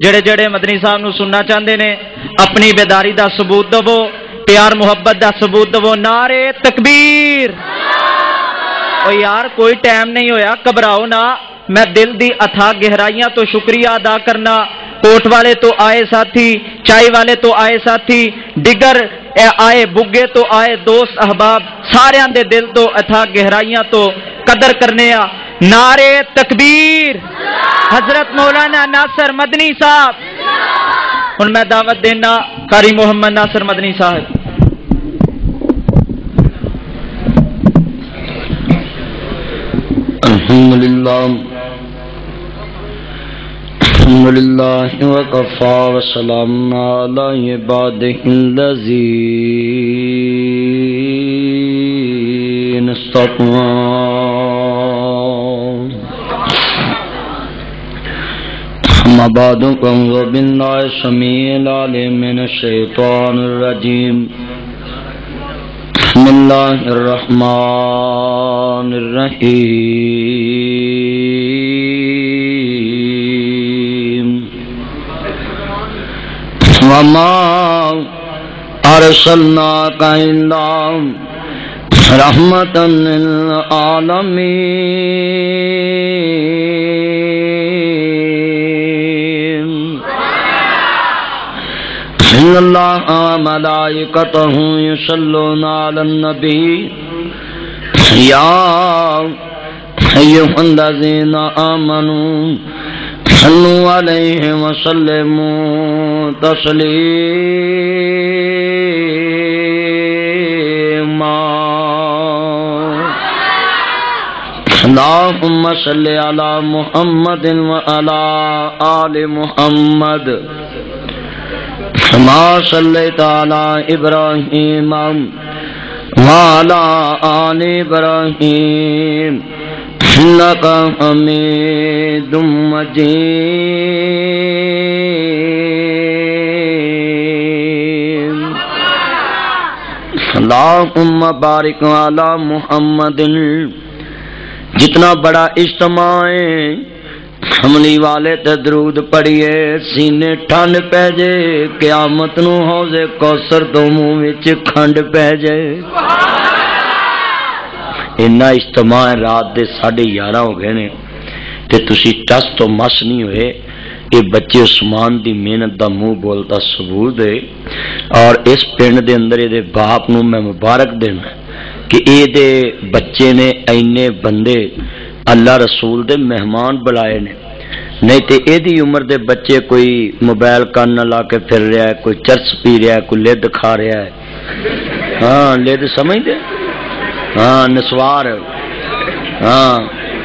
جڑے جڑے مدنی صاحب نو سننا چاہتے نے اپنی بیداری دا ثبوت دو، پیار محبت دا ثبوت دو. نعرے تکبیر. او یار کوئی ٹائم نہیں ہویا، گھبراؤ نہ. میں دل دی اتھا گہرائیاں تو شکریہ ادا کرنا. کوٹ والے تو آئے ساتھی، چائے والے تو آئے ساتھی، ڈگر آئے، بگے تو آئے دوست احباب، سارے دے دل تو اتھا گہرائیاں تو قدر کرنے آ. نعرے تکبیر. حضرت مولانا ناصر مدنی صاحب. ہن میں دعوت دینا قاری محمد ناصر مدنی صاحب. الحمدللہ وکفا وسلام علی عبادہ الذین اصطفی. اما بعد فاعوذ باللہ السمیع العلیم من الشیطان الرجیم. بسم اللہ الرحمن الرحیم. وما ارسلناک الا رحمۃ للعالمین. ان اللہ وملائکتہ یصلون علی النبی یا ایھا الذین آمنوا صلوا علیہ وسلموا تسلیما. اللہم صل علی محمد وعلی آل محمد كما صليت على إبراهيم وعلى آل إبراهيم إنك حميد مجيد. اللهم بارك على محمد. جتنا بڑا اجتماع ہے حملی والے تے درود پڑھیے، سینے ٹھنڈ پہ جے، قیامت نو حوض کوثر تو منہ وچ کھنڈ پہ جے. اینا اجتماع رات دے 11:30 ہو گئے نے تے تسی ٹس تو مس نہیں ہوئے. اے بچے عثمان دی محنت دا منہ بولتا ثبوت ہے. اور اس پنڈ دے اندر اے دے باپ نو میں مبارک دینا کہ اے دے بچے نے اینے بندے اللہ رسول دے مہمان بلائے نے. نہیں تے اے دی عمر دے بچے کوئی موبائل کان نہ لا کے پھر رہا ہے، کوئی چرس پی رہا ہے، کوئی لد کھا رہا ہے. ہاں لد سمجھ دے، ہاں نسوار، ہاں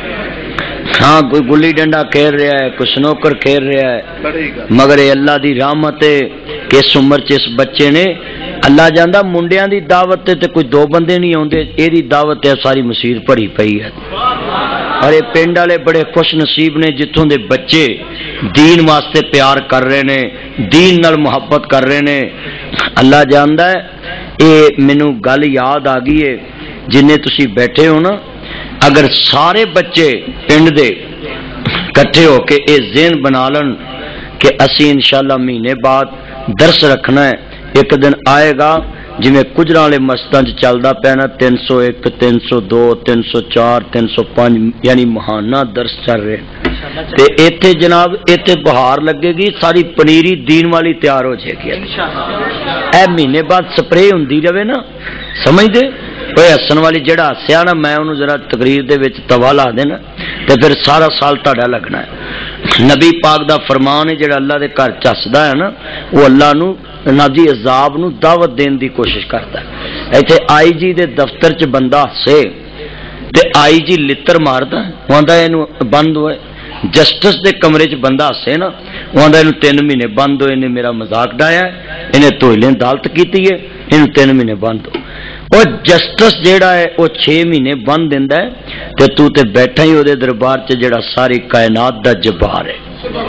ہاں کوئی گلی ڈنڈا کھیل رہا ہے، کوئی سنوکر کھیل رہا ہے. مگر اے اللہ دی رحمت ہے کہ اس عمر چ اس بچے نے اللہ جاندا منڈیاں دی دعوت تے کوئی 2 بندے نہیں آندے، اے دی دعوت ہے ساری مسیر پڑی پئی ہے. اور یہ پنڈ والے بڑے خوش نصیب نے جتوں دے بچے دین واسطے پیار کر رہے نے، دین نال محبت کر رہے نے. اللہ جاندا ہے اے مینوں گل یاد آ گئی ہے جنہیں تسی بیٹھے ہو نا، اگر سارے بچے پنڈ دے کٹھے ہو کے اے ذہن بنا لن کہ اسی انشاءاللہ مہینے بعد درس رکھنا ہے. ایک دن آئے گا جویں کجرا والے مسجداں چ چلدا پیا نا 301 302 304 305 یعنی ماہانہ درس چل رہے تے ایتھے جناب ایتھے بہار لگے گی، ساری پنیری دین والی تیار ہو جائے گی. اے مہینے بعد سپرے ہوندی رہے نا، سمجھ دے اوے ہسن والی جڑا ہسیا نا میں انہوں ذرا تقریر دے وچ توا لا دینا تے پھر سارا سال تہاڈا لگنا ہے. نبی پاک دا فرمان ہے جڑا اللہ دے گھر چسدا ہے نا وہ اللہ نو نادی عذاب نو دعوت دین دی کوشش کرتا ہے. ایتھے آئی جی دے دفتر چ بندہ ہسے تے آئی جی لتر ماردا ہوندا اینو بند ہوئے. جسٹس دے کمرے چ بندہ ہسے نا ہوندا اینو 3 مہینے بند ہوئے نے، میرا مذاق ڈایا ہے، انہیں توہلیں عدالت کیتی ہے، اینو 3 مہینے بند ہو. اور جسٹس جیڑا ہے وہ 6 مہینے بند دیندا ہے تے تو تے بیٹھا ہی اودے دربار چ جیڑا ساری کائنات دا جبار ہے،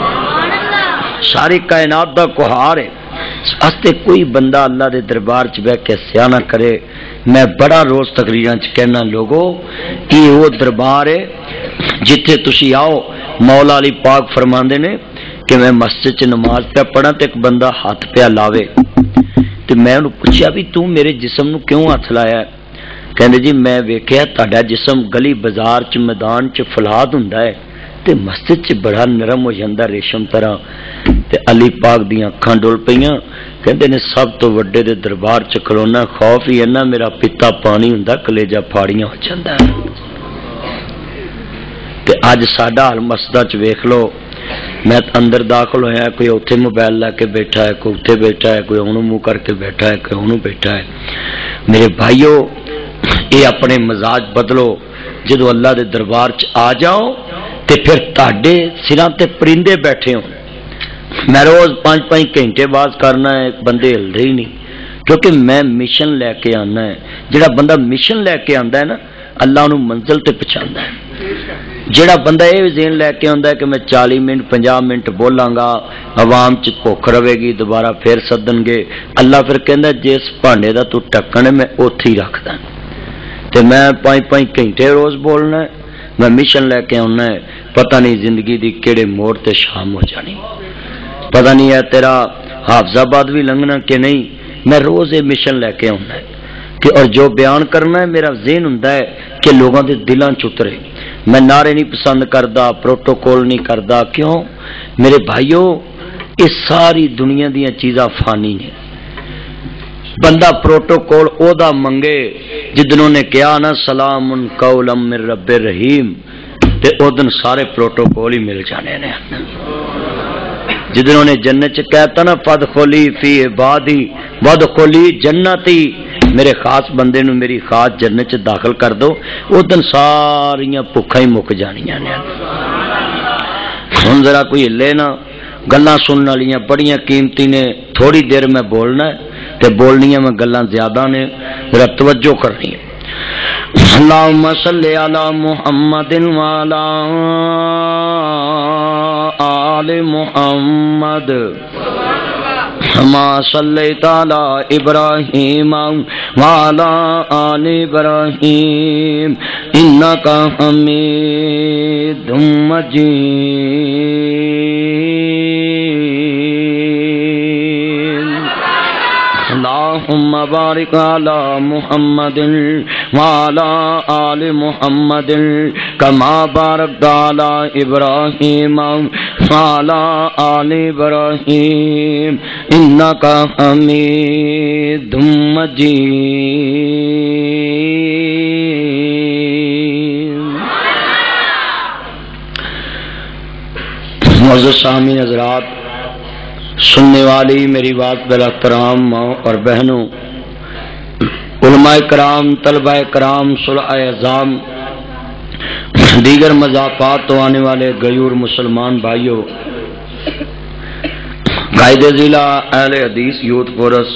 ساری کائنات دا قہار ہے. استے کوئی بندہ اللہ دے دربار چ بیٹھ کے سیانہ کرے. میں بڑا روز تقریراں چ کہنا لوگو یہ وہ دربار ہے جتھے تسی آؤ. مولا علی پاک فرماندے نے کہ میں مسجد چ نماز پہ پڑھا تو ایک بندہ ہاتھ پہ لاوے تو میں انہوں پوچھا بھی تو میرے جسم نو کیوں ہاتھ لایا؟ کہندے جی میں ویکھیا تہاڈا جسم گلی بازار چ میدان چ فلاد ہوندا ہے تے مسجد چ بڑا نرم ہو جاندا ریشم طرح تے علی پاک دیاں اکھاں ڈول پیاں کہندے نے سب تو وڈے دے دربار چ کھلونا خوف ہی اینا میرا پیتا پانی ہوندا کلیجہ پھاڑیاں ہو جاندا ہے تے اج ساڈا حال مسجداں چ ویکھ لو میں اندر داخل ہویا کوئی اوتھے موبائل لا کے بیٹھا ہے کوئی اوتھے بیٹھا ہے کوئی اونوں منہ کر کے بیٹھا ہے کوئی اونوں بیٹھا ہے میرے بھائیو یہ اپنے مزاج بدلو جدو اللہ دے دربار چ آ جاؤ تے پھر تہاڈے سراں تے پرندے بیٹھے ہوں میں روز 5-5 گھنٹے باز کرنا ہے بندے ہلدے ہی نہیں کیونکہ میں مشن لے کے آنا ہے جڑا بندہ مشن لے کے آندا ہے نا اللہ انہوں منزل تے پہنچاندا ہے جڑا بندہ یہ ذہن لے کے آندا ہے کہ میں 40 منٹ 50 منٹ بولاں گا عوام چ بھوک رہے گی دوبارہ پھر سدن گے اللہ پھر کہندا جس بھانڈے دا تو ٹکن ہے میں اوتھے ہی رکھدا تے میں 5-5 گھنٹے روز بولنا ہے میں مشن لے کے آنا ہے پتہ نہیں زندگی دی کیڑے موڑ تے شام ہو جانی پتہ نہیں ہے تیرا حافظ آباد بھی لنگنا کہ نہیں میں روز یہ مشن لے کے آنا ہے کہ اور جو بیان کرنا ہے میرا ذہن ہوندا ہے کہ لوگوں دے دلاں چ اترے میں نعرے نہیں پسند کردا پروٹوکول نہیں کردا کیوں میرے بھائیو اس ساری دنیا دیاں چیزاں فانی نے بندہ پروٹوکول او دا منگے جدنوں نے کیا نا سلام قولا من رب رحیم تے او دن سارے پروٹوکول ہی مل جانے نے جدنوں نے جنت چ کہتا نا فدخلی فی عبادی وادخلی جنتی میرے خاص بندے نو میری خاص جنت چ داخل کر دو او دن ساریاں بھوکاں ہی مک جانیاں نے ہن ذرا کوئی ہلے نا گلاں سنن والیاں بڑیاں قیمتی نے تھوڑی دیر میں بولنا ہے تے بولنیاں میں گلاں زیادہ نے ذرا توجہ کرنی ہے اللہم صلی علی محمد وعلی آل محمد کما صلیت علی ابراہیم وعلی آل ابراہیم انک حمید مجید اللہم بارک علی محمد وعلی آل محمد کما بارکت علی ابراہیم وعلی آل ابراہیم انک حمید مجید معزز سامعین حضرات سننے والی میری بات بالاحترام ماں اور بہنوں علماء کرام طلبہ کرام صلحاء اعظام دیگر مضافات تو آنے والے غیور مسلمان بھائیوں قائد ضلع اہل حدیث یوتھ فورس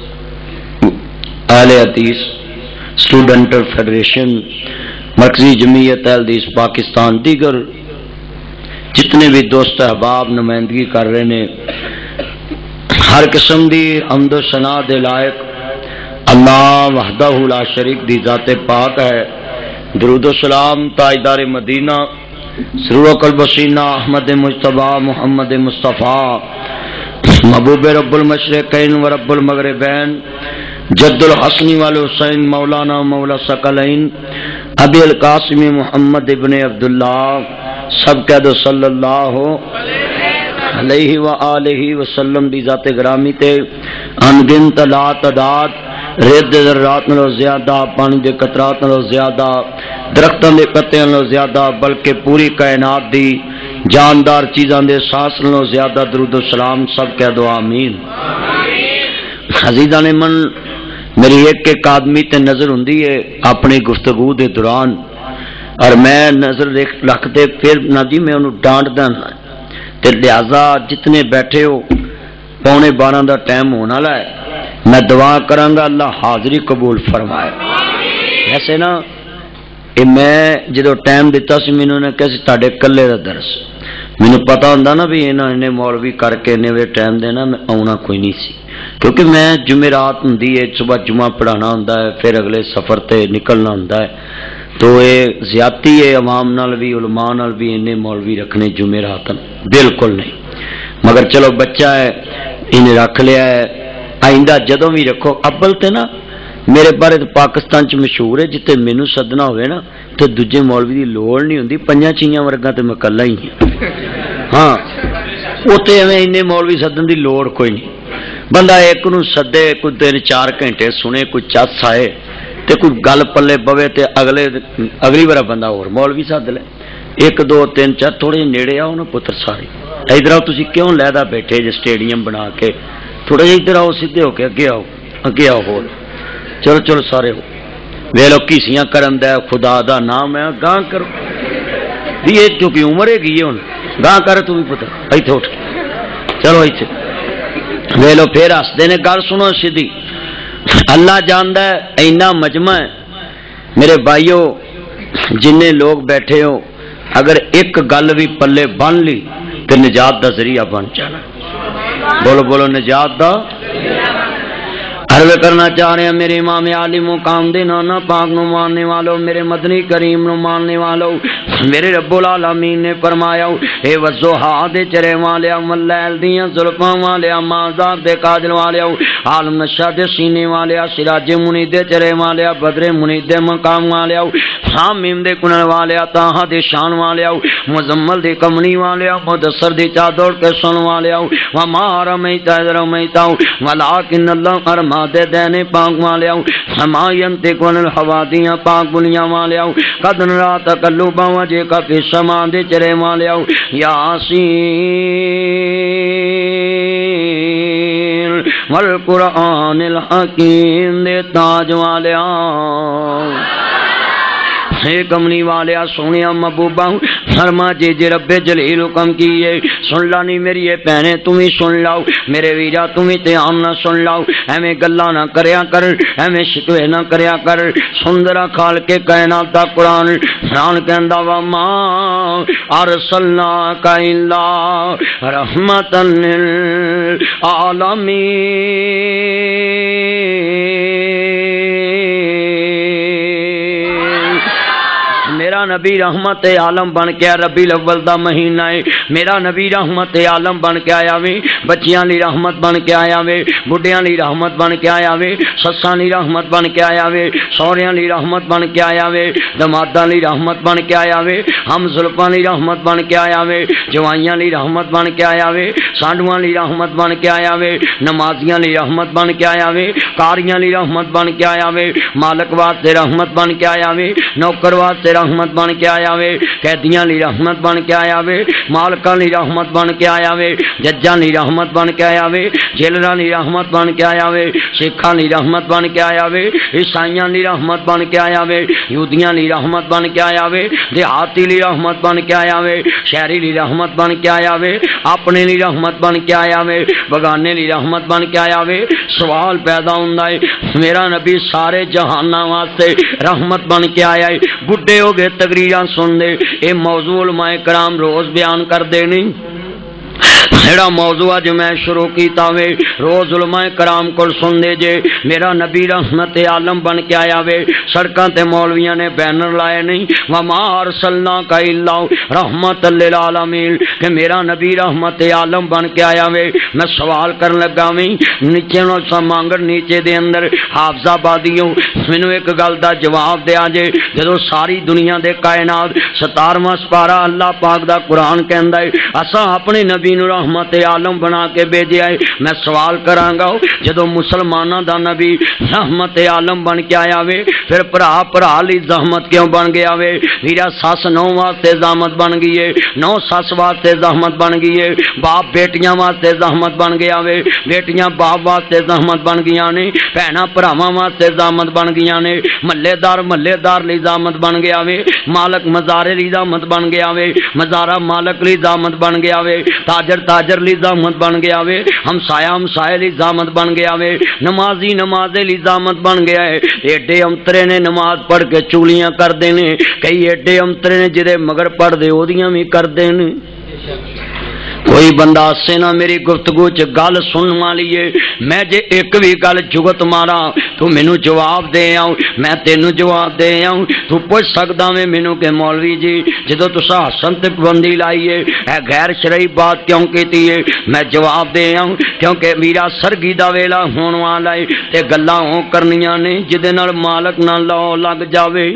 اہل حدیث اسٹوڈنٹ فیڈریشن مرکزی جمعیت اہل حدیث پاکستان دیگر جتنے بھی دوست احباب نمائندگی کر رہے ہیں ہر قسم دی حمد و ثنا دے لائق اللہ وحدہ لا شریک دی ذات پاک ہے درود و سلام تاجدار مدینہ سرور قلب و سینہ احمد مجتبی محمد مصطفیٰ محبوب رب المشرقین و رب المغربین جد الحسن والحسین مولانا مولا ثقلین ابی القاسم محمد ابن عبداللہ سب کہہ دو صلی اللہ علیہ وآلہ وسلم دی ذات گرامی تے انگنت لا تعداد ریت دے ذرات نالوں زیادہ پانی دے قطرات نالوں زیادہ درختاں دے پتیاں نالوں زیادہ بلکہ پوری کائنات دی جاندار چیزاں دے سانس نالوں زیادہ درود و سلام سب کہہ دو آمین عزیزان من میری ایک آدمی تے نظر ہوندی ہے اپنی گفتگو دے دوران اور میں نظر رکھتے پھر نہ جی میں انہوں ڈانٹ دینا تے لہذا جتنے بیٹھے ہو 11:15 دا ٹائم ہونا ہے میں دعا کراں گا اللہ حاضری قبول فرمائے ایسے نا میں جدو ٹائم دیتا سی مینوں نے کہا سی تہاڈے کلے دا درس مینوں پتا ہوندا نا بھی انہیں مولوی کر کے انہیں ٹائم دینا میں آنا کوئی نہیں سی کیونکہ میں جمعرات ہوندی ہے صبح جمعہ پڑھانا ہوندا ہے پھر اگلے سفر تے نکلنا ہوندا ہے تو یہ زیادتی ہے عوام نال بھی علماء نال بھی انہیں مولوی رکھنے جمعرات بالکل نہیں مگر چلو بچہ ہے انہیں رکھ لیا ہے، آئندہ جدوں بھی رکھو. ابل تے نا میرے بارے تو پاکستان چ مشہور ہے، جتے مینوں سدنا ہوئے نا تو دوجے مولوی دی لوڑ نہیں ہوندی، پنجاں چھیاں ورگا تے میں کلا ہی ہاں. اتنے ایویں انے مولوی سدن دی لوڑ کوئی نہیں. بندہ ایک نو سدے، کوئی 3-4 گھنٹے سنے، کوئی چس آئے تے کوئی گل پلے پوے تے اگلی بار بندہ اور مولوی سد لے. 1 2 3 4 تھوڑے نیڑے آؤ نا پتر سارے ادھر آؤ. تسی کیوں لہدا بیٹھے جے سٹیڈیم بنا کے؟ تھوڑا جہا ادھر آؤ، سیدھے ہو کے اگے آؤ، اگے آؤ. ہو چلو چلو سارے ہو. ویلو کیسیاں کرن دے، خدا دا نام ہے گاں کرو. یہ کیونکہ عمر ہے گئی ہوں گاں کر. تو بھی پتہ ایتھے اٹھ چلو ایتھے ویلو پھر ہستے نے. گل سنو سیدھی، اللہ جاندا ہے اینا مجمع ہے میرے بھائیو، جن لوگ بیٹھے ہو، اگر ایک گل بھی پلے بن لی تو نجات دا ذریعہ بن جانا. بولو بولو نجات دا. عرض کرنا چاہ رہے ہیں میرے امام عالی مقام دے نانا پاک نو ماننے والوں، میرے مدنی کریم نو ماننے والوں، میرے رب العالمین نے فرمایا اے وضحا دے چرے والیا، واللیل دیاں زلفاں والیا، مازاق دے کاجل والیا، عالم نشا دے سینے والیا، سراج منی دے چرے والیا، بدر منی دے مقام والیا، حامیم دے کنن والیا، تاہا دے شان والیا، مزمل دے کمنی والیا، مدثر دے چادر کے سن والیا، وما رمیتا اذ رمیتا ولیکن اللہ ارما دے دینے پاک والیاں، ہما ینتقون الحوادیاں پاک بنیاں والیاں، قدن را تقلبا وجہ کا فی السماء دے چرے والیاں، یاسین والقرآن الحکیم دے تاج والیاں. اے کمنی والیا سونیا محبوبہ فرما جی رب جلیل حکم کیے سن لانی میری یہ پہنے تمہیں سن لاؤ، میرے ویرا تمہیں دھیان نہ سن لاؤ، ایویں گلا نہ کریا کر، ایویں شکوے نہ کریا کر. سندرا کھال کے کائنات دا قرآن کہندا وما ارسلناک الا رحمتا للعالمین. میرا نبی رحمت عالم بن کے ربیع الاول دا مہینہ ہے، میرا نبی رحمت عالم بن کے آیا وے، بچیاں لی رحمت بن کے آیا وے، بڈھیاں لی رحمت بن کے آیا وے، سساں لی رحمت بن کے آیا وے، سوہریاں لی رحمت بن کے آیا وے، دماداں لی رحمت بن کے آیا وے، ہم زلفاں لی رحمت بن کے آیا وے، جوائیاں لی رحمت بن کے آیا وے، سانڈواں لی رحمت بن کے آیا وے، نمازیاں لی رحمت بن کے آیا وے، قاریاں لی رحمت بن کے آیا وے، مالک واسطے رحمت بن کے آیا وے، نوکر واسطے رحمت بن کے آیا وے، قیدیاں لی رحمت بن کے آیا وے، مالکاں لی رحمت بن کے آیا وے، ججاں لی رحمت بن کے آیا وے، جیلراں لی رحمت بن کے آیا وے، سکھاں لی رحمت بن کے آیا وے، عیسائیاں لی رحمت بن کے آیا وے، یہودیاں لی رحمت بن کے آیا وے، دیہاتی لی رحمت بن کے آیا وے، شہری لی رحمت بن کے آیا وے، اپنے لی رحمت بن کے آیا وے، بگانے لی رحمت بن کے آیا وے. سوال پیدا ہوندا ہے میرا نبی سارے جہاناں واسطے رحمت بن کے آیا ہے. بڈھے ہو گئے تقریراں سن دے، اے موضوع علماء کرام روز بیان کر دے نہیں. جڑا موضوع اج میں شروع کیتا وے روز علماء کرام کو سن دے جے. میرا نبی رحمت عالم بن کے آیا وے، سڑکاں تے مولویاں نے بینر لائے نہیں وما ارسلناک الا رحمت للعالمین کہ میرا نبی رحمت عالم بن کے آیا وے. میں سوال کرن لگا ویں نیچے نو سمانگڑ نیچے دے اندر حافظ آبادیوں مینوں ایک گل دا جواب دیا جے. جدوں ساری دنیا دے کائنات 17واں سپارہ اللہ پاک دا قرآن کہندا ہے اساں اپنے نبی نو رحمت عالم بنا کے بھیجیا ہے. میں سوال کراں گا جدوں مسلماناں دا نبی رحمت عالم بن کے آیا وے پھر بھرا لی زحمت کیوں بن گیا وے؟ ویرا سس نو واسطے زحمت بن گئی ہے، نو سس واسطے زحمت بن گئی ہے، باپ بیٹیاں واسطے زحمت بن گیا وے، بیٹیاں باپ واسطے زحمت بن گیا نے، بہناں بھراواں واسطے زحمت بن گیا نے، محلے دار لی زحمت بن گیا وے، مالک مزارے لی زحمت بن گیا وے، مزارہ مالک لی زحمت بن گیا وے، تاجر لی زحمت بن گیا وے، ہمسایہ لی زحمت بن گیا وے، نمازے لی زحمت بن گیا ہے. ایڈے امترے نے نماز پڑھ کے چولیاں کر دینے، کئی ایڈے امترے نے جدے مگر پڑھ دے اودیاں بھی کر دینے. کوئی بندہ سے نہ میری گفتگو چ گل سن والی ہے، میں جے ایک بھی گل جگت مارا تو مینوں جواب دے آؤں، میں تینوں جواب دے آؤں۔ تو پوچھ سکدا میں مینوں کہ مولوی جی جدوں تساں حسن تے پابندی لائی ہے اے غیر شرعی بات کیوں کیتی ہے؟ میں جواب دے آؤں کیونکہ میرا سرگی دا ویلا ہون والا ہے تے گلاں ہو کرنیاں نے جدے نال مالک نہ لو لگ جاوے،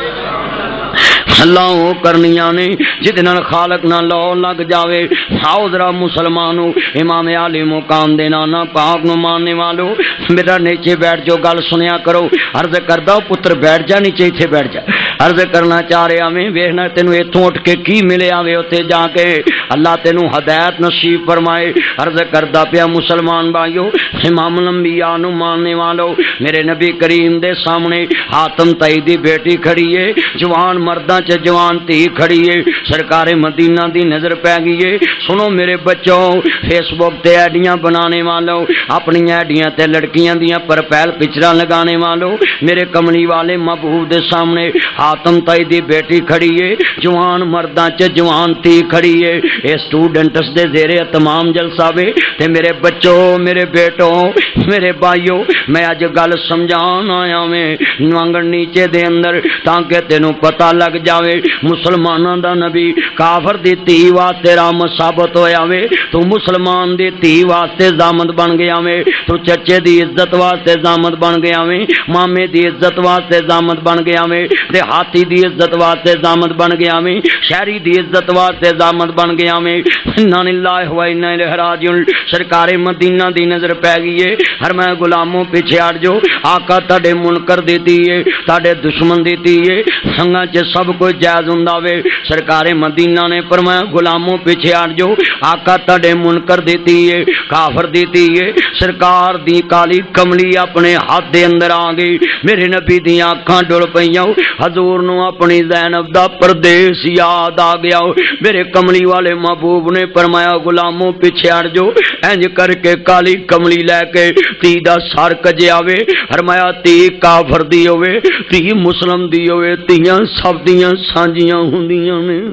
اللہ وہ کرنیاں نے جدے نال خالق نہ لو لگ جاوے۔ آؤ ذرا مسلمانوں، امام عالی مقام دے نانا پاک نو ماننے والو میرا نیچے بیٹھ جو گل سنیا کرو۔ عرض کردہ پتر بیٹھ جا، نیچے ایتھے بیٹھ جا۔ عرض کرنا چاہ رہے ہمیں ویکھنا تینوں ایتھوں اٹھ کے کی ملے آوے اوتے جا کے، اللہ تینوں ہدایت نصیب فرمائے۔ عرض کردہ پیا مسلمان بھائیو، امام الانبیاء نو ماننے والو میرے نبی کریم دے سامنے حاتم طئی دی بیٹی کھڑی ہے، جوان مرداں چ جوان تھی کھڑی ہے، سرکار مدینہ دی نظر پہ گئی ہے۔ سنو میرے بچوں، فیس بک تے ایڈیاں بنانے والو، اپنی ایڈیاں تے لڑکیاں دیاں پروفائل پکچراں لگانے والو، میرے کملی والے محبوب دے سامنے حاتم طئی دی بیٹی کھڑی ہے، جوان مرداں چ جوان تھی کھڑی ہے۔ اے سٹوڈنٹس دے زیر تمام جلسہ وے تے میرے بچوں، میرے بیٹوں، میرے بھائیو، میں اج گل سمجھان آیا میں نوانگن نیچے دے اندر تاکہ تینوں پتہ لگ جاوے مسلماناں دا نبی کافر دی تھی واسطے رحمت ثابت ہویا وے، تو مسلمان دی تھی واسطے ضامن بن گیا وے، تو چچے دی عزت واسطے ضامن بن گیا وے، مامے دی عزت واسطے ضامن بن گیا وے، دیہاتی دی عزت واسطے ضامن بن گیا وے، شہری دی عزت واسطے ضامن بن گیا وے۔ انا للہ و انا الیہ راجعون۔ سرکار مدینہ دی نظر پہ گئی ہے، ہر میں غلاموں پیچھے ہٹ جو، آقا تاڈے منکر دیتی ہے، تاڈے دشمن دیتی ہے، سنگاں چ سب کوئی جائز ہوندا وے۔ سرکار مدینہ نے فرمایا غلاموں پیچھے ہٹ جو، آقا تاڈے منکر دیتی ہے، کافر دیتی ہے۔ سرکار دی کالی کملی اپنے ہاتھ دے اندر آ گئی، میرے نبی دی آنکھاں ڈل پئیاں، حضور نو اپنی زینب دا پردیس یاد آ گیا۔ میرے کملی والے محبوب نے فرمایا غلاموں پیچھے ہٹ جو، انج کر کے کالی کملی لے کے تی دا سر کجیا وے، فرمایا تی کافر دی ہوے، تی مسلم دی ہوے، تیاں سب دیاں سانجیاں ہوندیاں نے۔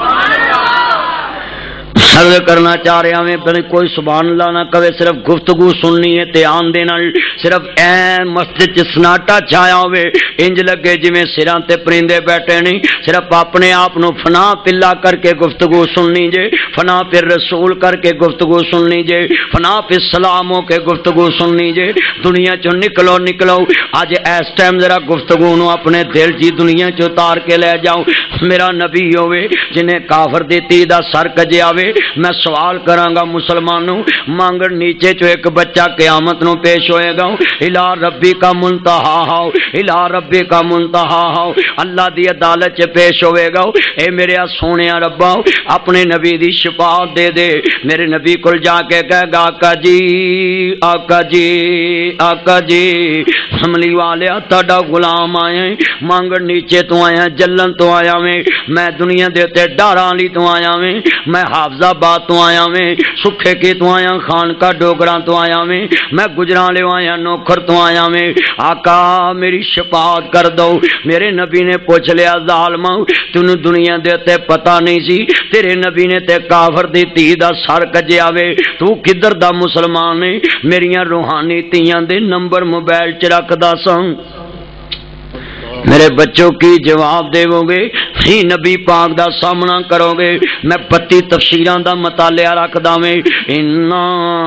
عرض کرنا چاہ رہے ہیں بھئی کوئی سبحان اللہ نہ کہے، صرف گفتگو سننی ہے دھیان دینا، صرف این مسجد چ سناٹا چھایا ہوئے انج لگے جویں سراں تے پرندے بیٹھے نہیں، صرف اپنے آپ نو فنا پلا کر کے گفتگو سننی جے، فنا پھر رسول کر کے گفتگو سننی جے، فنا پھر سلام ہو کے گفتگو سننی جے۔ دنیا چوں نکلو نکلو، اج اس ٹائم ذرا گفتگو نو اپنے دل جی دنیا چ اتار کے لے جاؤ۔ میرا نبی ہوئے جنہیں کافر دی تی دا سر کجیا وے، میں سوال کراں گا مسلمانوں، مانگڑ نیچے چو ایک بچہ قیامت نو پیش ہوئے گا، الہ ربی کا منتہا ہاؤ، الہ ربی کا منتہا ہاؤ، اللہ دی عدالت چ پیش ہوئے گا۔ اے میرے سونیا ربا اپنے نبی دی شفاعت دے دے، میرے نبی کل جا کے کہے گا آقا جی آقا جی آقا جی، حملی والے تہاڈا غلام آیا مانگڑ نیچے تو آیا، جلن تو آیا میں دنیا دے تے ڈاراں لی تو آیا میں حافظ آباد تو آیا سکھے کی تو آیا، خان کا ڈوگراں تو آیا میں گجراں لے آیا، نوکر تو آیا آقا میری شفاعت کر دو۔ میرے نبی نے پوچھ لیا ظالما تینوں دنیا دے تے پتہ نہیں سی، تیرے نبی نے تے کافر دی تی دا سر کجیا وے، تو کدھر دا مسلمان ہے؟ میریاں روحانی تیاں دے نمبر موبائل چ رکھدا ساں۔ میرے بچوں کی جواب دے گے، ہی نبی پاک دا سامنا کرو گے۔ میں 32 تفسیراں دا مطالعہ رکھدا میں، انا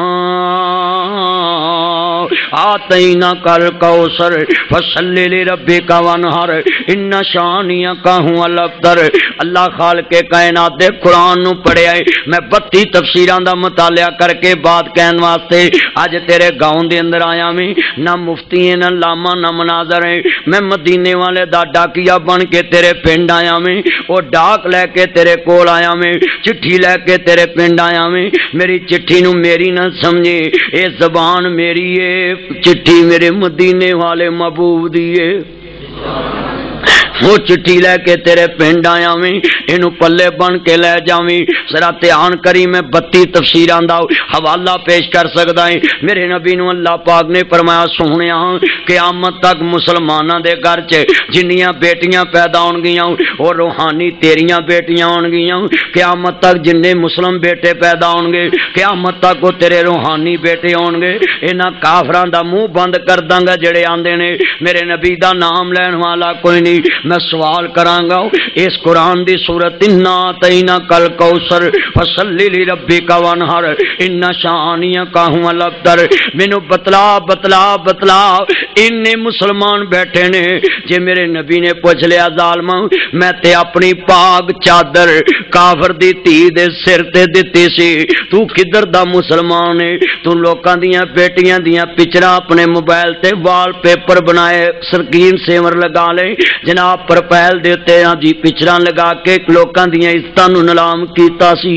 آتینا کل کوثر فصلی لربک وانحر ان شانئک هو الابتر۔ اللہ خالق کائنات دے قرآن نو پڑھیا ہے، میں 32 تفسیراں دا مطالعہ کر کے بات کہن واسطے اج تیرے گاؤں دے اندر آیا میں، نہ مفتی ہے نہ لاما نہ مناظر ہے، میں مدینے والے دا ڈاکیا بن کے تیرے پنڈ آیا میں، وہ ڈاک لے کے تیرے کول آیا میں، چٹھی لے کے تیرے پنڈ آیا میں۔ میری چٹھی نو میری نہ سمجھے، اے زبان میری ہے، چٹھی میرے مدینے والے محبوب دی ہے۔ وہ چٹھی لے کے تیرے پنڈ آیا میں اینو پلے بن کے لے جاویں ذرا دھیان کری میں 32 تفسیراں دا حوالہ پیش کر سکدا ہے میرے نبی نو اللہ پاک نے فرمایا سونیا قیامت تک مسلماناں دے گھر چ جنیاں بیٹیاں پیدا ہون گیاں اور روحانی تیریاں بیٹیاں ہون گیاں قیامت تک جننے مسلم بیٹے پیدا ہون گے قیامت تک وہ تیرے روحانی بیٹے ہون گے انہاں کافراں دا منہ بند کر داں گا جڑے آندے نے میرے نبی دا نام لین والا کوئی نہیں میں سوال کراں گا اس قرآن دی سورت انا تینا کل کوثر فصلی لربک وانحر ان شانئک هو الابتر مینوں بتلا بتلا بتلا ان مسلمان بیٹھے نے جے میرے نبی نے پوچھ لیا ظالما میں تے اپنی پاک چادر کافر دی تھی دے سر تے دتی سی تو کدھر دا مسلمان ہے تو لوکاں دیاں بیٹیاں دیاں پکچراں اپنے موبائل تے وال پیپر بنائے سکرین سیور لگا لے جناب پروفائل دیتے ہیں جی پکچراں لگا کے لوکاں دیاں عزتاں نو نیلام کیتا سی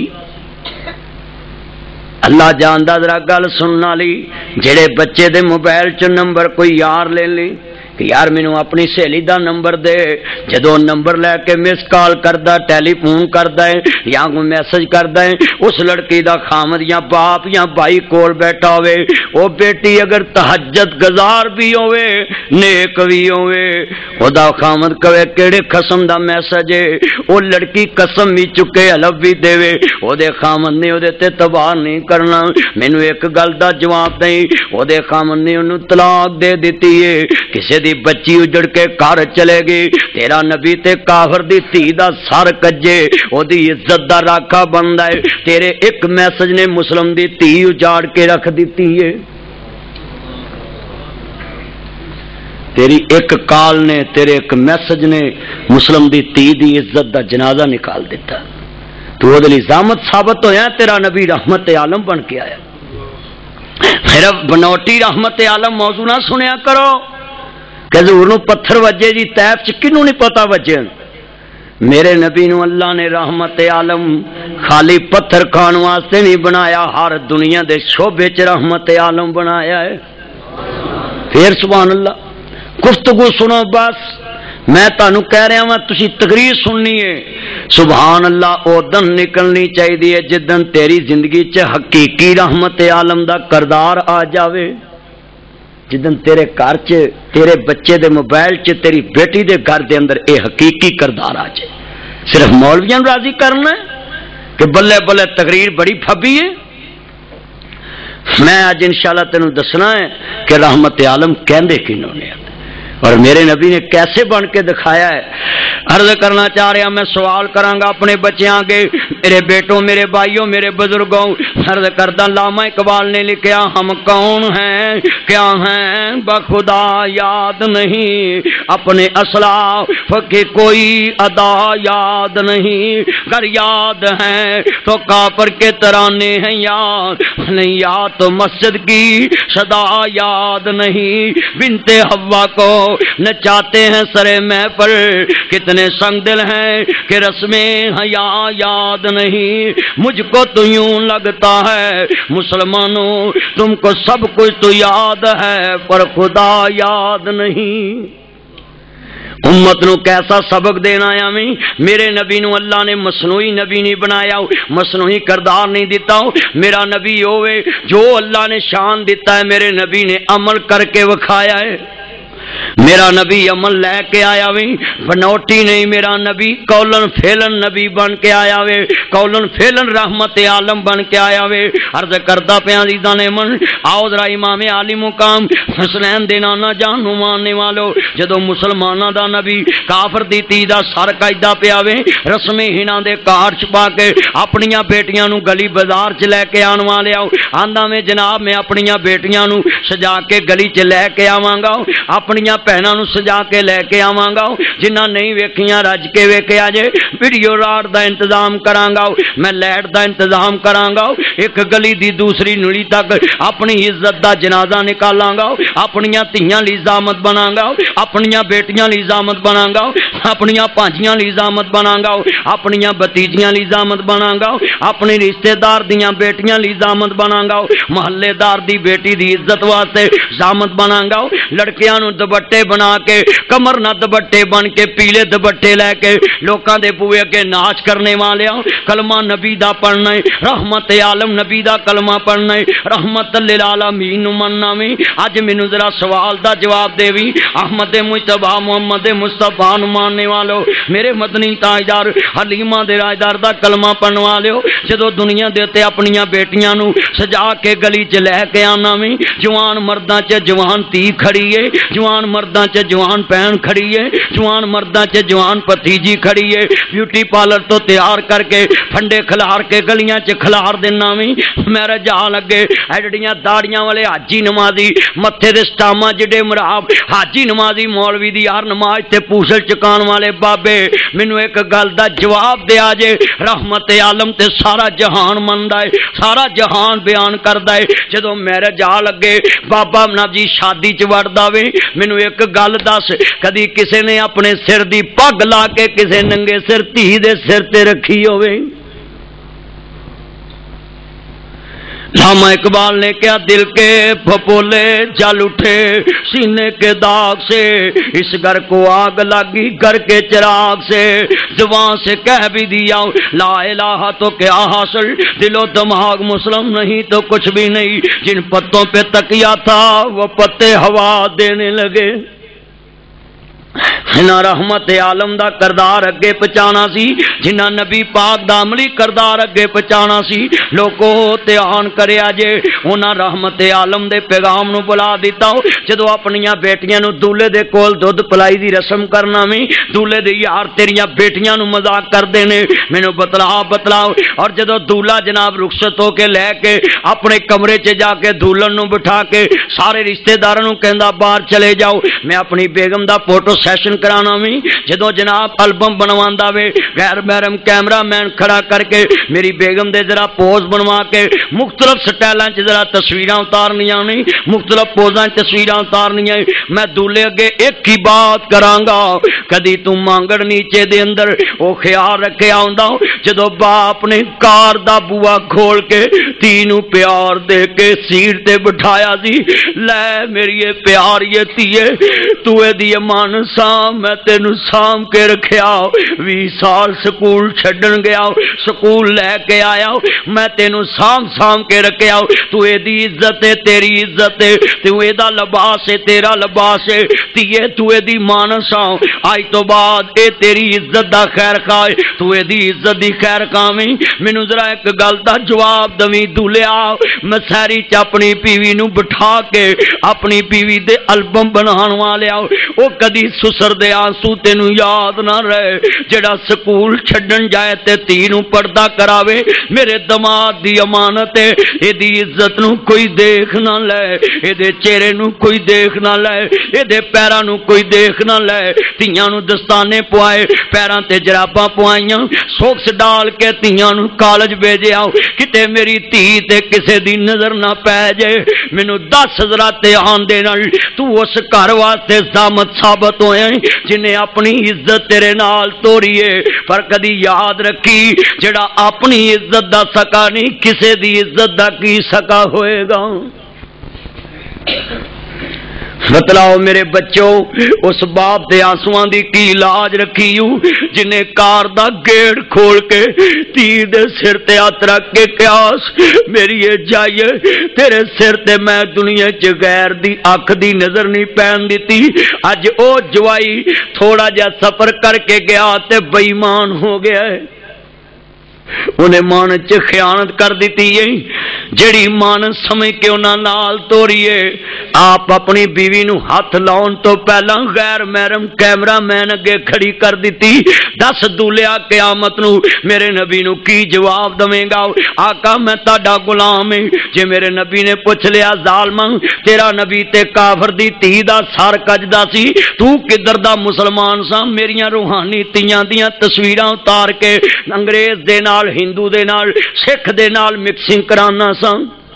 اللہ جاندا ذرا گل سنن والی جڑے بچے دے موبائل چ نمبر کوئی یار لے لے کہ یار مینوں اپنی سہیلی دا نمبر دے جدوں نمبر لے کے مس کال کردا ٹیلی فون کردا ہے یا کوئی میسج کردا ہے اس لڑکی دا خامد یا باپ یا بھائی کول بیٹھا ہوئے او بیٹی اگر تہجد گزار بھی ہوئے نیک بھی ہوئے او دا خامد کہے کیڑے قسم دا میسج ہے او لڑکی قسم بھی چکے حلف بھی دے او دے خامد نے او دے تے تباہ نہیں کرنا مینوں ایک گل دا جواب دیں او دے خامد نے اونوں طلاق دے دتی ہے کسے دی بچی اجڑ کے گھر چلے گی تیرا نبی تے کافر دی تھی دا سر کجے او دی عزت دا راکھا بندا ہے تیرے ایک میسج نے مسلم دی تھی اجاڑ کے رکھ دیتی ہے تیری ایک کال نے تیرے ایک میسج نے مسلم دی تھی دی عزت دا جنازہ نکال دیتا تو وہ دلی زامت ثابت ہویا تیرا نبی رحمت عالم بن کے آیا پھر بنوٹی رحمت عالم موضوع نہ سنیا کرو کہ حضور نو پتھر وجے جی طیف چ کینوں نہیں پتا وجے میرے نبی نو اللہ نے رحمت عالم خالی پتھر کھان واسطے نہیں بنایا ہر دنیا دے شعبے چ رحمت عالم بنایا ہے پھر سبحان اللہ گفتگو سنو بس میں تانوں کہہ رہا ہوں تسی تقریر سننی ہے سبحان اللہ او دن نکلنی چاہیے جدن تیری زندگی چ حقیقی رحمت عالم دا کردار آ جاوے جدن تیرے گھر چ تیرے بچے دے موبائل چ تیری بیٹی دے گھر دے اندر اے حقیقی کردار آ جائے صرف مولویاں راضی کرنا ہے کہ بلے بلے تقریر بڑی پھبی ہے میں آج انشاءاللہ تینوں دسنا ہے کہ رحمت عالم کہندے کینوں نے اور میرے نبی نے کیسے بن کے دکھایا ہے عرض کرنا چاہ رہا میں سوال کراں گا اپنے بچیاں کے میرے بیٹوں میرے بھائیوں میرے بزرگوں عرض کردہ علامہ اقبال نے لکھیا ہم کون ہیں کیا ہیں بخدا یاد نہیں اپنے اسلاف کی کوئی ادا یاد نہیں گر یاد ہیں تو کافر کے ترانے ہیں یاد نہیں یاد تو مسجد کی صدا یاد نہیں بنت حوا کو نچاتے ہیں سرے میں پر کتنے سنگ دل ہیں کہ رسمیں حیا یاد نہیں مجھ کو تو یوں لگتا ہے مسلمانوں تم کو سب کچھ تو یاد ہے پر خدا یاد نہیں امت نو کیسا سبق دینا آیا میں میرے نبی نو اللہ نے مصنوعی نبی نہیں بنایا مصنوعی کردار نہیں دیتا میرا نبی ہوئے جو اللہ نے شان دیتا ہے میرے نبی نے عمل کر کے وکھایا ہے میرا نبی عمل لے کے آیا وے بنوٹی نہیں میرا نبی قولن فعلن نبی بن کے آیا وے قولن فعلن رحمت عالم بن کے آیا وے عرض کردہ پہ عزیزان من آؤ ذرا امام عالی مقام حسنین دے نانا جانو ماننے والو جدو مسلمانہ دا نبی کافر دی تی دا سر قائدہ پہ آوے رسم ہنا دے کار چھپا کے اپنیاں بیٹیاں نو گلی بازار چ لے کے آن والے آؤ آندہ میں جناب میں اپنیاں بیٹیاں نو سجا کے گلی چ لے کے آواں گا اپنیاں پہناں نو سجا کے لے کے آواں گا جنہاں نہیں ویکھیاں رج کے ویکھے آجے ویڈیو راڈ دا انتظام کراں گا میں لائٹ دا انتظام کراں گا ایک گلی دی دوسری نڑی تک اپنی عزت دا جنازہ نکالاں گا اپنیاں تیاں لی زامت بناں گا اپنیاں بیٹیاں لی زامت بناں گا अपनियां भांजियां लई ज़ामत बनांगा, अपनियां भतीजियां लई ज़ामत बनांगा, अपने रिश्तेदार दियां बेटियां लई ज़ामत बनांगा, महल्लेदार दी बेटी दी इज्जत वास्ते ज़ामत बनांगा। लड़कियां नूं दुपट्टे बना के, कमर ना दुपट्टे बन के, पीले दुपट्टे लैके लोकां दे बूहे अगे नाच करने वाले कलमा नबी दा पढ़ना है, रहमत आलम नबी दा कलमा पढ़ना है, रहमत लिल आलमीन नूं मनना वी। अज मैनूं जरा सवाल दा जवाब देवी, अहमद मुजतबा मुहम्मद मुस्तफा नूं मानने वालों, मेरे मदनी ताजदार हलीमा दे राजदार दा कलमा पढ़न वालिओ, जदों दुनिया दे उत्ते अपनियां बेटियां नूं सजा के गली च लैके आना वी, जवान मर्दां च जवान धी खड़ी है, जवान मर्दां च जवान भैन खड़ी है, जवान मर्दां च जवान भतीजी खड़ी है, ब्यूटी पार्लर तो तैयार करके फंडे खिलार के गलियां च खिलार देना वी। मेरे जा लगे एडियां दाड़ियां वाले हाजी नमाजी, मत्थे दे स्टामा जिडे मराब हाजी नमाजी मौलवी दी हर नमाज ते पूछल चुकान वाले बाबे, मैनू एक गल दा जवाब दिया जे, रहमत आलम ते सारा जहान मनदा है, सारा जहान बयान करदा है। जदों मेरे जा लगे बाबा नबी शादी च वड़दा वे, मैनू एक गल दस, कदी किसी ने अपने सिर दी पग ला के किसी नंगे सिर धी दे सिर ते रखी होवे? लामा इकबाल ने क्या, दिल के फपोले जल उठे सीने के दाग से, इस घर को आग लगी घर के चिराग से, जुबान से कह भी दिया ला इलाहा तो क्या हासिल, दिलो दिमाग मुस्लिम नहीं तो कुछ भी नहीं। जिन पत्तों पे तकिया था वो पत्ते हवा देने लगे। जिन्हां रहमत आलम दा करदार अगे पहुंचाना सी, जिन्हां नबी पाक दा अमली करदार अगे पहुंचाना सी, लोगो ध्यान करिया जे, उन्हां रहमत आलम दे पैगाम नूं बुला दिता। जदों अपनियां बेटियां नूं दूल्हे दे कोल दुध पलाई दी रस्म करना वी, दूल्हे दे यार तेरियां बेटियां नूं मजाक करदे ने, मैनूं बतलाओ। और जदों दूल्हा जनाब रुखसत होके लैके अपने कमरे च जाके दुल्हन नूं बिठा के सारे रिश्तेदारां नूं कहंदा बाहर चले जाओ, मैं अपनी बेगम दा फोटो सैशन कराना वी। जदों जनाब एल्बम बनवांदा वे, गैर महरम कैमरामैन खड़ा करके मेरी बेगम दे जरा पोज बनवा के मुख्तलिफ स्टाइलां च जरा तस्वीरां उतारनियां नहीं, मुख्तलिफ पोजां तस्वीरां उतारनियां। मैं दूल्हे अगे एक ही बात करांगा, कदी तू मांगड़ नीचे दे अंदर वो ख्याल रखे आउंदा, जदों बाप ने कार दा बूआ खोल के धी नूं प्यार दे के सीट ते बिठाया सी, लै मेरी ये प्यार ये धीए तू एदी अमान मैं तेनू साम के रखिया, 20 साल स्कूल छड्डन गया, स्कूल लैके आया, मैं तेनू साम के रखिया, तू एदी इज्जत है तेरी इज्जत है, तू एदा लिबास है तेरा लिबास है, धीए तू एदी मानस आ, आज तो बाद ए तेरी इज्जत दा खैर खाए, तू एदी इज्जत दी खैर खावी। मैनू जरा एक गल दा जवाब दवी दूल्हा, मैं सैरी च अपनी बीवी नू बिठा के अपनी बीवी दे एल्बम बनाने वाले वो कदी सुसर दे आंसू तेनू याद ना रहे, जेड़ा स्कूल छड्डन जाए ते धी नूं पर्दा करावे, मेरे दमाद दी अमानत है, एदी इज्जत नूं कोई देख ना ले, एदे चेहरे नूं कोई देख ना ले, एदे पैरां नूं कोई देख ना ले। धीआं नूं दस्ताने पवाए, पैरां ते जराबां पवाइयां, सोक्स डाल के धीआं नूं कॉलेज भेजिया, किते मेरी धी ते किसे दी नजर ना पै जाए। मैनूं दस जरा ध्यान दे नाल, तू उस घर वास्ते ज़ामत साबत होया जिन्हें अपनी इज्जत तेरे नाल तोड़ी है, पर कदी याद रखी जेड़ा अपनी इज्जत दा सका नहीं, किसे दी इज्जत दा की सका होएगा। बतलाओ मेरे बच्चों, उस बाप दे आंसुआं दी की लाज रखी जिन्हें कार दा गेट खोल के तीर दे सिर ते हथ रख के क्यास मेरी ये जाइए तेरे सिर ते मैं दुनिया च गैर दी अख दी नजर नहीं पैन दिती। अज ओ जवाई थोड़ा जा सफर करके गया ते बेईमान हो गया है, उन्हें मन च खयानत कर दी है, जेड़ी मन समझ के उन्हां नाल तोरी है। आप अपनी बीवी नूं हथ लाउण तो पहला गैर महरम कैमरा मैन अगे खड़ी कर दी। दस दूल्हा क़यामत नूं मेरे नबी नूं की जवाब दवेगा? आका मैं ताड़ा गुलाम है। जे मेरे नबी ने पुछ लिया जालमा तेरा नबी ते काफर दी धी दा सर कजदा सी, तू किधर दा मुसलमान सा? मेरियां रूहानी धीआं दियां तस्वीरां उतार के अंग्रेज दे नाल, हिंदू दे नाल, सिख दे नाल मिक्सिंग कराना सा।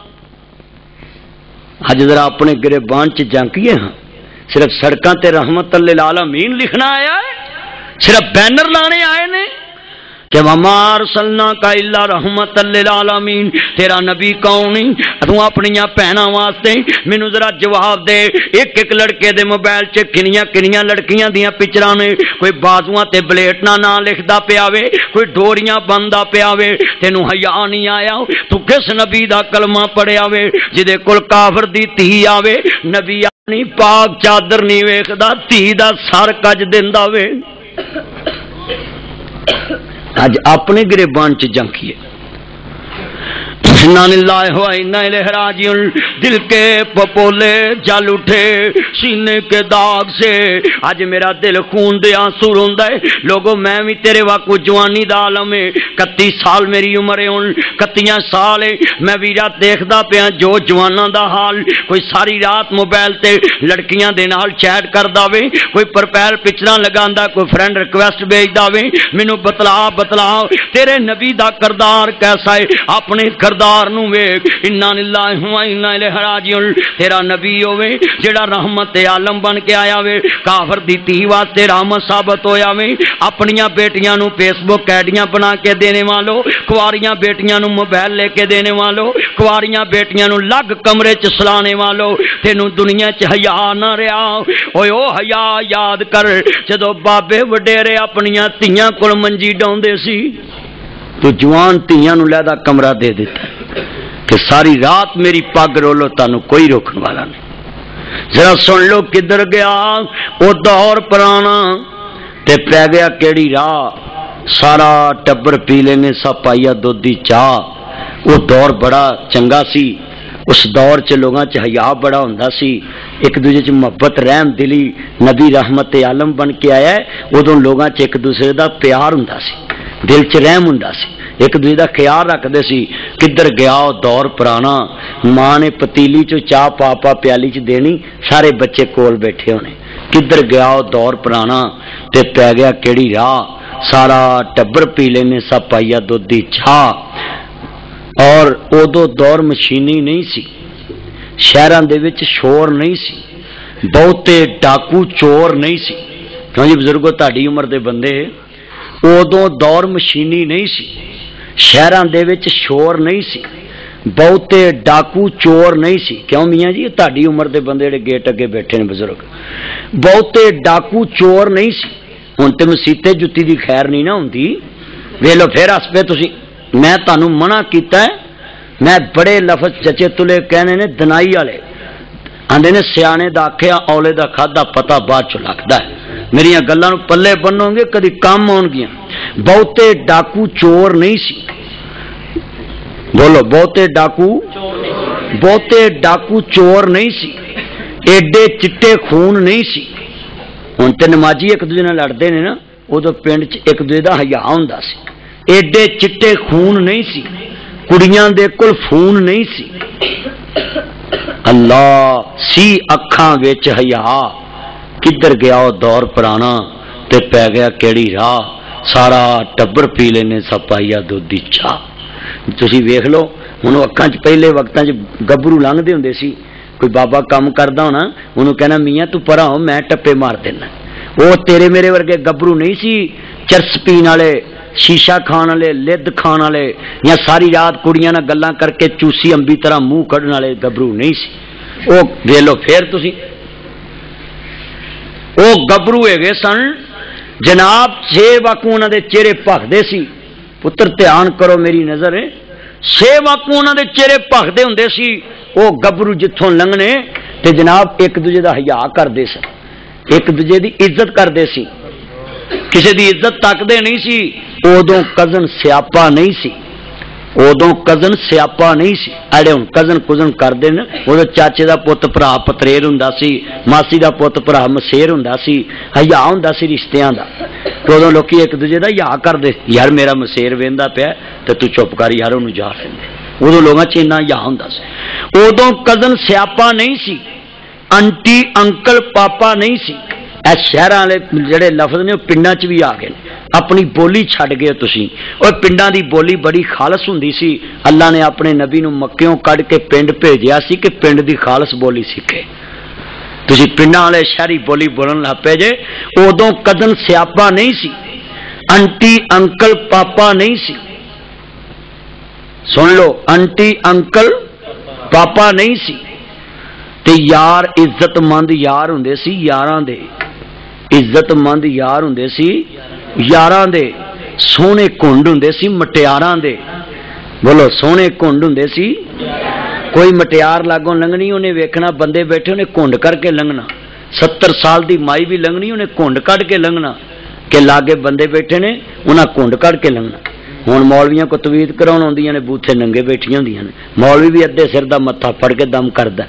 अज जरा अपने गिरबान च झांकीए, हाँ सिर्फ सड़कों ते रहमत लिल आलमीन लिखना आया है, صرف بینر لانے آئے نے کہ وما ارسلناک الا رحمت للعالمین، تیرا نبی کون نہیں؟ تو اپنی بہناں واسطے مینوں ذرا جواب دے، ایک ایک لڑکے دے موبائل چ کنیاں کنیاں لڑکیاں دیاں پکچراں نے، کوئی بازواں تے بلیٹ نہ لکھدا پیا وے، کوئی ڈوریاں بندا پیا وے، تینوں حیا نہیں آیا؟ تو کس نبی دا کلمہ پڑھیا وے جدے کول کافر دی تھی آوے؟ نبی اپنی پاک چادر نہیں ویکھدا، تھی دا سر کج دیندا وے۔ آج اپنے گریبان چ جنکیے، انا للہ و انا الیہ راجعون، دل کے پپولے جل اٹھے سینے کے داغ سے، آج میرا دل خون دے آنسو روندا ہے۔ لوگوں میں بھی تیرے واکو جوانی دا عالم ہے، 31 سال میری عمر ہے، 31 سال ہے، میں بھی رات دیکھدا پیا جو جواناں دا حال، کوئی ساری رات موبائل تے لڑکیاں دے نال چیٹ کردا وے، کوئی پروفائل پکچراں لگاندا، کوئی فرینڈ ریکویسٹ بھیجدا وے۔ مینوں بتلا تیرے نبی دا کردار کیسا ہے؟ اپنے کردار نو ویکھ، انا للہ و انا الیہ راجعون۔ تیرا نبی ہوے جڑا رحمت عالم بن کے آیا وے، کافر دی تھی واسطے رحمت ثابت ہویا وے، اپنیاں بیٹیاں نو فیس بک آئیڈیاں بنا کے دینے والو، کواریاں بیٹیاں نو موبائل لے کے دینے والو، کواریاں بیٹیاں نو لگ کمرے چ سلانے والو، تینوں دنیا چ حیا نہ رہا۔ اوے او حیا یاد کر جدو بابے وڈیرے اپنیاں تیاں کول منجی ڈاؤندے سی، تو جوان تیاں نو لہدا کمرہ دے دیتا کہ ساری رات میری پگ رولو، تانوں کوئی روکن والا نہیں۔ ذرا سن لو کدھر گیا وہ دور پرانا، تے پہ گیا کیڑی راہ، سارا ٹبر پی لینے سا پائیا دودھ دی چاہ۔ وہ دور بڑا چنگا سی، اس دور چ لوگاں چ حیا بڑا ہوندا سی، ایک دوسرے چ محبت رحم دلی، نبی رحمت عالم بن کے آیا ہے، ادوں لوگاں چ ایک دوسرے دا پیار ہوندا سی، دل چ رحم ہوندا سی، ایک دوسرے دا خیال رکھدے سی۔ کدھر گیا وہ دور پرانا، ماں نے پتیلی چ چاہ پا پیالی چ دینی، سارے بچے کول بیٹھے ہونے۔ کدھر گیا وہ دور پرانا، تے پی گیا کیڑی راہ، سارا ٹبر پی لینے سب پائیا دودھ دی چاہ۔ اور ادو دور مشینی نہیں سی، شہراں دے وچ شور نہیں سی، بہتے ڈاکو چور نہیں سی۔ کیوں جی بزرگو تہاڈی عمر دے بندے، ادو دور مشینی نہیں سی، شہراں دے وچ شور نہیں سی، بہتے ڈاکو چور نہیں سی۔ کیوں میاں جی تہاڈی عمر دے بندے جڑے گیٹ اگے بیٹھے نے بزرگ، بہتے ڈاکو چور نہیں سی۔ ہن تے مسیتے جُتی دی خیر نہیں نہ ہوندی، ویکھ لو پھر ہس پے تسی۔ میں تانوں منع کیتا ہے، میں بڑے لفظ چچے تلے کہنے نے دنائی والے، آندے نے سیانے دا آکھیا اولے دا کھادا پتہ بعد چ لگدا ہے۔ میری گلاں نو پلے بنو گے کدی کم آن گیاں۔ بہتے ڈاکو چور نہیں سی، بولو بہتے ڈاکو چور نہیں سی، ایڈے چٹے خون نہیں سی۔ ہن تے نمازی ایک دوسرے نال لڑدے نے نا، ادو پنڈ چ ایک دوسرے دا حیا ہوندا سی، ایڈے چٹے خون نہیں سی، کڑیاں دے کول فون نہیں سی۔ اللہ سی اکھاں وچ حیا، کدھر گیا وہ دور پرانا، تے پی گیا کیڑی راہ، سارا ٹبر پی لینے سا پائیا دودھ دی چاہ۔ تسی ویکھ لو ہن اکھاں چ پہلے وقتاں چ گبرو لنگدے ہوندے سی، کوئی بابا کام کردا ہونا انہوں کہنا میاں تو پرا ہو میں ٹپے مار دینا۔ وہ تیرے میرے ورگے گبرو نہیں سی، چرس پین والے، شیشہ کھان والے، لد کھان والے، یا ساری رات کڑیاں نال گلاں کر کے چوسی امبی طرح منہ کھڑن والے گبرو نہیں سی۔ وہ ویکھ لو پھر تسی، وہ گبرو ہے سن جناب، 6 وقت انہاں دے چہرے بھخدے سی۔ پتر دھیان کرو میری نظر، 6 وقت انہاں دے چہرے بھخدے ہوندے سی۔ وہ گبرو جتھوں لنگنے تے جناب ایک دوجے دا حیا کردے سن، ایک دوجے دی عزت کردے سی، کسی دی عزت تکدے نہیں سی۔ ادوں کزن سیاپا نہیں سی، ادوں کزن سیاپا نہیں سی، اڑے ہن کزن کزن کردے نا۔ ادوں چاچے دا پت بھرا پتریر ہوندا سی، ماسی دا پت بھرا مسیر ہوندا سی، حیا ہوندا سی رشتیاں دا۔ تو ادوں لوکی ایک دوجے دا حیا کردے، یار میرا مسیر ویندا پیا تے تو چپ کر یار اونوں جا لیندے۔ ادوں لوگاں چ اتنا حیا ہوندا سی۔ ادوں کزن سیاپا نہیں سی، انٹی انکل پاپا نہیں سی۔ اے شہراں والے جڑے لفظ نے پنڈاں چ بھی آ گئے، اپنی بولی چھڈ گئے تسی۔ اور پنڈاں دی بولی بڑی خالص ہوندی سی، اللہ نے اپنے نبی نو مکیوں کڈ کے پنڈ بھیجیا سی کہ پنڈ دی خالص بولی سکھے۔ تسی پنڈاں والے شہری بولی بولن لگ پے جے. ادوں کدن سیاپا نہیں سی, انٹی انکل پاپا نہیں سی. سن لو, انٹی انکل پاپا نہیں سی. تے یار عزت مند یار ہوندے سی یاراں دے, عزت مند یار ہوندے سی یاراں دے. سونے کنڈ ہوندے سی مٹیاراں دے. بولو سونے کنڈ ہوندے سی. کوئی مٹیار لاگوں لنگنی انہیں ویکھنا بندے بیٹھے انہیں کنڈ کر کے لنگنا. 70 سال دی مائی بھی لنگنی انہیں کنڈ کٹ کے لنگنا کہ لاگے بندے بیٹھے نے انہیں کنڈ کٹ کے لنگنا. ہوں مولویاں کو توید کراؤن آؤندیاں نے بوتھے ننگے بیٹھیاں ہوندیاں نے. مولوی بھی ادھے سر دا متھا پھڑ کے دم کردا.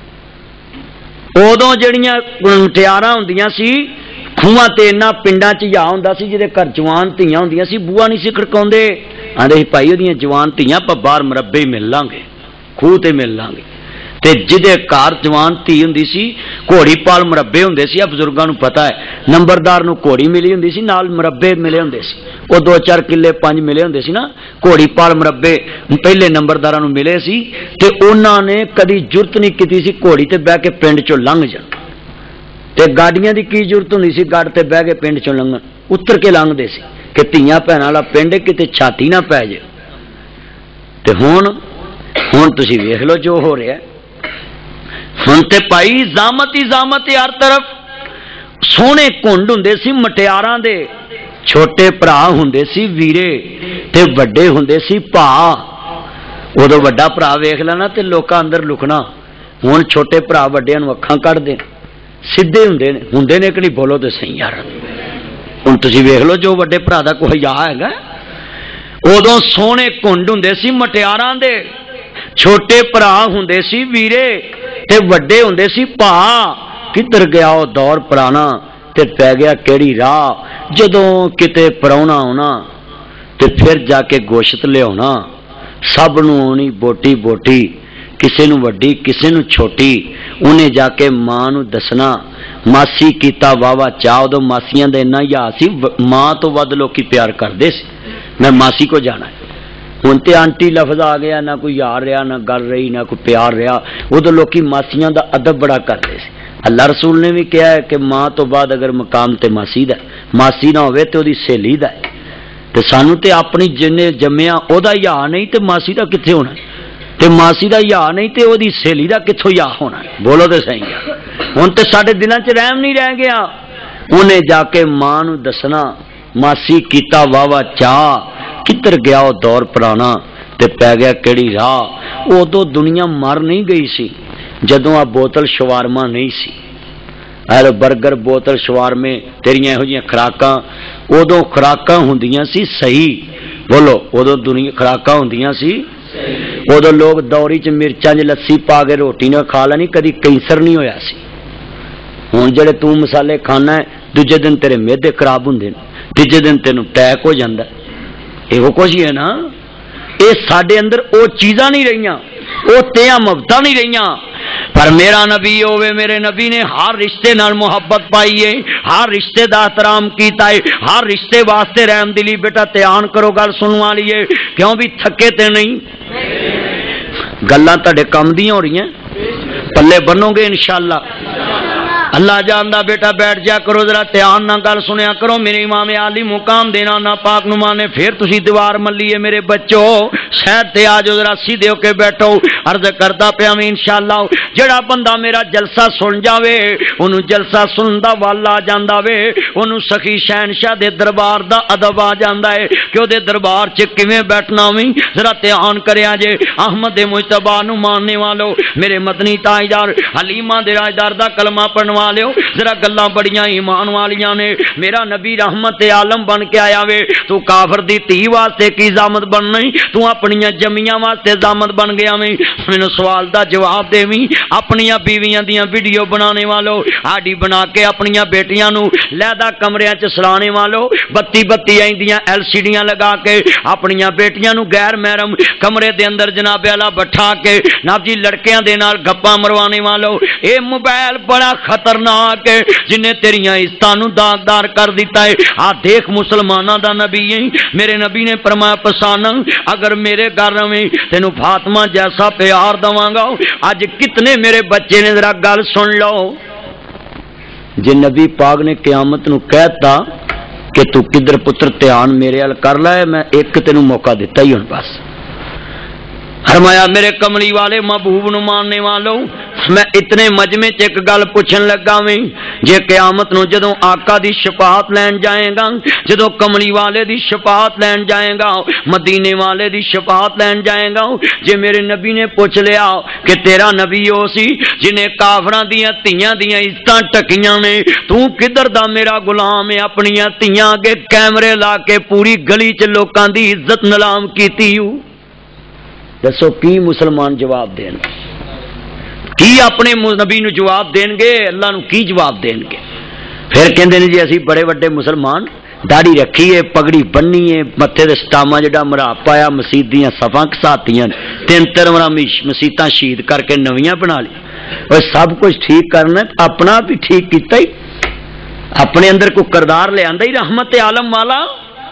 ادوں جڑیاں مٹیاراں ہوندیاں سی کھواں تے انہاں پنڈاں چ یا ہوندا سی جہدے گھر جوان دھیاں ہوندیاں سی بوا نہیں سی کھڑکاوندے. آندے سی بھائی اودیاں جوان دھیاں پا باہر مربے مل لاں گے, خوہ تے مل لاں گے. تے جدے گھر جوان دھی ہوندی سی گھوڑی پال مربے ہوندے سی. بزرگاں نوں پتہ ہے نمبردار نوں گھوڑی ملی ہوندی سی نال مربے ملے ہوندے سی. وہ 2-4 کلے 5 ملے ہوندے سی نا گھوڑی پال مربے پہلے نمبرداراں نوں ملے سی. تے انہاں نے کدی جرت نہیں کیتی سی گھوڑی تے بہ کے پنڈ چوں لنਘ جان. تے گاڑیاں دی کی ضرورت ہوندی سی گاڑ تے بہ کے پنڈ چوں لنگن, اتر کے لنਘ دے سی کہ دھیاں بھیناں والا پنڈ کتے چھاتی نہ پے جائے. تے ہن تسی ویکھ لو جو ہو رہا ہے. ہن تے پائی زامت ہی زامت ہر طرف. سونے کنڈ ہوندے سی مٹیاراں دے, چھوٹے بھرا ہوندے سی ویرے تے وڈے ہوندے سی بھا. ادو وڈا بھرا ویکھ لینا تے لوکاں اندر لکنا. ہن چھوٹے بھرا وڈیاں نوں اکھاں کڈ دے سیدھے ہوندے نے کہ نہیں بولو تے صحیح یار. ہن تسی ویکھ لو جو وڈے بھرا دا کوئی حیا ہے. ادو سونے کنڈ ہوندے سی مٹیاراں دے, چھوٹے بھرا ہوندے سی ویرے تے وڈے ہوندے سی بھا. کدھر گیا وہ دور پرانا تے پی گیا کیڑی راہ. جدوں کتے پراؤنا ہونا تے پھر جا کے گوشت لیاونا. سب نوں ہونی بوٹی بوٹی, کسے نوں وڈی کسے نوں چھوٹی. انہیں جا کے ماں نوں دسنا ماسی کیتا واوا چاہ. ادو ماسیاں دا اتنا یا سی ماں تو ود لوکی پیار کردے سی. میں ماسی کو جانا ہے. ہوں تے آنٹی لفظ آ گیا, نہ کوئی یار رہا نہ گل رہی نہ کوئی پیار رہا. ادو لوکی ماسیاں دا ادب بڑا کرتے سی. اللہ رسول نے بھی کہا ہے کہ ماں تو بعد اگر مقام تے ماسی دا, ماسی نہ ہوئے تے او دی سہیلی دا ہے. تے سانو تے اپنی جنے جمیا او دا یا نہیں تے ماسی دا کتھے ہونا, تے ماسی دا یا نہیں تے او دی سہیلی دا کتھوں یا ہونا. بولو تے صحیح. ہن تے ساڈے دلاں چ رحم نہیں رہ گیا. انہیں جا کے ماں نوں دسنا ماسی کیتا واوا چاہ. کدھر گیا وہ دور پرانا تے پی گیا کیڑی راہ. ادو دنیا مر نہیں گئی سی جدوں آ بوتل شوارما نہیں سی. برگر بوتل شوارمے تیریاں یہو جیاں خوراکاں ادو خوراکاں ہوندیاں سی صحیح. بولو ادو دنیا خوراکاں ہوندیاں سی. ادو لوگ دوری چ مرچاں چ لسی پا کے روٹی نہ کھا لینی, کدی کینسر نہیں ہویا سی. ہوں جڑے تو مسالے کھانا ہے دوجے دن تیرے میدے خراب ہوندے نے, تیجے دن تینوں ٹیک ہو جاندا. یہ کچھ ہی ہے نا. یہ سڈے اندر وہ چیزاں نہیں رہیاں, وہ تیاں محبتاں نہیں رہیاں. پر میرا نبی ہوئے, میرے نبی نے ہر رشتے نال محبت پائی ہے, ہر رشتے دا احترام کیتا ہے, ہر رشتے واسطے رحم دلی. بیٹا دھیان کرو گل سنن والی ہے, کیوں بھی تھکے تے نہیں. گلاں تہاڈے کم دیاں ہو رہی ہیں, پلے بنو گے انشاءاللہ. اللہ جاندا. بیٹا بیٹھ جا کرو, ذرا دھیان نہ گل سنیا کرو. میرے امام عالی مقام دینا نہ پاک نما نے پھر تسی دیوار ملی ہے. میرے بچو شاید تے آ جاؤ, ذرا سیدھے ہو کے بیٹھو. عرض کردا پیا میں انشاءاللہ جڑا بندہ میرا جلسہ سن جاوے انہوں جلسہ سنن دا ول آ جاندا وے. انہوں سخی شہنشاہ دے دربار دا ادب آ جاندا ہے کہ او دے دربار چ کیویں بیٹھنا وی. ذرا دھیان کریا جے. احمد مجتبی نو ماننے والو, میرے مدنی تاجدار حلیمہ دے راجدار دا کلمہ پڑھن والو, ذرا گلاں بڑیاں ایمان والیاں نے. میرا نبی رحمت عالم بن کے آیا وے, تو کافر دی تھی واسطے کی زامت بن نہیں, تو اپنی جمیاں واسطے زامت بن گیا وے. مینوں سوال دا جواب دیویں. اپنی بیویاں دیاں ویڈیو بنانے والو, آڈی بنا کے اپنی بیٹیاں نو لہدا کمریاں چ سلانے والو, بتی بتی آئیندیاں LCDیاں لگا کے اپنی بیٹیاں نو غیر محرم کمرے دے اندر جناب والا بٹھا کے ناب جی لڑکیاں دے نال گپاں مروانے والو. اے موبائل بڑا خطرناک ہے جنہیں تیریاں عزتاں نو داغدار کر دیتا ہے. آ دیکھ مسلماناں دا نبی ہے, میرے نبی نے فرمایا پسان اگر میرے گھر میں تینوں فاطمہ جیسا پیار دواں گا. اج کتنے میرے بچے نے ذرا گل سن لو, جے نبی پاک نے قیامت نو کہتا کہ تو کدھر پتر دھیان میرے ال کر لے، میں ایک تینوں موقع دیتا ہی ہوں بس۔ فرمایا میرے کملی والے محبوب نو ماننے والوں، میں اتنے مجمع چ ایک گل پوچھن لگا میں، جے قیامت نو جدوں آقا دی شفاعت لین جائے گا، جدوں کملی والے دی شفاعت لین جائے گا، مدینے والے دی شفاعت لین جائے گا، جے میرے نبی نے پوچھ لیا کہ تیرا نبی او سی جنہیں کافراں دیاں تیاں دیاں عزتاں ٹکیاں نے، تو کدھر دا میرا غلام ہے اپنیاں تیاں اگے کیمرے لا کے پوری گلی چ لوکاں دی عزت نلام کیتی ہو؟ دسو کی مسلمان جواب دین گے؟ کی اپنے نبی نو جواب دین گے؟ اللہ نو کی جواب دین گے؟ پھر کہندے نے جی اسی بڑے بڑے مسلمان داڑھی رکھی ہے، پگڑی بننی ہے، متھے تے سٹاما جڑا مرا پایا، مسجد دیاں صفاں کساتیاں، 3 مسیتاں شہید کر کے نویاں بنا لی۔ اور سب کچھ ٹھیک کرنا، اپنا بھی ٹھیک کیتا ہی، اپنے اندر کو کردار لے آندا ہی رحمت عالم والا۔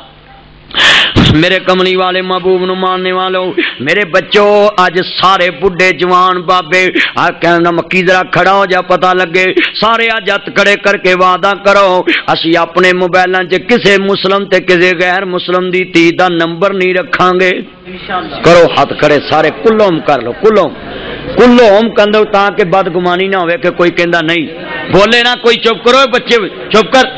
میرے کملی والے محبوب نو ماننے والوں، میرے بچوں آج سارے بڈھے جوان بابے کہنا مکی ذرا کھڑا ہو جا پتہ لگے، سارے آج ہاتھ کھڑے کر کے وعدہ کرو اسی اپنے موبائلاں چ کسے مسلم تے کسے غیر مسلم دی تھی دا نمبر نہیں رکھاں گے۔ کرو ہاتھ کھڑے سارے، کلوم کر لو، کلوم کندو تاکہ بدگمانی نہ ہوئے کہ کوئی کہندا نہیں بولے نہ کوئی، چپ کرو بچے چپ کر۔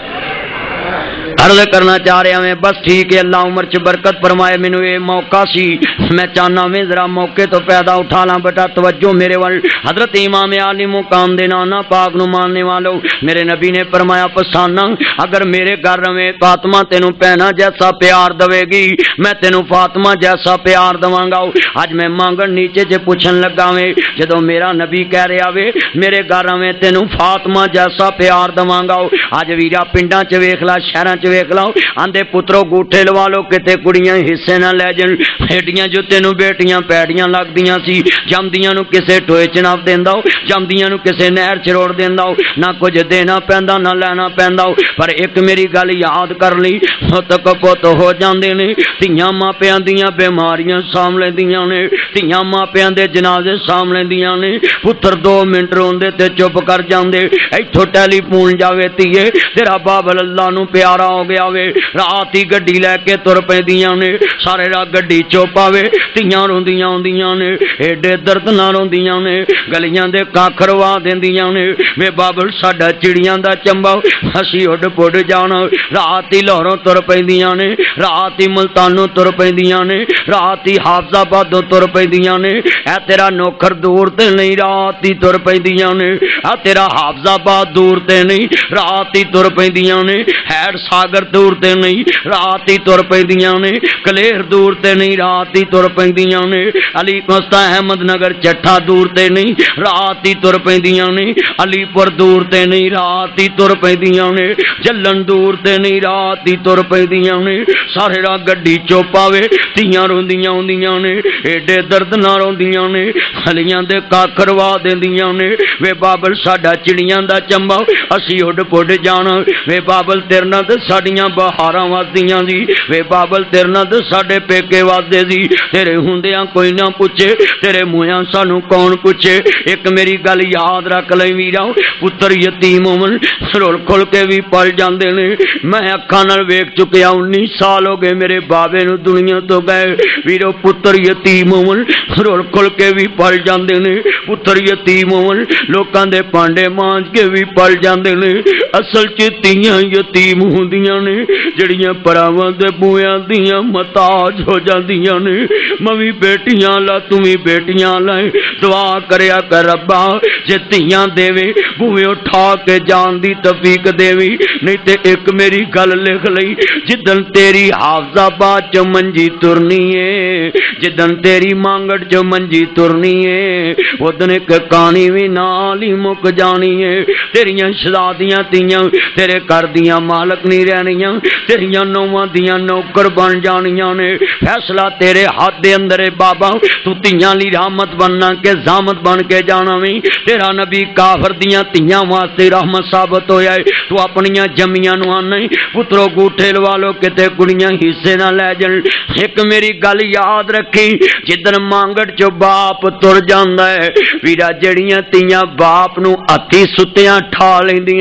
عرض کرنا چاہ رہا میں بس ٹھیک ہے، اللہ عمر چ برکت فرمائے، مینوں یہ موقع سی میں چاہنا میں ذرا موقع تو پیدا اٹھا لاں بیٹا توجہ میرے ول۔ حضرت امام علی مقام دے نانا پاک نو ماننے والوں، میرے نبی نے فرمایا پسانا اگر میرے گھر رہے فاطمہ تینوں پہنا جیسا پیار دے گی میں تینوں فاطمہ جیسا پیار دواں گا۔ اج میں مانگن نیچے چ پوچھن لگا وے جدوں میرا نبی کہہ رہا وے میرے گھر رہے تینوں فاطمہ جیسا پیار دواں گا، اج ویرا پنڈاں چ ویکھ لا شہراں چ ویکھ لاؤ آندے پترو گوٹھے لوا لو کتے کڑیاں حصے نہ لے جن، بیٹیاں جو تینوں بیٹیاں پیڑیاں لگ دیاں سی، جمدیاں نو کسے ٹوئے چناو دیندا ہو، جمدیاں نو کسے نہر چروڑ دیندا ہو، نہ کچھ دینا پیندا نہ لینا پیندا ہو، پر ایک میری گل یاد کر لی پت کپت ہو جاندے نے، تیاں ماپیاں دیاں بیماریاں سام لیندیاں نے، تیاں ماپیاں دے جنازے سام لیندیاں نے، پتر 2 منٹ روندے تے چپ کر جاندے، ایتھوں ٹیلی فون جاوے تیے تیرا بابل اللہ نو پیارا ہو گیا وے، رات ہی گڈی لے کے تر پیندیاں نے، سارے راہ گڈی چوپا وے، تیاں روندیاں ہوندیاں نے، ایڈے درد نہ روندیاں نے، گلیاں دے کاکھر وا دیندیاں نے، وے بابل ساڈا چڑیاں دا چمبا اسی اڈ پڈ جانا، رات ہی لاہوروں تر پیندیاں نے، رات ہی ملتانوں تر پیندیاں نے، رات ہی حافظ آبادوں تر پیندیاں نے، اے تیرا نوکر دور تے نہیں رات ہی تر پیندیاں نے، اے تیرا حافظ آباد دور تے نہیں رات ہی تر پیندیاں نے، ہیڈ ساگر دور تے نہیں رات ہی تر پیندیاں نے، کلیر دور تے نہیں رات ہی تر پیندیاں نے، علی کوستا احمد نگر چٹھا دور تے نہیں رات ہی تر پیندیاں نے، علی پور دور تے نہیں رات ہی تر پیندیاں نے، جلن دور تے نہیں رات ہی تر پیندیاں نے، سارے راہ گڈی چوپاوے تیاں روندیاں ہوندیاں نے، ایڈے درد نہ روندیاں نے، ہلیاں دے کاکھر وا دیندیاں نے، وے بابل ساڈا چڑیاں دا چمبا اسی اڈ پڈ جانا، وے بابل تیرے نال تے ساڈیاں بہاراں واسدیاں سی، وے بابل تیرے نال تے ساڈے پیکے واسدے سی، تیرے ہوندیاں کوئی نہ پوچھے تیرے منہاں سانوں کون پوچھے۔ ایک میری گل یاد رکھ لئی ویرا، پتر یتیم ہون رول کھل کے بھی پل جاندے نے، میں اکھاں نال ویکھ چکیا 19 سال ہو گئے میرے بابے نو دنیا تو گئے، ویرو پتر یتیم ہون رول کھل کے بھی پل جاندے نے، پتر یتیم ہون لوکاں دے پانڈے مانج کے بھی پل جاندے نے، اصل چ تیاں یتیم ہوندیاں نے جڑیاں پراواں دے بویاں دیاں محتاج ہو جاندیاں نے، ممی بیٹیاں لا تمی بیٹیاں لائے دعا کریا کر ربا جے تیاں دیوے بوے اٹھا کے جان دی توفیق دیوی، نہیں تے ایک میری گل لکھ لئی جدن تیری حافظ آباد چ منجی ترنی ہے، جدن تیری مانگڑ چ منجی ترنی ہے، ادن ایک کہانی بھی نال ہی مک جانی ہے، تیریاں شہزادیاں تیاں تیرے گھر دیاں مالک نہیں رہنیاں، تیریاں نواں دیاں نوکر بن جانیاں نے، فیصلہ تیرے ہاتھ دے اندر ہے بابا، تو تیاں لی رحمت بننا کہ زامت بن کے جانا ویں، تیرا نبی کافر دیاں تیاں واسطے رحمت ثابت ہویا ہے، تو اپنیاں جمیاں نو آنا پترو گوٹھے لوا لو کتے کڑیاں حصے نہ لے جن۔ ایک میری گل یاد رکھی جدن مانگڑ چو باپ تر جاندا ہے ویرا جڑیاں تیاں باپ نو ہتھی ستیاں ٹھا لیندیاں سی،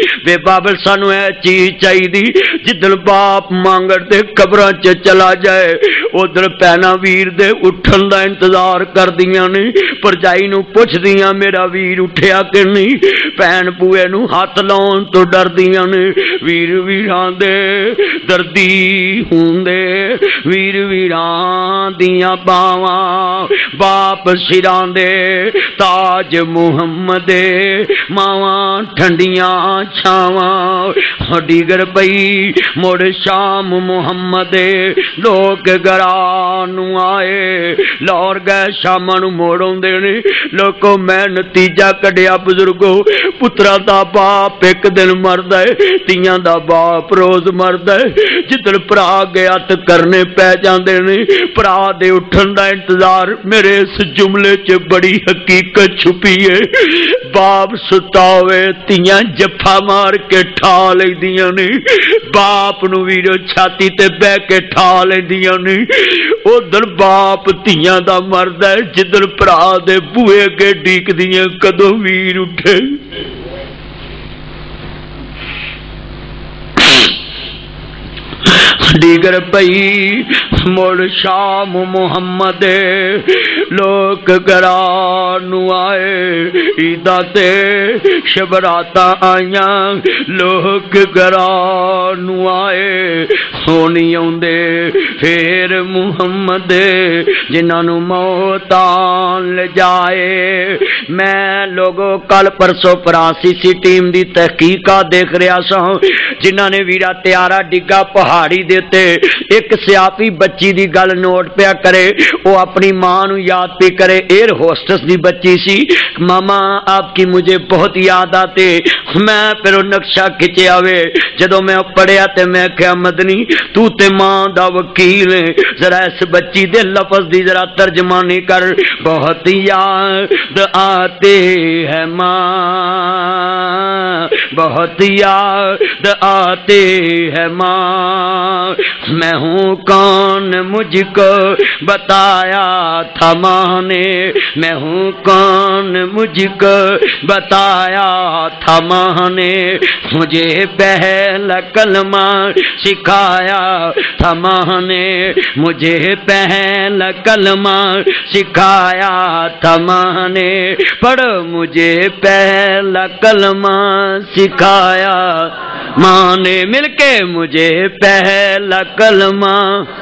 بے بابل سانو اے چیز چاہیے جدن باپ مانگڑ دے قبراں چ چلا جائے ادھر پینا ویر دے اٹھن دا انتظار کر دیاں نے پرجائی نو پوچھ دیاں میرا ویر اٹھیا کہ نہیں پین بوئے نو ہاتھ لاؤن تو ڈر دیاں نے ویر ویران دے دردی ہوں دے ویر ویران دیاں باواں باپ سران دے تاج محمد ماواں ٹھنڈیاں چھاواں دیگر پئی مڑ شام محمد لوگ گرانو آئے لور گئے شامانو موڑوں دینے لوگوں میں نتیجہ کڑیا بزرگو پترہ دا باپ ایک دن مرد ہے تیاں دا باپ روز مرد ہے جدن پرا گیا تو کرنے پہ جان دینے پرا دے اٹھن دا انتظار میرے اس جملے چ بڑی حقیقت چھپی ہے باپ ستاوے تیاں جفا مار کے ٹھا لے دیاں نے باپ نو ویرو چھاتی تے بے کے ٹھا لے دیاں نے ادھر باپ تیاں دا مرد ہے جدھر پرا دے بوئے کے ڈیک دیاں کدو ویر اٹھے دیگر پئی مڑ شام محمد لوگ گرانو آئے عیدہ تے شبراتا آیاں لوگ گرانو آئے ہونی ہوندے پھر محمد جنہوں موتان لے جائے میں لوگوں کل پرسوں پراسی سی ٹیم دی تحقیقہ دیکھ رہا سا جنہوں نے ویرا تیارہ ڈگا پہاڑی دیتے ایک سیاپی بچی دی گل نوٹ پیا کرے وہ اپنی ماں نو یاد پی کرے ایئر ہوسٹس دی بچی سی ماما آپ کی مجھے بہت یاد آتے میں پھر وہ نقشہ کھچے آوے جدو میں پڑھیا تے میں کہا مدنی تو تے ماں دا وکیل ہے ذرا اس بچی دے لفظ دی ذرا ترجمانی کر بہت یاد آتے ہے ماں بہت یاد آتے ہے ماں میں ہوں کون مجھ کو بتایا تھا ماں نے میں ہوں کون مجھ کو بتایا تھا ماں نے مجھے پہلا کلمہ سکھایا تھا ماں نے مجھے پہلا کلمہ سکھایا تھا ماں نے پڑھ مجھے پہلا کلمہ سکھایا ماں نے مل کے مجھے پہلا کلمہ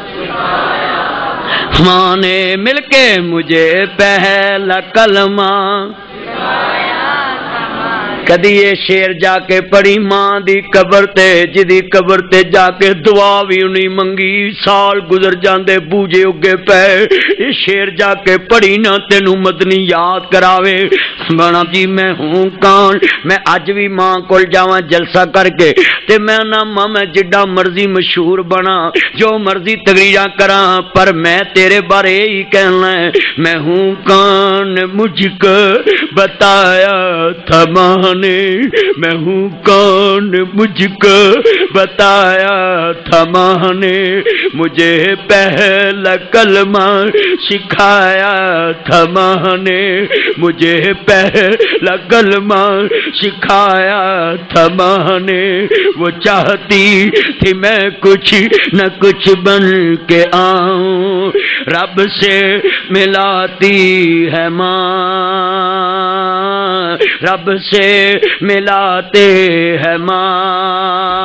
ماں نے مل کے مجھے پہلا کلمہ کدی یہ شیر جا کے پڑھی ماں دی قبر تے جدی قبر تے جا کے دعا بھی انہیں منگی سال گزر جاندے بوجے اگے پہ یہ شیر جا کے پڑھی نہ تینو مدنی یاد کراوے بنا جی میں ہوں کون میں آج بھی ماں کول جاواں جلسہ کر کے تے میں نہ ماں میں جڈا مرضی مشہور بنا جو مرضی تقریراں کراں پر میں تیرے بارے ہی کہنا ہے میں ہوں کون مجھ کو بتایا تھا ماں نے میں ہوں کون مجھ کو بتایا تھا ماں نے مجھے پہلا کلمہ سکھایا تھا ماں نے مجھے پہلا کلمہ سکھایا تھا ماں نے وہ چاہتی تھی میں کچھ نہ کچھ بن کے آؤں رب سے ملاتی ہے ماں رب سے ملاتے ہے ماں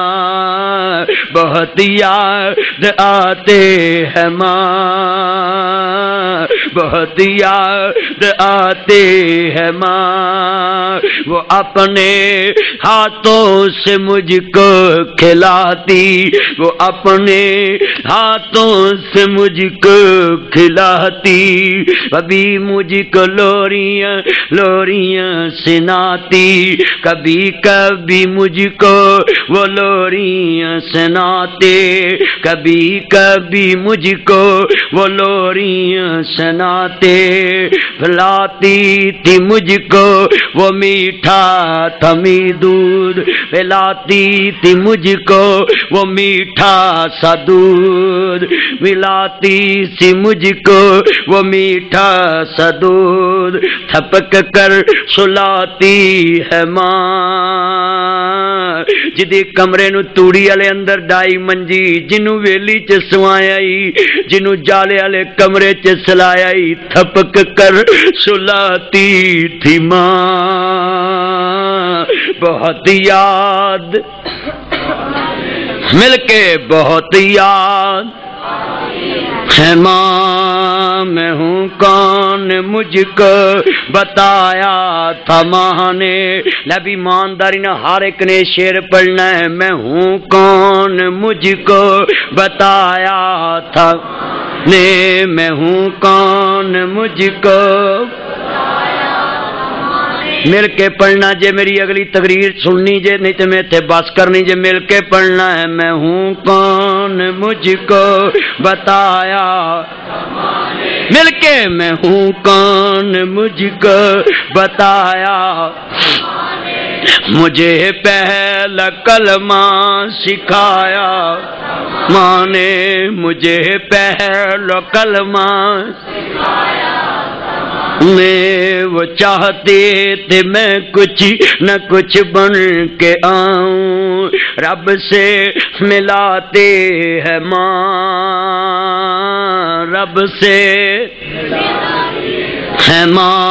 بہت یاد آتے ہے ماں بہت یاد آتے ہے ماں وہ اپنے ہاتھوں سے مجھ کو کھلاتی وہ اپنے ہاتھوں سے مجھ کو کھلاتی کبھی مجھ کو لوریاں لوریاں سناتی کبھی کبھی مجھ کو وہ لوریاں سناتے کبھی کبھی مجھ کو وہ لوریاں سناتے بلاتی تھی مجھ کو وہ میٹھا تھا دودھ پلاتی تھی مجھ کو وہ میٹھا سا دودھ ملاتی سی مجھ کو وہ میٹھا سا دودھ تھپک کر سلاتی ہے ماں جدی کمرے نو توڑی والے اندر ڈائی منجی جنوں ویلی چ سوایا جنوں جالے والے کمرے چ سلایا تھپک کر سلاتی تھی ماں بہت یاد مل کے بہت یاد ہے ماں میں ہوں کون مجھ کو بتایا تھا ماں نے نبی ایمانداری نہ ہر ایک نے شعر پڑھنا ہے میں ہوں کون مجھ کو بتایا تھا نے میں ہوں کون مجھ کو مل کے پڑھنا جے میری اگلی تقریر سننی جے نہیں تو میں تے بس کرنی جے مل کے پڑھنا ہے میں ہوں کون مجھ کو بتایا مل کے میں ہوں کون مجھ کو بتایا مجھے پہلا کلمہ سکھایا ماں نے مجھے پہلا کلمہ میں وہ چاہتے تھے میں کچھ نہ کچھ بن کے آؤں رب سے ملاتے ہیں ماں رب سے ہے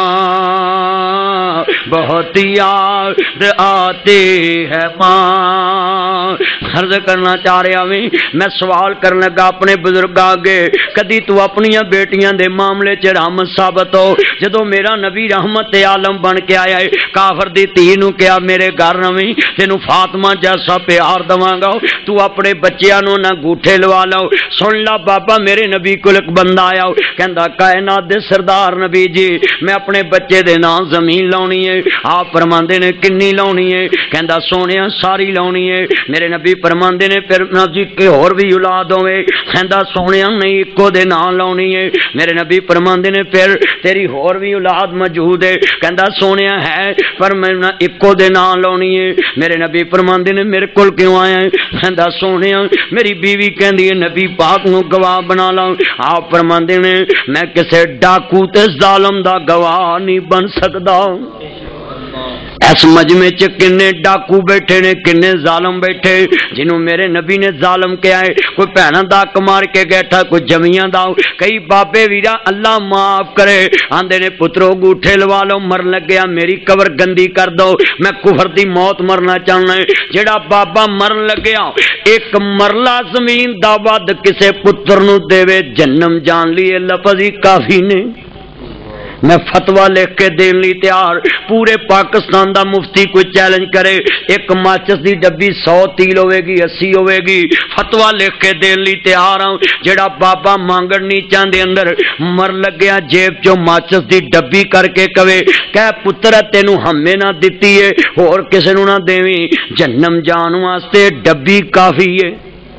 ماں بہت یاد آتے ہیں ماں عرض کرنا چاہ رہا میں سوال کرنے لگا اپنے بزرگ آگے کدی تو اپنی بیٹیاں دے معاملے چ رحمت ثابت ہو جدو میرا نبی رحمت عالم بن کے آیا ہے کافر دی تھی نو کیا میرے گھر نویں تینوں فاطمہ جیسا پیار دواں گا تو اپنے بچیاں نو نہ گوٹھے لوا لو سن لا بابا میرے نبی کول ایک بندہ آیا کہندا کائنات دے سردار نبی جی میں اپنے بچے دے نام زمین لاؤنی ہے آپ فرماندے نے کنی لاؤنی ہے کہندا سونیا ساری لاؤنی ہے میرے نبی فرماندے نے پھر نبی کے اور بھی اولاد ہوے کہندا سونیا نہیں اکو دے نام لاؤنی ہے میرے نبی فرماندے نے پھر تیری اور بھی اولاد موجود ہے کہندا سونیا ہے پر میں اکو دے نام لاؤنی ہے میرے نبی فرماندے نے میرے کول کیوں آیا ہے کہندا سونیا میری بیوی کہندی ہے نبی پاک نو گواہ بنا لاؤ آپ فرماندے نے میں کسے ڈاکو تے ظالم دا گواہ نہیں بن سکدا اس مجمع چ کنے ڈاکو بیٹھے نے کنے ظالم بیٹھے جنہوں میرے نبی نے ظالم کیا ہے کوئی پہنا دا کمار کے گیٹھا کوئی جمیاں دا کئی بابے ویرا اللہ معاف کرے آندے نے پترو گوٹھے لوا لو مر لگ گیا میری قبر گندی کر دو میں کفر دی موت مرنا چاہنا ہے جڑا بابا مرن لگ گیا ایک مرلہ زمین دا ود کسے پتر نو دے وے جنم جان لیے لفظ ہی کافی نے میں فتوہ لکھ کے دین لی تیار پورے پاکستان دا مفتی کوئی چیلنج کرے ایک ماچس دی ڈبی 100 تیل ہوئے گی 80 ہوئے گی فتوہ لکھ کے دین لی تیار ہوں جڑا بابا مانگڑ نیچان دے اندر مر لگیا جیب جو ماچس دی ڈبی کر کے کوے کہ پتر تینوں ہمیں نہ دیتی ہے اور کسے نو نہ دیویں جنم جان واسطے ڈبی کافی ہے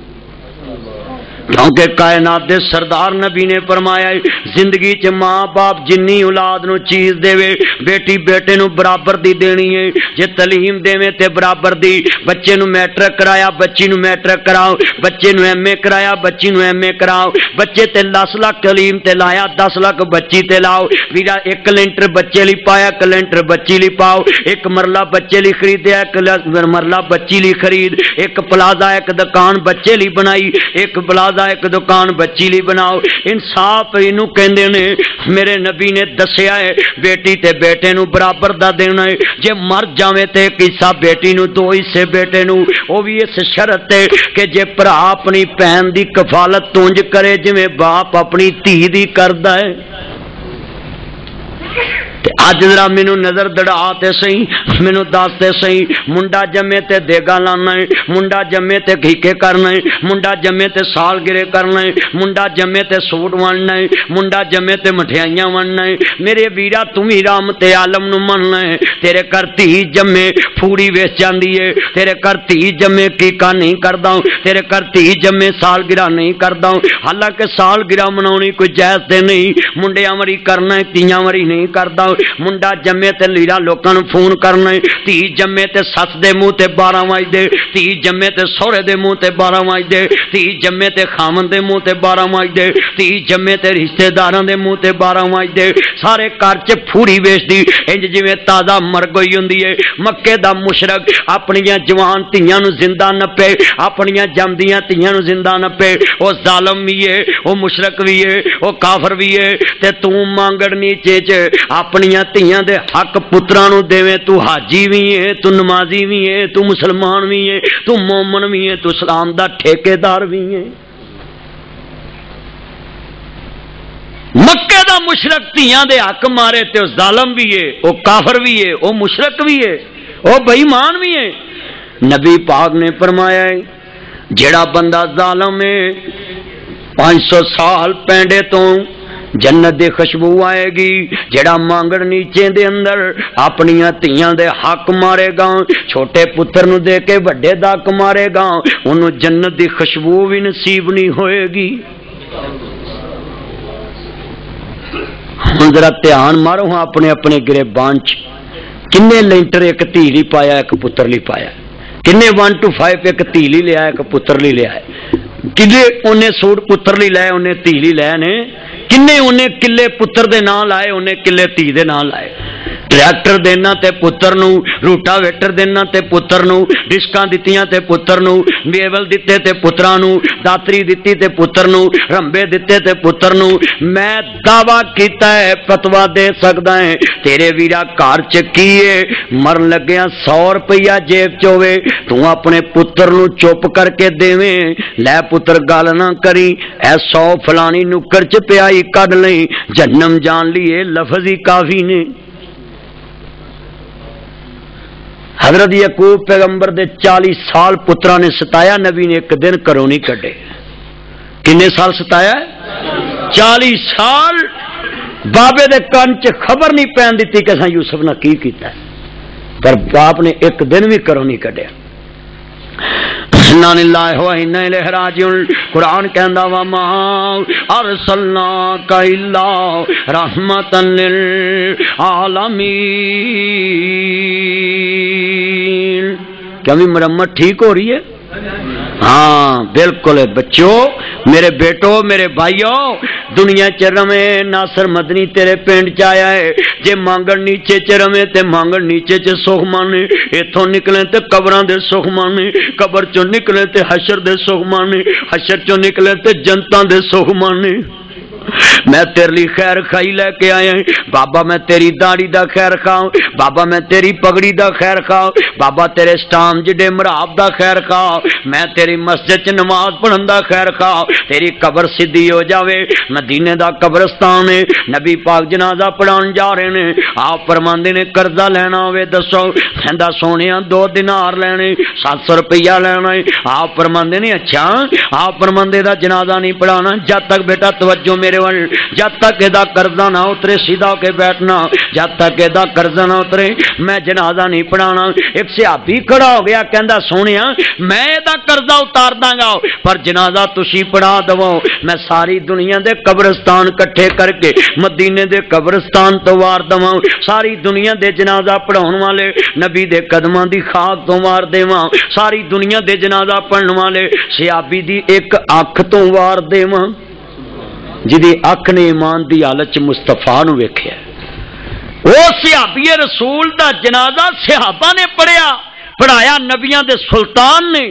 کیونکہ کائنات دے سردار نبی نے فرمایا زندگی چ ماں باپ جنی اولاد نو چیز دے وے بیٹی بیٹے نو برابر دی دینی ہے جے تعلیم دے وے تے برابر دی بچے نو میٹرک کرایا بچی نو میٹرک کراؤ بچے نو ایم اے کرایا بچی نو ایم اے کراؤ بچے تے 10 لاکھ تعلیم تے لایا 10 لاکھ بچی تے لاؤ ویرا 1 کلنٹر بچے لی پایا کلنٹر بچی لی پاؤ ایک مرلہ بچے لی خریدیا ایک مرلہ بچی لی خرید ایک پلازا ایک دکان بچے لی بنائی ایک پلازا ایک دکان بچی لی بناؤ انصاف انہوں کہندے نے میرے نبی نے دسیا ہے بیٹی تے بیٹے نو برابر دا دینا ہے جے مر جاویں تے کسا بیٹی نو 2 حصے بیٹے نو او بھی اس شرط ہے کہ جے بھرا اپنی بہن دی کفالت تونج کرے جویں باپ اپنی دھی دی کردا ہے اج ذرا مینوں نظر دڑا تے صحیح مینوں دس تے صحیح منڈا جمے تے دیگا لانا ہے منڈا جمے تے گھیکے کرنا ہے منڈا جمے تے سال گرے کرنا ہے منڈا جمے تے سوٹ واننا ہے منڈا جمے تے مٹھائیاں واننا ہے میرے ویرا تم ہی رحمت عالم نو مننا ہے تیرے گھر دھی جمے پھوڑی ویچ جاندی ہے تیرے گھر دھی جمے کیکا نہیں کردا تیرے گھر دھی جمے سال گرا نہیں کردا حالانکہ سال گرا مناونی کوئی جائز تے نہیں منڈیاں وری کرنا ہے تیاں وری نہیں کردا منڈا جمے تے لیرا لوکاں نوں فون کرنا، دھی جمے تے سس دے منہ تے 12 وجدے، دھی جمے تے سہرے دے منہ تے 12 وجدے، دھی جمے تے خاوند دے منہ تے 12 وجدے، دھی جمے تے رشتہ داراں دے منہ تے 12 وجدے، سارے گھر چ پھوڑی ویچدی انج جویں تازہ مر گئی ہوندی ہے۔ مکے دا مشرک اپنیاں جوان تیاں نوں زندہ نپے، اپنیاں جمدیاں تیاں نوں زندہ نپے، او ظالم وی ہے، او مشرک وی ہے، او کافر وی ہے، تے تو مانگڑ نیچے چ اپنیاں تیاں دے حق پتراں نوں دیویں، تو حاجی وی ہے، تو نمازی وی ہے، تو مسلمان وی ہے، تو مومن وی ہے، تو اسلام دا ٹھیکیدار وی ہے۔ مکے دا مشرک تیاں دے حق مارے تے او ظالم بھی ہے، او کافر بھی ہے، او مشرک بھی ہے، او بے ایمان بھی ہے۔ نبی پاک نے فرمایا ہے جڑا بندہ ظالم ہے 500 سال پینڈے تو جنت دی خوشبو آئے گی، جڑا مانگڑ نیچے دے اندر اپنیاں تیاں دے حق مارے گا، چھوٹے پتر نو دے کے بڑے دا حق مارے گا، انہوں جنت دی خوشبو بھی نصیب نہیں ہوئے گی۔ ذرا دھیان مارو ہاں اپنے اپنے گریبان چ کنے لینٹر ایک دھی لی پایا ایک پتر لی پایا، کنے 1 to 5 ایک دھی لی لیا ایک پتر لی لیا، کنے انہیں سوٹ پتر لی لائے انہیں دھی لی لائے نے، کنے انہیں کلے پتر دے نام لائے انہیں کلے دھی دے نام لائے۔ ٹریکٹر دینا تے پتر نو، روٹا ویٹر دینا تے پتر نو، ڈسکاں دتیاں تے پتر نو، بیول دیتے تے پتراں نو، داتری دتی تے پتر نو، رمبے دیتے تے پتر نو۔ میں دعویٰ کیتا ہے فتوا دے سکدا ہے تیرے ویرا گھر چ کیے مرن لگیاں 100 روپیہ جیب چ ہوے تو اپنے پتر نو چپ کر کے دیویں، لے پتر گل نہ کری، اے 100 فلانی نکر چ پیائی کڈ لئی، جہنم جان لیے لفظ ہی کافی نے۔ حضرت یعقوب پیغمبر دے 40 سال پترا نے ستایا، نبی نے ایک دن گھروں نہیں کڈے۔ کنے سال ستایا؟ 40 سال بابے دے کان چ خبر نہیں پین دیتی کہ اساں یوسف نے کی کیتا ہے، پر باپ نے ایک دن بھی گھروں نہیں کڈیا۔ انا للہ و انا الیہ راجعون۔ قرآن کہندا وما ارسلناک الا رحمتا للعالمین۔ کیا بھی مرمت ٹھیک ہو رہی ہے؟ ہاں بالکل ہے بچوں، میرے بیٹو میرے بھائیو، دنیا چ رمے ناصر مدنی تیرے پنڈ چ آیا ہے، جے مانگڑ نیچے چ رمے تے مانگڑ نیچے چ سکھ مانے، ایتھوں نکلے تے قبراں دے سکھ مانے، قبر چوں نکلے تے حشر دے سکھ مانے، حشر چوں نکلے تے جنتاں دے سکھ مانے۔ میں تیرے لیے خیر خائی لے کے آیا ہوں بابا، میں تیری داڑھی دا خیر خاؤں بابا، میں تیری پگڑی دا خیر خاؤں بابا، تیرے سٹام جڑے مراب دا خیر خاؤں، میں تیری مسجد چ نماز پڑھن دا خیر خاؤں، تیری قبر سیدھی ہو جاوے۔ مدینے دا قبرستان ہے، نبی پاک جنازہ پڑھان جا رہے نے، آپ فرماندے نے قرضہ لینا ہوئے دسو، کہندا سونیا 2 دینار لینے 700 روپیہ لینا ہے۔ آپ فرماندے نے اچھا، آپ فرماندے دا جنازہ نہیں پڑھانا جب تک بیٹا توجہ میرے وال، جب تک ادا قرضہ نہ اترے سیدھا ہو کے بیٹھنا، جب تک ادا قرضہ نہ اترے میں جنازہ نہیں پڑھانا۔ ایک صحابی کھڑا ہو گیا کہندا سونیا میں ادا قرضہ اتار داں گا پر جنازہ تسی پڑھا دو۔ میں ساری دنیا دے قبرستان کٹھے کر کے مدینے دے قبرستان تو وار دواں، ساری دنیا دے جنازہ پڑھاؤن والے نبی دے قدماں دی خاک تو وار دیواں، ساری دنیا دے جنازہ پڑھن والے صحابی دی ایک اکھ تو وار دیواں جدی اکھ نے ایمان دی حالت چ مصطفیٰ نو ویکھیا۔ او صحابی رسول دا جنازہ صحابہ نے پڑھایا نبیاں دے سلطان نے۔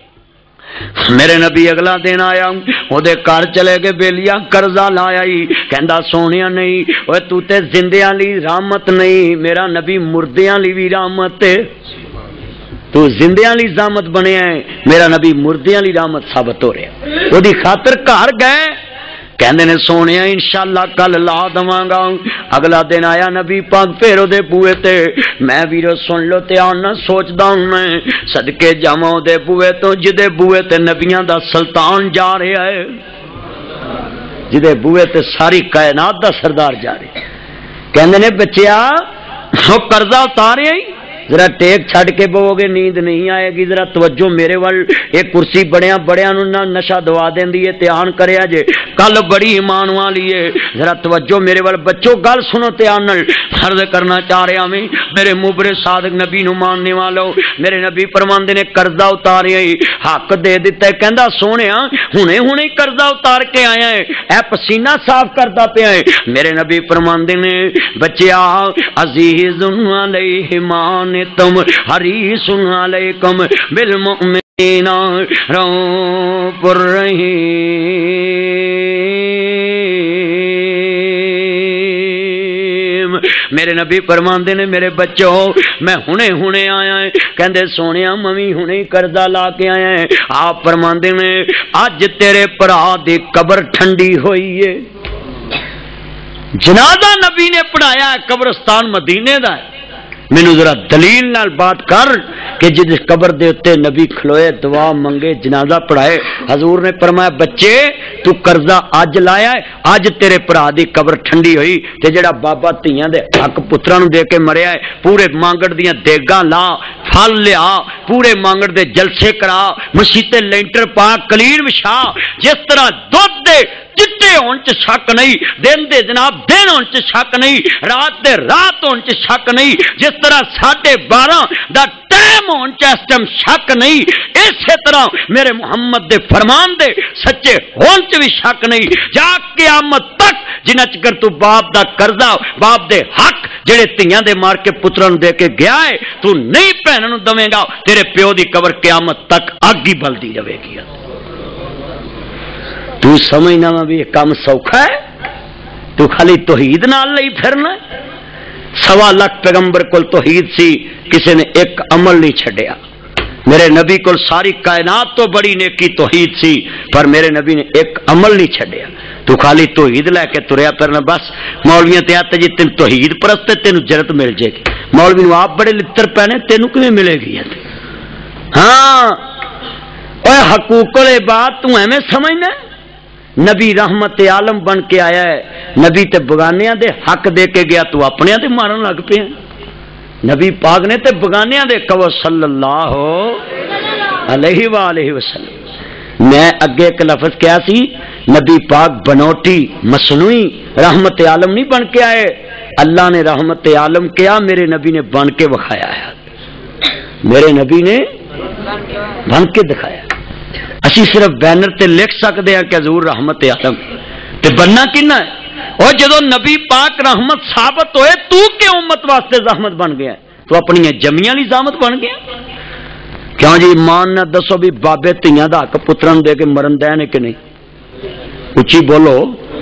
میرے نبی اگلا دن آیا، وہ دے گھر چلے گئے بیلیا قرضہ لایا ہی، کہندا سونیا نہیں اوے تو تے زندیاں لی رحمت نہیں، میرا نبی مردیاں لی بھی رحمت ہے۔ تو زندیاں لی رحمت بنیا ہے، میرا نبی مردیاں لی رحمت ثابت ہو رہا ہے۔ وہ دی خاطر گھر گئے، کہندے نے سونے انشاءاللہ کل لا دواں گا۔ اگلا دن آیا نبی پاک پھر دے بوئے تے، میں ویرو سن لو تے آنا سوچدا ہوں میں صدقے جاواں دے بوئے تو جدے بوئے تے نبیاں دا سلطان جا رہا ہے، جدے بوئے تے ساری کائنات دا سردار جا رہا ہے۔ کہندے نے بچیا وہ قرضہ اتارے ہی ذرا ٹیک چھڑ کے بو گے نیند نہیں آئے گی. ذرا توجہ میرے وال. ایک کرسی بڑیاں بڑیاں نو نشا دوا دیندی ہے دھیان کریا جے. کل بڑی ایمان والی ہے. ذرا توجہ میرے وال بچوں گل سنو دھیان نال. عرض کرنا چاہ رہا میں میرے مبر صادق نبی نو ماننے والو میرے نبی فرماندے نے قرضہ اتاریا حق دے دیتا ہے. کہندا سونیا ہنے ہنے قرضہ اتار کے آیا ہے اے پسینہ صاف کردا پیا ہے. میرے نبی فرماندے نے بچیا عزیز علیہ مان تم حریص علیکم بالمؤمنین رؤوف رحیم. میرے نبی فرماندے نے میرے بچوں میں ہنے ہنے آیا ہے. کہندے سونیا ممی ہنے قرضہ لا کے آیا ہے. آپ فرماندے نے اج تیرے بھرا دی قبر ٹھنڈی ہوئی ہے. جنازہ نبی نے پڑھایا ہے قبرستان مدینے دا ہے. مینوں ذرا دلیل نال بات کر کہ جس قبر دے اتے نبی کھلوئے دعا منگے جنازہ پڑھائے. حضور نے فرمایا بچے تو قرضہ اج لایا ہے اج تیرے بھرا دی قبر ٹھنڈی ہوئی. تے جڑا بابا تیاں دے حق پتراں نوں دے کے مریا ہے پورے مانگڑ دیاں دیگاں لا پھل لیا پورے مانگڑ دے جلسے کرا مسیتے لینٹر پا کلیر وچھا. جس طرح دودھ دے چٹے ہون چ شک نہیں دن دے جناب دن ہون چ شک نہیں رات دے رات ہون چ شک نہیں جس طرح 12:30 دا ٹائم ہون چ اس ٹائم شک نہیں اسی طرح میرے محمد دے فرمان دے سچے ہون چ بھی شک نہیں. جا قیامت تک جنہ چکر تو باپ دا قرضہ باپ دے حق جڑے تیاں دے مار کے پتراں دے کے گیا ہے تو نہیں بہناں نوں دویں گا تیرے پیو دی قبر قیامت تک اگ ہی بلدی رہے گی. تو سمجھنا بھی یہ کام سوکھا ہے. تو خالی توحید نال لئی پھرنا. 1.25 لاکھ پیغمبر کول توحید سی کسی نے ایک عمل نہیں چھڈیا. میرے نبی کول ساری کائنات تو بڑی نیکی توحید سی پر میرے نبی نے ایک عمل نہیں چھڈیا. تو خالی توحید لے کے تریا پھرنا بس. مولویاں تے آتے جی تین توحید پرست تینوں جنت مل جائے گی. مولوی نو آپ بڑے لتر پہنے تینوں کیویں ملے گی؟ ہاں اوے حقوق العباد تو ایویں سمجھنا نبی رحمت عالم بن کے آیا ہے. نبی تے بگانیاں دے حق دے کے گیا تو اپنے دے مارن لگ پے. نبی پاک نے تے بگانیاں دے کہو صلی اللہ علیہ وآلہ وسلم. میں اگے ایک لفظ کیا سی نبی پاک بنوٹی مصنوعی رحمت عالم نہیں بن کے آئے. اللہ نے رحمت عالم کیا میرے نبی نے بن کے دکھایا ہے. میرے نبی نے بن کے دکھایا. اسی صرف بینر تے لکھ سکتے ہیں کہ حضور رحمت عالم تے بننا کنا ہے. اور جدو نبی پاک رحمت ثابت ہوئے تو کہ امت واسطے زحمت بن گیا تو اپنی جمیاں لی زحمت بن گیا. کیوں جی مان نہ دسو بھی بابے تیاں دا حق پتراں دے کے مرن دین کہ نہیں؟ اچھی بولو.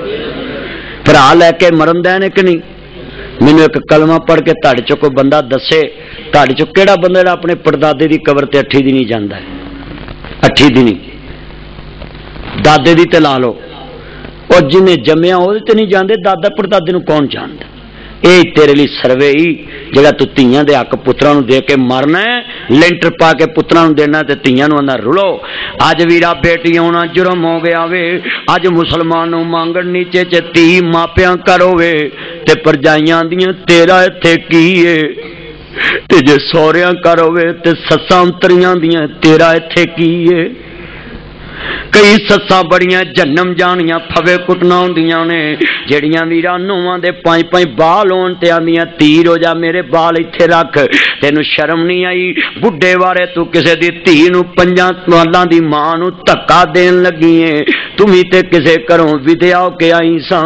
بھرا لے کے مرن دین کہ نہیں؟ مینوں ایک کلمہ پڑھ کے تہاڈے چوں کوئی بندہ دسے تہاڈے چوں کیڑا بندہ جڑا اپنے پردادے دی قبر تے 8 دن جاندا ہے؟ 8 دن دادے دی تے لا لو. اور جنہیں جمیا وہ تے نہیں جاندے دادا پردادے نو کون جاندا؟ اے تیرے لیے سروے ہی جڑا تو تیاں دے حق پتراں نو دے کے مرنا ہے لینٹر پا کے پتراں نو دینا تے تیاں نو اندر رلو. اج ویرا بیٹی ہونا جرم ہو گیا وے. اج مسلمان نو مانگن نیچے چ تی ماپیاں کرو وے تے پرجائیاں دیاں تیرا ایتھے کی ہے تے جے سوریاں کرو وے تے سساں انتریاں دیاں تیرا ایتھے کی ہے. کئی سساں بڑیاں جنم جانیاں پھوے کٹنا ہوندیاں نے جڑیاں ویرا نواں دے 5 بال ہون تے آندیاں تیر ہو جا میرے بال ایتھے رکھ. تینوں شرم نہیں آئی بڈھے وارے تو کسے دی دھی نو 5 سالاں دی ماں نو دھکا دین لگی ہے. تمی تے کسے گھروں ودیا ہو کے آئی ساں.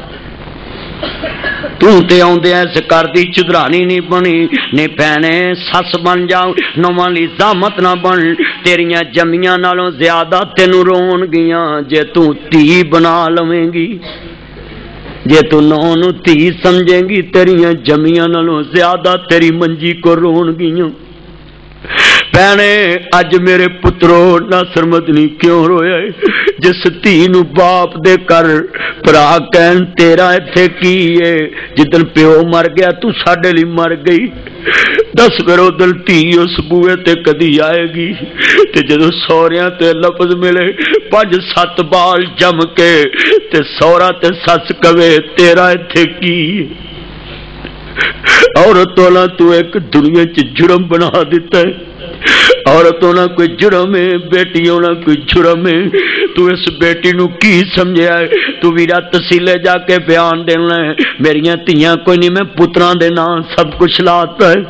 تو تے آندے اس کر دی چدرانی نہیں بنی نے پینے سس بن جاؤ نواں لی زامت نہ بن. تیریاں جمیاں نالوں زیادہ تینوں رون گیاں جے تو تی بنا لویں گی. جے تو نو تی سمجھیں گی تیریاں جمیاں نالوں زیادہ تیری منجی کو رون گیاں. پینے اج میرے پترو ناصر مدنی کیوں رویا ہے؟ جس تی نو باپ دے کر پرا کہن تیرا ایتھے کی ہے. جدن پیو مر گیا تو ساڈے لی مر گئی. دس میرو دل تی اس بوئے تے کدی آئے گی تے جدو سوریاں تے لفظ ملے 5-7 بال جم کے تے سورا تے سس کہے تیرا ایتھے کی. عورتوں نہ تو ایک دنیا چ جرم بنا دیتا ہے، عورتوں نہ کوئی جرم ہے، بیٹیوں نہ کوئی جرم ہے، تو اس بیٹی نو کی سمجھا ہے؟ تو ویرا تحصیلے جا کے بیان دینا ہے میریاں تیاں کوئی نہیں، میں پتراں دے نام سب کچھ لاتا ہے۔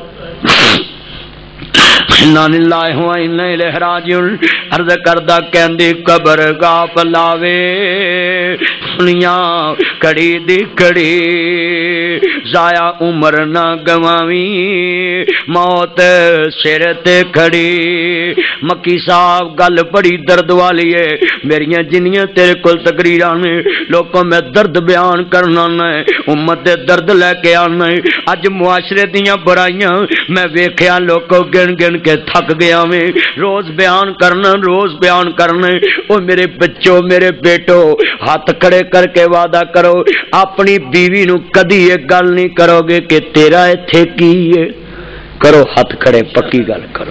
انا للہ و انا الیہ راجعون۔ عرض کردہ کہندی قبر گاہ پلاوے دنیا کڑی دی کڑی، ضائع عمر نہ گواویں موت سر تے کھڑی۔ مکی صاحب گل بڑی درد والی ہے، میریاں جنیاں تیرے کول تقریراں نے لوگوں میں درد بیان کرنا ہے، امت دے درد لے کے آنا ہے۔ اج معاشرے دیاں برائیاں میں ویکھیا لوگوں گن گن کے تھک گیا میں، روز بیان کرنا روز بیان کرنا۔ او میرے بچوں میرے بیٹو ہاتھ کھڑے کر کے وعدہ کرو اپنی بیوی نو کدی یہ گل نہیں کرو گے کہ تیرا ایتھے کی ہے، کرو ہاتھ کھڑے پکی گل کرو،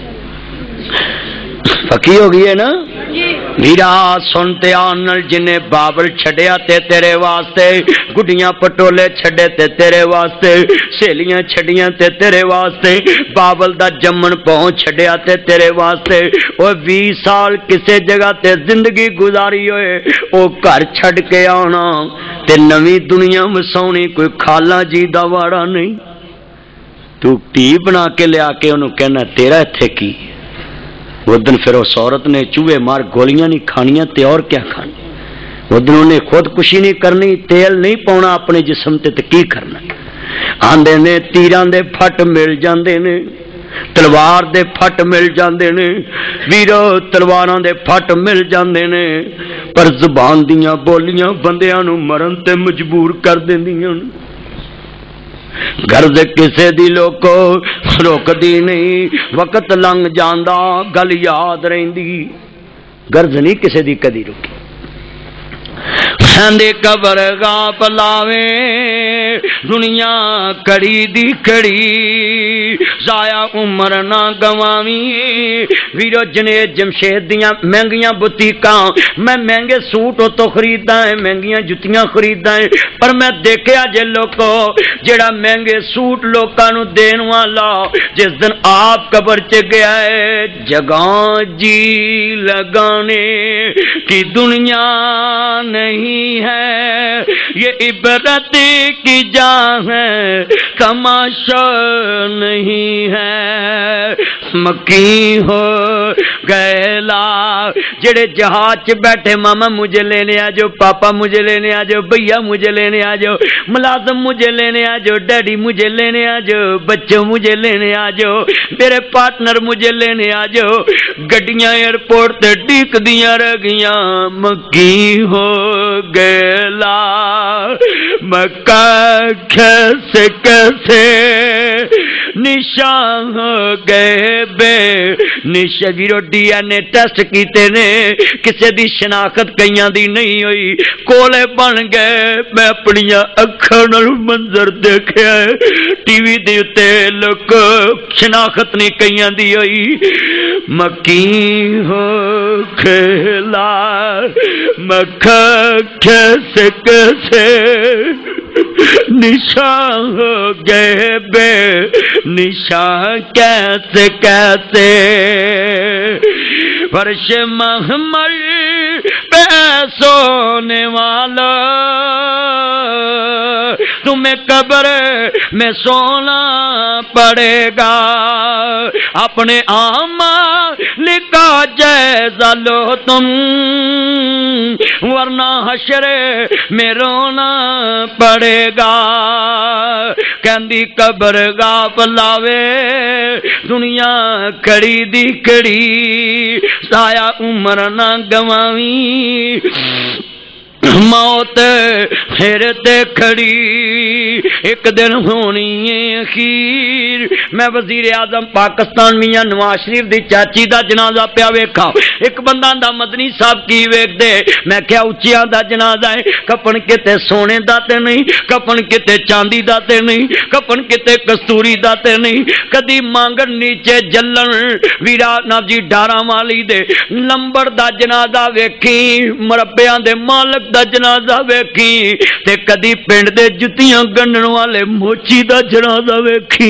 پکی ہو گئی ہے نا؟ میرا سنتے آنل جنہیں بابل چھڑیا تے تیرے واسطے، گڈیاں پٹولے چھڑے تے تیرے واسطے، سیلیاں چھڑیاں تے تیرے واسطے، بابل دا جمن پہنچ چھڑیا تے تیرے واسطے۔ وہ 20 سال کسے جگہ تے زندگی گزاری ہوئے، وہ گھر چھڑ کے آنا تے نویں دنیا مسونی، کوئی کھالا جی دا واڑا نہیں، تو ٹی بنا کے لیا کے انہوں کہنا تیرا ایتھے کی۔ وہ دن پھر اس عورت نے چوہے مار گولیاں نہیں کھانیاں تے اور کیا کھانی، وہ دن انہیں خودکشی نہیں کرنی، تیل نہیں پاؤنا اپنے جسم تے کی کرنا۔ آندے نے تیران دے پھٹ مل جاندے نے، تلوار دے پھٹ مل جاندے نے، ویرو تلواراں دے پھٹ مل جاندے نے، پر زبان دیاں بولیاں بندیاں نو مرن تے مجبور کر دیندیاں۔ غرض کسے دی لوکو روک دی نہیں، وقت لنگ جاندا گل یاد رہندی، غرض نہیں کسے دی کدی روکی۔ سندے قبر گاہ پلاوے دنیا کڑی دی کڑی، ضائع عمر نہ گواویں۔ ویرو جنے جمشید دیاں مہنگیاں بوتیکاں میں مہنگے سوٹ تو خریدا ہے، مہنگیاں جتیاں خریدا ہے، پر میں دیکھیا جے لوکو جڑا مہنگے سوٹ لوکاں نو دین والا جس دن آپ قبر چ گیا ہے، جگہ جی لگانے کی دنیا نہیں ہے، یہ عبرت کی جا ہے تماشا نہیں ہے۔ مکی ہو گیلا جڑے جہاز چ بیٹھے، ماما مجھے لینے آ جاؤ، پاپا مجھے لینے آ جاؤ، بھیا مجھے لینے آ جاؤ، ملازم مجھے لینے آ جاؤ، ڈیڈی مجھے لینے آ جاؤ، بچوں مجھے لینے آ جاؤ، میرے پارٹنر مجھے لینے آ جاؤ، گڈیاں ایئرپورٹ تے ڈیک دیاں رہ گیاں۔ مکی ہو گیلا مکہ کیسے کیسے نشان ہو گئے بے نشان۔ ویرو ڈی این اے ٹیسٹ کیتے نے، کسے دی شناخت کئیاں دی نہیں ہوئی، کولے بن گئے۔ میں اپنی اکھاں نال منظر دیکھیا ہے، ٹی وی دے اتے لوگ شناخت نہیں کئیاں دی ہوئی۔ مکی ہو کھیلا مکہ کیسے کیسے نشان ہو گئے بے نشان کیسے کیسے۔ فرش محمل پہ سونے والا تمہیں قبر میں سونا پڑے گا، اپنے اعمال کا جائزہ لو تم ورنہ حشر میں رونا پڑے گا۔ کہندی قبر گاہ پلاوے دنیا کڑی دی کڑی، ضائع عمر نہ گواویں موت پھر تے کھڑی، ایک دن ہونی ہے اخیر۔ میں وزیر اعظم پاکستان میاں نواز شریف دی چاچی دا جنازہ پیا ویکھا، ایک بندہ دا مدنی صاحب کی ویکھ دے، میں کیا اچیاں دا جنازہ ہے، کپن کتے سونے دا تے نہیں، کپن کتے چاندی دا تے نہیں، کپن کتے کستوری دا تے نہیں، کدی مانگن نیچے جلن ویرا ناب جی ڈاراں والی دے لمبر دا جنازہ ویکھی، مربیاں دے مالک دا جنازہ ویکھی تے کدی پنڈ دے جتیاں گنڈن والے موچی دا جنازہ ویکھی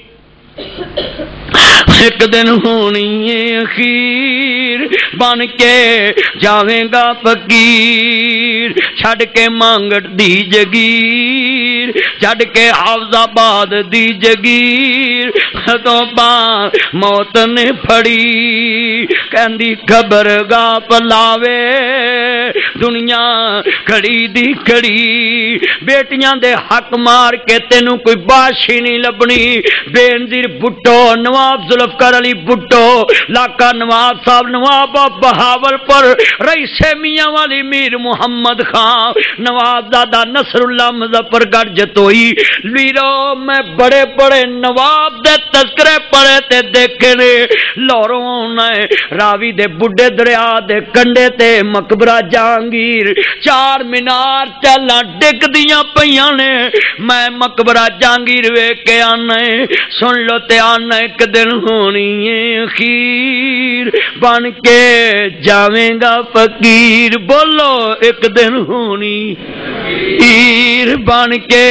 ایک دن ہونی ہے اخیر بن کے جاویں گا فقیر چھڑ کے مانگٹ دی جگیر چھڑ کے حافظ آباد دی جگیر تو بان موت نے پھڑی کہندی خبر گا پلاوے دنیا کھڑی دی کھڑی بیٹیاں دے حق مار کے تینوں کوئی باشی نہیں لبنی بینظیر بھٹو نواب ذوالفقار علی بھٹو لاکا نواب صاحب نواب بہاول پر رئیس میاں والی میر محمد خان نواب زادہ نصر اللہ مظفر گڑھ جتوئی لیرو میں بڑے بڑے نواب دے تذکرے پڑے تے دیکھے نے لوروں نے راوی دے بڑھے دریا دے کنڈے تے مقبرہ جہانگیر چار مینار چلا ڈگ دیاں پیاں نے میں مقبرہ جہانگیر ویکھ کے آنے سن لو تے آنا ایک دن ہونی ہے اخیر بن کے جاویں گا فقیر بولو ایک دن ہونی ایر بن کے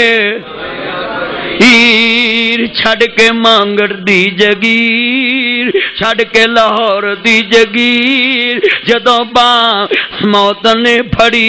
ایر چھڑ کے مانگڑ دی جگیر چھڑ کے لاہور دی جگیر جدوں بان موت نے پھڑی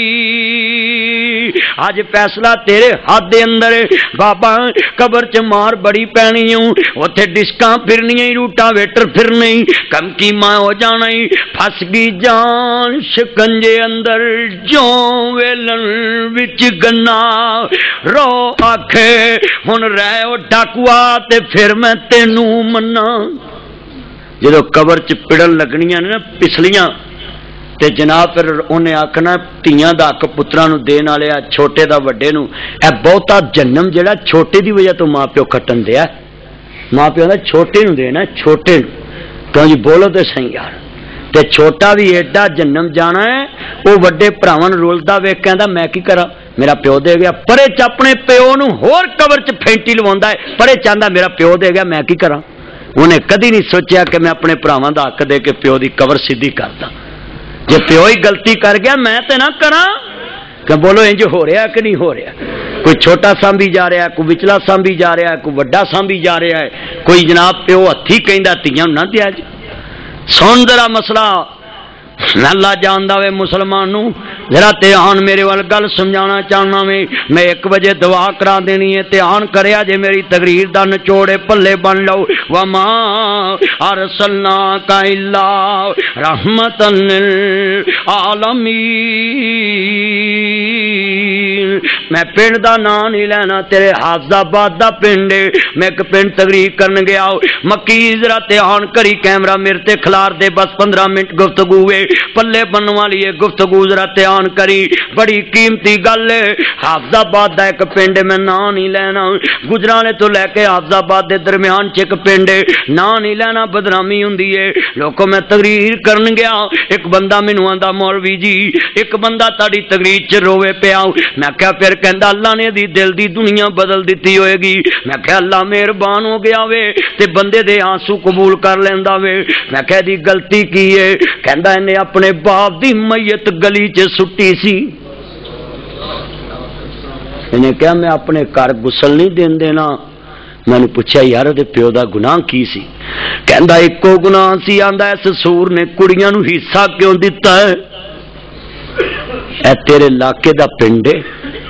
آج فیصلہ تیرے ہاتھ دے اندر بابا قبر چ مار بڑی پینی ہوں اوتھے ڈسکاں پھرنی روٹا ویٹر پھرنی کم کی ماں ہو جانا پھس گئی جان شکنجے اندر جو ویلن وچ گنا رو آکھے ہن رہو ڈاکوا تے پھر میں تینوں منا جدو قبر چ پڑن لگنیاں نے پسلیاں تے جناب پھر انہیں آکھنا تیاں دا حق پتراں نو دین والے چھوٹے دا وڈے نو اے بہتا جنم جڑا چھوٹے دی وجہ تو ماں پیو کھٹن دیا ماں پیو دا چھوٹے نو دینا چھوٹے نو کیوں جی بولو تے صحیح یار تے چھوٹا بھی ایڈا جنم جانا ہے وہ وڈے بھراواں رولدا ویکھ کہندا میں کی کراں میرا پیو دے گیا پرے چ اپنے پیو نو ہور قبر چ پھینٹی لواندا ہے پرے چاہندا میرا پیو دے گیا میں کی کراں انہیں کدی نہیں سوچیا کہ میں اپنے بھراواں دا حق دے کے پیو دی قبر سیدھی کردا جے پیو ہی غلطی کر گیا میں تے نہ کراں کہ بولو انج ہو رہا کہ نہیں ہو رہا کوئی چھوٹا سانبھی جا رہا ہے کوئی وچلا سانبھی جا رہا ہے کوئی وڈا سانبھی جا رہا ہے کوئی جناب پیو ہتھی کہندا تیاں نہ دیا جی سن ذرا مسئلہ اللہ جاندا وے مسلمان نو ذرا دھیان میرے وال گل سمجھانا چاہنا میں 1 بجے دعا کرا دینی ہے دھیان کریا جے میری تقریر دا نچوڑے پلے بن لو وما ارسلناک الا رحمتا للعالمین میں پنڈ دا نام نہیں لینا تیرے حافظ آباد دا پنڈ میں ایک پنڈ تقریر کرن گیا مکی ذرا دھیان کری کیمرہ میرے تے کھلار دے بس 15 منٹ گفتگو ہے پلے بن والی ہے گفتگو ذرا دھیان کری بڑی قیمتی گل ہے حافظ آباد دا ایک پنڈ میں نام نہیں لینا گجرانے تو لے کے حافظ آباد دے درمیان چ ایک پنڈ نام نہیں لینا بدنامی ہوندی ہے لوکو میں تقریر کرن گیا ایک بندہ مینوں آندا مولوی جی ایک بندہ تہاڈی تقریر چ روے پیا میں کہا پھر کہندا اللہ نے دی دل دی دنیا بدل دیتی ہوئے گی میں کہا اللہ مہربان ہو گیا وے تے بندے دے آنسو قبول کر لیندا وے میں کہا دی غلطی کی ہے کہندا نے اپنے باپ دی میت گلی چ سٹی سی انہیں کہا میں اپنے گھر غسل نہیں دین دینا میں نے پوچھا یار دے پیو دا گناہ کی سی کہندا ایکو گناہ سی آندا اس سور نے کڑیاں نو حصہ کیوں دیتا ہے اے تیرے علاقے دا پنڈ ہے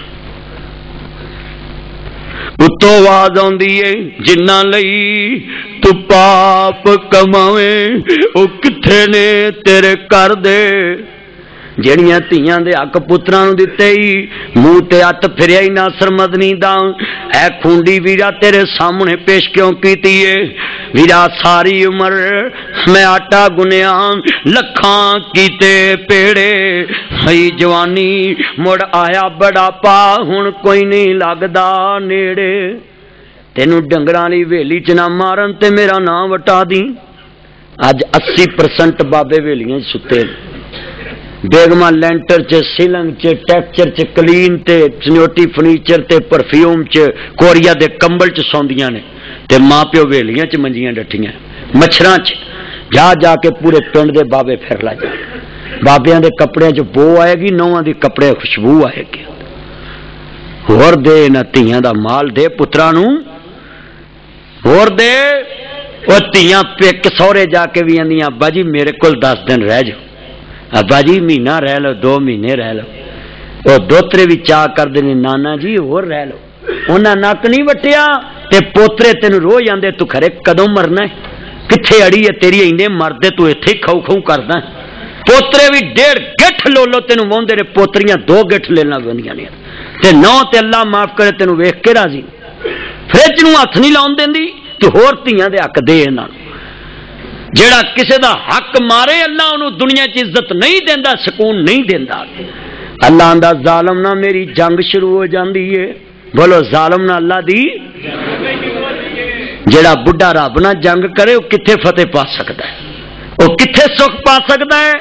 اتو آواز آندی ہے جنہ لئی تو پاپ کماویں او کتھے نے تیرے کر دے جڑیاں تیاں دے حق پتراں نوں دتے ہی منہ تے ہاتھ پھریا ہی ناصر مدنی دا اے کھونڈی ویرا تیرے سامنے پیش کیوں کیتی ہے ویرا ساری عمر میں آٹا گنیا لکھاں کیتے پیڑے ہئی جوانی مڑ آیا بڑا پا ہن کوئی نہیں لگدا نیڑے تینوں ڈنگراں دی ویلی چ نہ مارن تے میرا نام وٹا دی اج 80% بابے ویلیاں ستے بیگما لینٹر چ سیلنگ چ ٹیکچر چ کلین تے سنیوٹی فرنیچر تے پرفیوم چ کوریا دے کمبل چ سوندیاں نے تے ماں پیو ویلیاں چ منجیاں ڈٹھیاں مچھراں چ جا جا کے پورے پنڈ دے بابے پھر لا جا بابیاں دے کپڑے چ بو آئے گی، نواں دی کپڑے خوشبو آئے گی. ہور دے نہ تیاں دا مال دے پتراں نوں، ہور دے. وہ تیاں پیک سورے جا کے بھی آندیاں ابا جی میرے کول 10 دن رہ جاؤ، ابا جی مہینہ رہ لو، 2 مہینے رہ لو. وہ دوترے بھی چاہ کر دیں نانا جی اور رہ لو. انہاں نک نہیں وٹیا تے پوترے تین رو جاندے تو کھرے کدوں مرنا ہے، کتھے اڑی ہے تیری اینے مردے تو ایتھے کھو کھو کردا ہے. پوترے بھی 1.5 گٹھ لو لو تینوں ووندے نے، پوتریاں 2 گٹھ لینا وندیاں نے تے نو تے اللہ معاف کرے تینوں ویکھ کے راضی. فرج نوں ہاتھ نہیں لاون دیندی تے ہور تیاں دے حق دے انہاں. جیڑا کسے دا حق مارے اللہ انہوں دنیا چ عزت نہیں دیندا، سکون نہیں دیندا. اللہ آندا ظالم نہ میری جنگ شروع ہو جاندی ہے. بولو ظالم نہ اللہ دی. جیڑا بڈھا رب نہ جنگ کرے وہ کتھے فتح پا سکتا ہے، وہ کتھے سکھ پا سکتا ہے.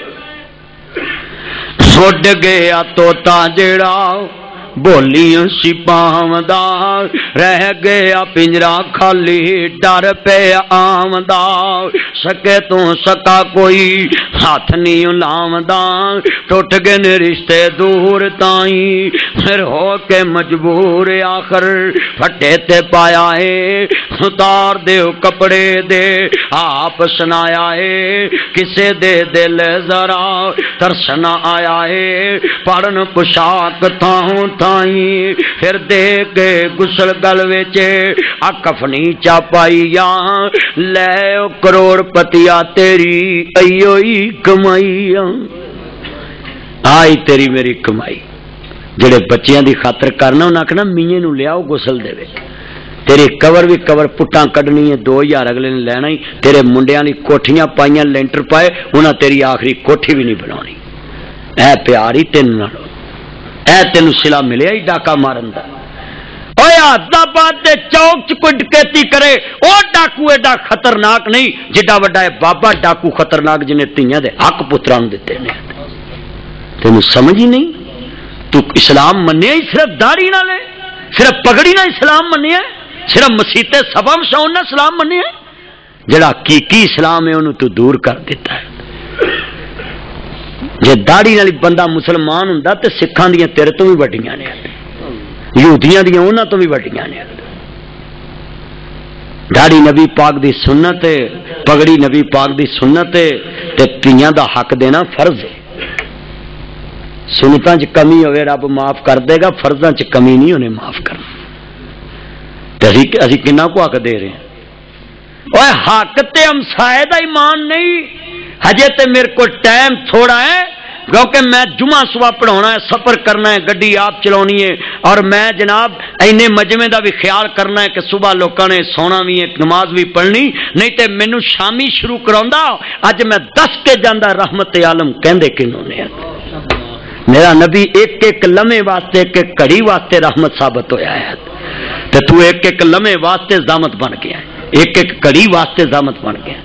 اڈ گیا توتا جیڑا بولیاں سپاوندا، رہ گیا پنجرا خالی ڈر پہ آوندا. سکے تو سکا کوئی ہاتھ نہیں لاوندا، ٹوٹ گئے نے رشتے دور تائیں، پھر ہو کے مجبور آخر پھٹے تے پایا ہے. اتار دے کپڑے دے آپ سنایا ہے، کسے دے دل ذرا ترسنا آیا ہے. پڑھن پوشاک تھاؤں تھائیں، پھر دے کے گسل گل وچے اکفنی چاپائی یا لے کروڑ پتیا تیری ایوئی کمائی. آئی تیری میری کمائی. جڑے بچیاں دی خاطر کرنا انہاں آکھنا میاں نو لیاؤ گسل دے. تیری کور بھی کور پٹاں کڈنی ہے 2000 اگلے نے لینا ہی. تیرے منڈیاں دی کوٹھیاں پائیاں لینٹر پائے، انہاں تیری آخری کوٹھی بھی نہیں بنانی. اے پیاری تین نالو، اے تینوں صلہ ملیا ہی ڈاکا مارن دا. اوے آباد دے چوک چ کوئی ڈکیتی کرے او ڈاکو ایڈا خطرناک نہیں جڈا وڈا ہے بابا ڈاکو خطرناک جنہیں تیاں دے حق پتراں دتے نے. تینوں سمجھ ہی نہیں. تو اسلام منیا ہی صرف داڑھی نال ہے، صرف پگڑی نہ اسلام منیا، صرف مسیتے صفا مشاؤن نہ اسلام منیا. جڑا کی اسلام ہے انہوں تو دور کر دیتا ہے. جے داڑھی نال بندہ مسلمان ہوندا تے سکھاں دیاں تیرے تو بھی وڈیاں نے، یہودیاں دیاں انہاں تو بھی وڈیاں نے. داڑھی نبی پاک دی سنت ہے، پگڑی نبی پاک دی سنت ہے تے تیاں دا حق دینا فرض ہے. سنتاں چ کمی ہوئے رب معاف کر دے گا، فرضاں چ کمی نہیں انہیں معاف کرنا. تے اسی کنا کو حق دے رہے ہیں. اوے حق تے ہمسائے دا ایمان نہیں. ہجے تے میرے کو ٹائم تھوڑا ہے کیونکہ میں جمعہ صبح پڑھانا ہے، سفر کرنا ہے، گڈی آپ چلانی ہے، اور میں جناب اینے مجمع دا بھی خیال کرنا ہے کہ صبح لوکاں نے سونا بھی ہے، نماز بھی پڑھنی نہیں تے مینوں شامی شروع کراوندا. اج میں دس کے جاندا رحمت عالم کہندے کنوں نے. میرا نبی ایک ایک لمحے واسطے ایک ایک گھڑی واسطے رحمت ثابت ہویا ہے تے تو ایک ایک لمحے واسطے زامت بن گیا ہے، ایک ایک گھڑی واسطے زامت بن گیا.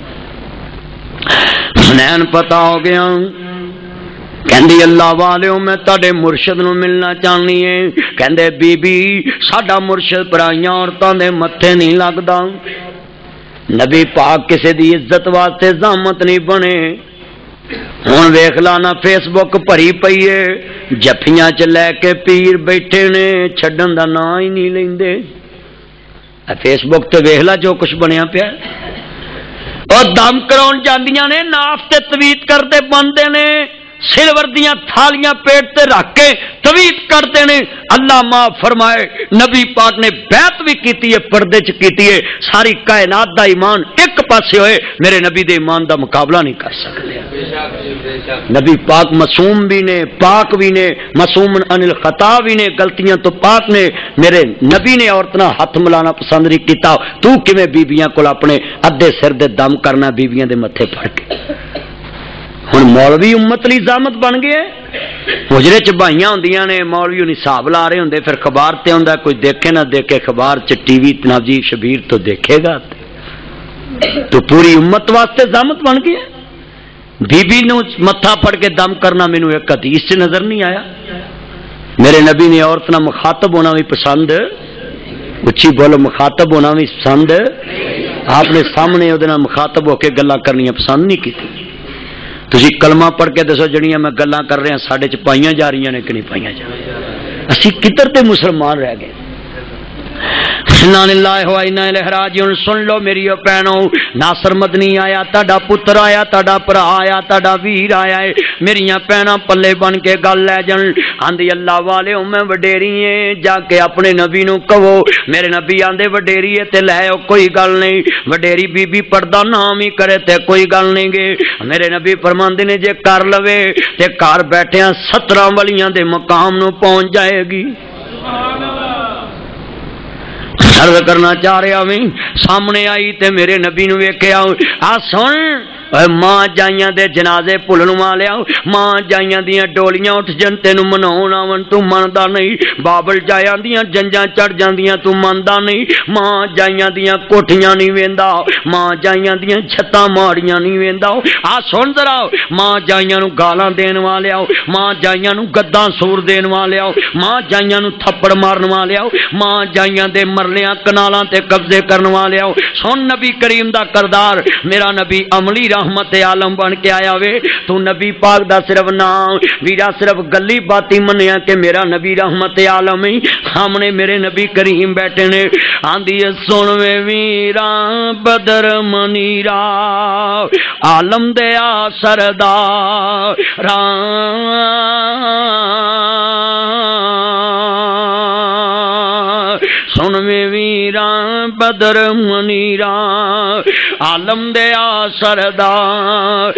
حنین پتا ہو گیا کہندی اللہ والیو میں تاڈے مرشد نو ملنا چاہنی ہے. کہندے بی بی ساڈا مرشد پرائیاں عورتاں دے متھے نہیں لگدا. نبی پاک کسے دی عزت واسطے زامت نہیں بنے. ہوں ویخ لانا فیس بک بھری پئی ہے، جفیاں چ لے کے پیر بیٹھے نے، چھڈن دا نام ہی نہیں لیندے. فیس بک تے ویخ لا جو کچھ بنیا پیا. اور دم کراؤن جاندیاں نے، ناف تے تویت کرتے بنتے نے، سلور دیاں تھالیاں پیٹ تے رکھ کے تویت کرتے ہیں. اللہ معاف فرمائے نبی پاک نے بیعت بھی کیتی ہے، پردے چ کیتی ہے. ساری کائنات دا ایمان ایک پاسے ہوئے، میرے نبی دے ایمان دا مقابلہ نہیں کر سکتے. نبی پاک معصوم بھی نے، پاک بھی نے، معصوم عن الخطا بھی نے، غلطیاں تو پاک نے. میرے نبی نے عورتاں ہاتھ ملانا پسند نہیں کیتا. تو کیویں بیبیاں کول اپنے ادھے سر دے دم کرنا بیبیاں دے متھے پھڑ کے. ہوں مولوی امت لی زامت بن گئے. حجرے چ بھائیاں ہوندیاں نے، مولوی انہیں حساب لا رہے ہوندے، پھر خبار تے ہوندا کوئی دیکھے نہ دیکھے، خبار چ ٹی وی ناجی شبیر تو دیکھے گا. تو پوری امت واسطے زامت بن گئے. بی بی نو متھا پڑ کے دم کرنا مینوں ایک حدیث سے نظر نہیں آیا. میرے نبی نے عورت نہ مخاطب ہونا بھی پسند، اچھی بولو مخاطب ہونا بھی پسند. آپ نے سامنے وہ مخاطب ہو کے گلاں کرنی پسند نہیں کی. تسی کلمہ پڑھ کے دسو جڑیاں میں گلاں کر رہا ساڈے چ پائیاں جا رہی نے کہ نہیں پائیاں جا رہی؟ اسی کدھر تے مسلمان رہ گئے؟ انا للہ و انا الیہ راجعون۔ سن لو میری بہنوں، ناصر مدنی آیا، تہاڈا پتر آیا، تہاڈا بھرا آیا، تہاڈا ویر آیا ہے، میریاں بہناں پلے بن کے گل لے جان۔ آندی اللہ والے میں وڈیری ہے، جا کے اپنے نبی نو کہو میرے نبی آندے وڈیری ہے تے لے آؤ، کوئی گل نہیں۔ وڈیری بی بی پردہ نام ہی کرے تے کوئی گل نہیں گے۔ میرے نبی فرماندے نے جے کر لوے تے گھر بیٹھیاں 17 ولیاں دے مقام نو پہنچ جائے گی۔ عرض کرنا چاہ رہا میں سامنے آئی تے میرے نبی نو ویکھیا، آ سن ماں جائیاں دے جنازے پھلن والے ماں جائیاں دیاں ڈولیاں اٹھ جن تینوں مناون آون تو مندا نہیں، بابل جائیاں دیاں جنجاں چڑھ جاندیاں تو مندا نہیں، ماں جائیاں دیاں کوٹھیاں نہیں ویندا، ماں جائیاں دیاں چھتاں ماڑیاں نہیں ویندا۔ آ سن ذرا، ماں جائیاں نو گالاں دین والے ماں جائیاں نو گداں سور دین والے ماں جائیاں نو تھپڑ مارن والے ماں جائیاں دے مرلیاں کنالاں تے قبضے کرن والے سن نبی کریم دا کردار۔ میرا نبی عملی رحمت عالم بن کے آیا وے، تو نبی پاک دا صرف نام ویرا صرف گلی باتی منیا کہ میرا نبی رحمت عالم ہی سامنے میرے نبی کریم بیٹھے نے۔ آندی سن وے ویرا بدر منیرا عالم دیا سردار سن میں ویراں بدر منیراں عالم دیا سردار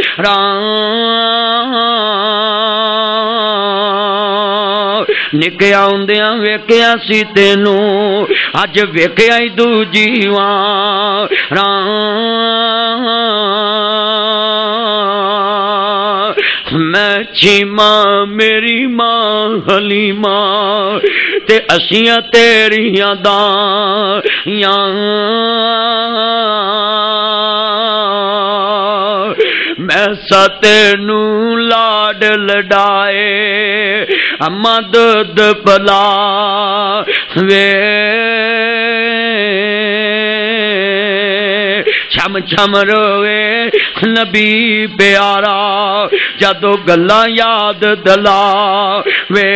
نکیا ہوندیاں ویکھیا سی تینوں اج ویکھیا ہی دوجی وار میں چیماں میری ماں حلیمہ تے اسیاں تیریاں دایاں میں تینوں لاڈ لڈائے اما دودھ پلا وے چھم چھم روے نبی پیارا جدو گلا یاد دلا وے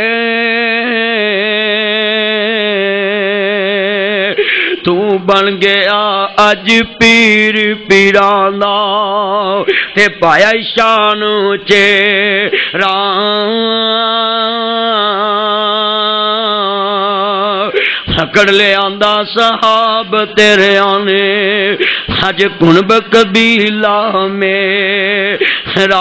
تو بن گیا اج پیر پیران دا تے پایا شان چیران پکڑ لے آندا صحاب تیرے آنے اج کنب قبیلہ میرا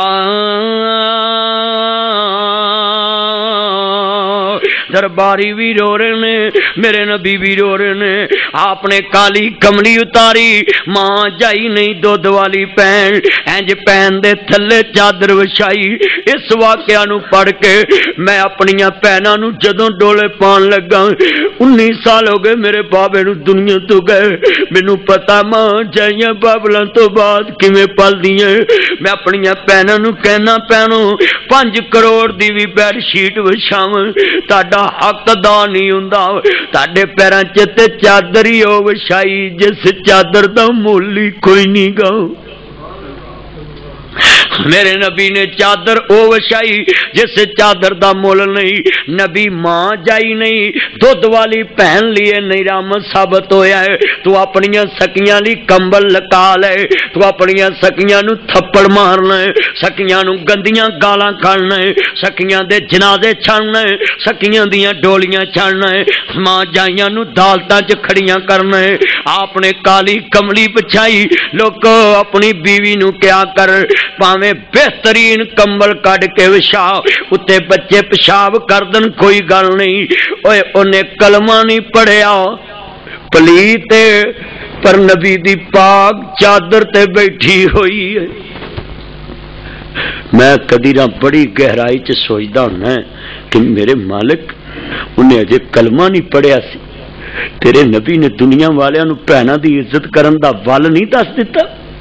درباری بھی رو رہے نے میرے نبی بھی رو رہے نے آپ نے کالی کملی اتاری ماں جائی نہیں دودھ والی پین انج پین دے تھلے چادر وچھائی اس واقعہ نو پڑھ کے میں اپنیاں پیناں نو جدوں ڈولے پان لگا 19 سال ہو گئے میرے بابے نو دنیا تو گئے مینوں پتا ماں جائیاں بابلاں تو بعد کیویں پل دیاں میں اپنیاں پیناں نو کہنا پینوں 5 کروڑ دی وی بیڈ شیٹ وچھاواں تہاڈا حق ادا نہیں ہوندا تہاڈے پیراں چ تے چادر ہی او وچھائی جس چادر دا مول ہی کوئی نہیں گا میرے نبی نے چادر او وچھائی جس چادر دا مول نہیں نبی ماں جائی نہیں دودھ والی پہن لیے نہیں رحمت ثابت ہویا ہے تو اپنیاں سکیاں لی کمبل لکا لے تو اپنیاں سکیاں نو تھپڑ مارنا ہے سکیاں نو گندیاں گالاں کھڑنا ہے سکیاں دے جنازے چھڑنا ہے سکیاں دیاں ڈولیاں چھڑنا ہے ماں جائیاں نو دالتاں چ کھڑیاں کرنا ہے آپ نے کالی کملی بچھائی لوگ اپنی بیوی نو کیا کر پاویں بہترین کمبل کڈ کے وچھا اتے بچے پیشاب کر دن کوئی گل نہیں اوے اونے کلمہ نہیں پڑھیا پلیت پر نبی دی پاک چادر تے بیٹھی ہوئی ہے میں قدیرہ بڑی گہرائی چ سوچدا ہوں کہ میرے مالک انہیں اجے کلمہ نہیں پڑھیا سی تیرے نبی نے دنیا والیاں نو بہناں دی عزت کرن دا ول نہیں دس دیتا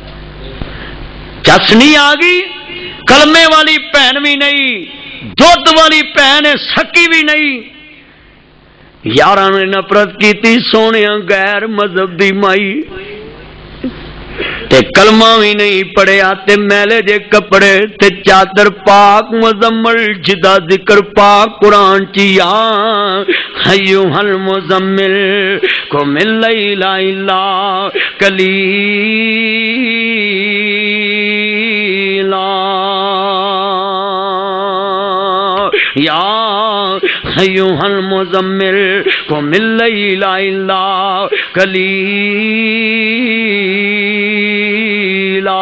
چسنی آ گئی کلمے والی بہن بھی نہیں دودھ والی بہن سکی بھی نہیں یاراں نے نفرت کیتی سونے غیر مذہب دی مائی تے کلمہ بھی نہیں پڑھیا تے میلے جے کپڑے تے چادر پاک مزمل جدا ذکر پاک قرآن چی یا ایوہ المزمل قم اللیل الا قلیلا یا ایوہ المزمل قم اللیل الا قلیلا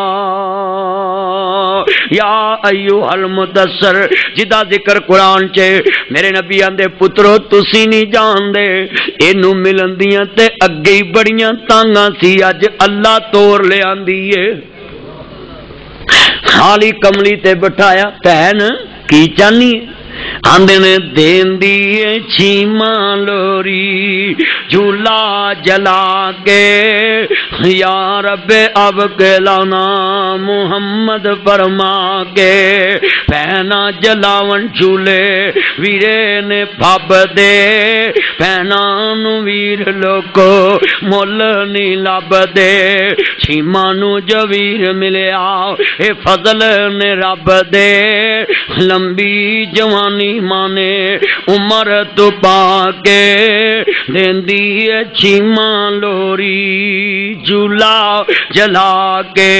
یا ایوہ المدثر جدا ذکر قرآن چے میرے نبی آندے پترو تسی نہیں جان دے اینو ملندیاں تے اگے ہی بڑیاں تانگاں سی اج اللہ توڑ لے آندیے خالی کملی تے بٹھایا بہن کی چانی آندے نے دین دیئے چھیماں لوری جھولا جلا کے یا رب اب کلانا محمد فرما کے پہنا جلاون جھولے ویرے نے پھب دے پہنا نو ویر لوکو مول نہیں لب دے چھیماں نو جو ویر ملے آؤ اے فضل نے رب دے لمبی جوانی مانے عمر تو پاکے دین دیئے چھیماں لوری جھولا جلا کے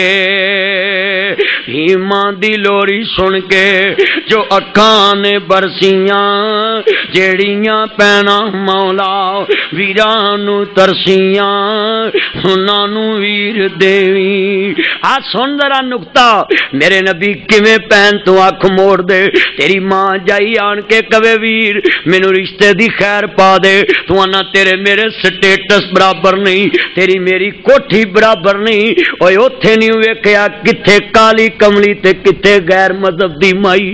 ایمان دی لوری سن کے جو اکھان برسیاں جیڑیاں پینا مولا ویرانو ترسیاں انہانو ویر دیوی آج سن ذرا نکتہ میرے نبی کیویں پہن تو آنکھ موڑ دے تیری ماں جائی آن کے کبے ویر مینو رشتے دی خیر پا دے تو آنا تیرے میرے سٹیٹس برابر نہیں تیری میری کوٹھی برابر نہیں اوے اوتھے نہیں ہوئے کیا کتھے کالی کملی تے کتھے غیر مذہب دی مائی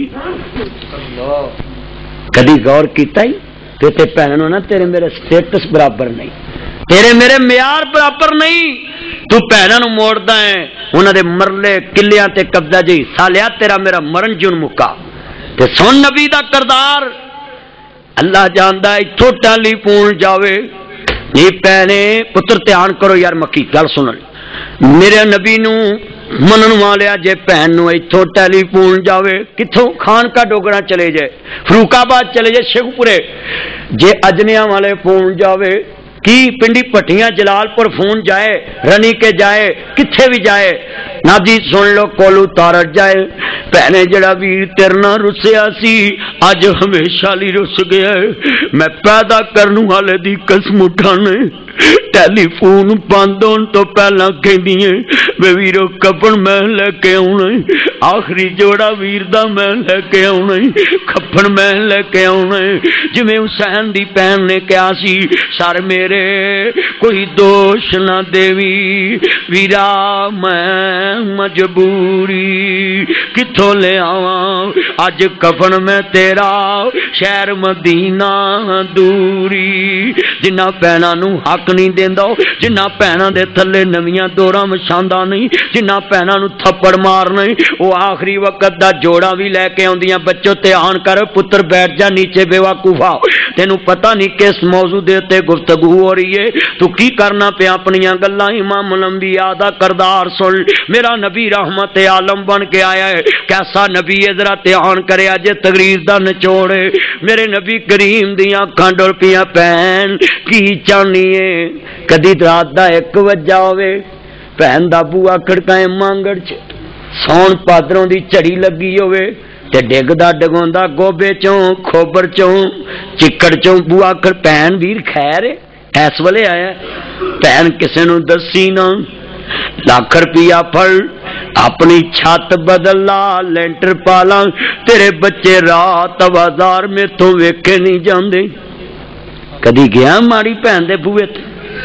کدی غور کیتا ہی تے پہنو نا تیرے میرے سٹیٹس برابر نہیں تیرے میرے معیار برابر نہیں تو پہنوں نو موڑدا ہے انہاں دے مرلے کلیاں تے قبضہ جی سالیا تیرا میرا مرن جن مکا تے سن نبی دا کردار اللہ جاندا ہے اتھوں ٹیلی فون جاوے یہ پہنے پتر دھیان کرو یار مکی گل سنن میرے نبی نو منن والیا جے پہن نو اتھوں ٹیلی فون جاوے کتھوں خان کا ڈوگرا چلے جائے فروخ آباد چلے جائے شیخ پورے جے اجنیاں والے فون جاوے کی پنڈی پٹھیاں جلال پور فون جائے رنی کے جائے کتھے بھی جائے نادی سن لو کولو تارت جائے پہنے جڑا ویر تیرنا رسیا سی آج ہمیشہ لی رس گیا ہے میں پیدا کرنو والے دی قسم اٹھانے ٹیلی فون باندھون تو پہلا کہیں دیئے میں ویرو کپن میں لے کے آنے آخری جوڑا ویر دا میں لے کے آنے کپن میں لے کے آنے جو میں حسین دی پہننے کیا سی سار میرے کوئی دوش نہ دیوی ویرا میں مجبوری کتھوں لے آواں آج کفن میں تیرا شہر مدینہ دوری جنہ پہنا نو حق نہیں دیندہ جنہ پہنا دے تھلے نویاں دوراں مشاندہ نہیں جنہ پہنا نو تھپڑ مار نہیں وہ آخری وقت دا جوڑا بھی لے کے ہوندیاں بچوں تے آن کر پتر بیٹھ جا نیچے بے وقوفا تینو پتہ نہیں کس موضوع دیتے گفتگو ہو رہی ہے تو کی کرنا پہ اپنیاں گلاں امام الانبیاء دا کردار سن میرا نبی رحمت عالم بن کے آیا ہے کیسا نبی ذرا دھیان کرے اج تقریر دا نچوڑے میرے نبی کریم دیاں اکھاں ڈر پیاں پہن کی چاہنی ہے کدی رات دا 1 وجہ ہوے پہن دا بوا کھڑکائے مانگڑ چ سون پادروں دی چڑی لگی ہوے تے ڈگ دا ڈگوندا گوبے چوں کھوبر چوں چکڑ چوں بوا کھڑ پہن ویر خیر ایس والے آیا پہن کسے نو دسی نہ لاکھ روپیہ پھڑ اپنی چھت بدل لا لینٹر پالا تیرے بچے رات بازار میں تو ویکھے نہیں جاندے کدی گیا ماڑی پہن دے بوئے تے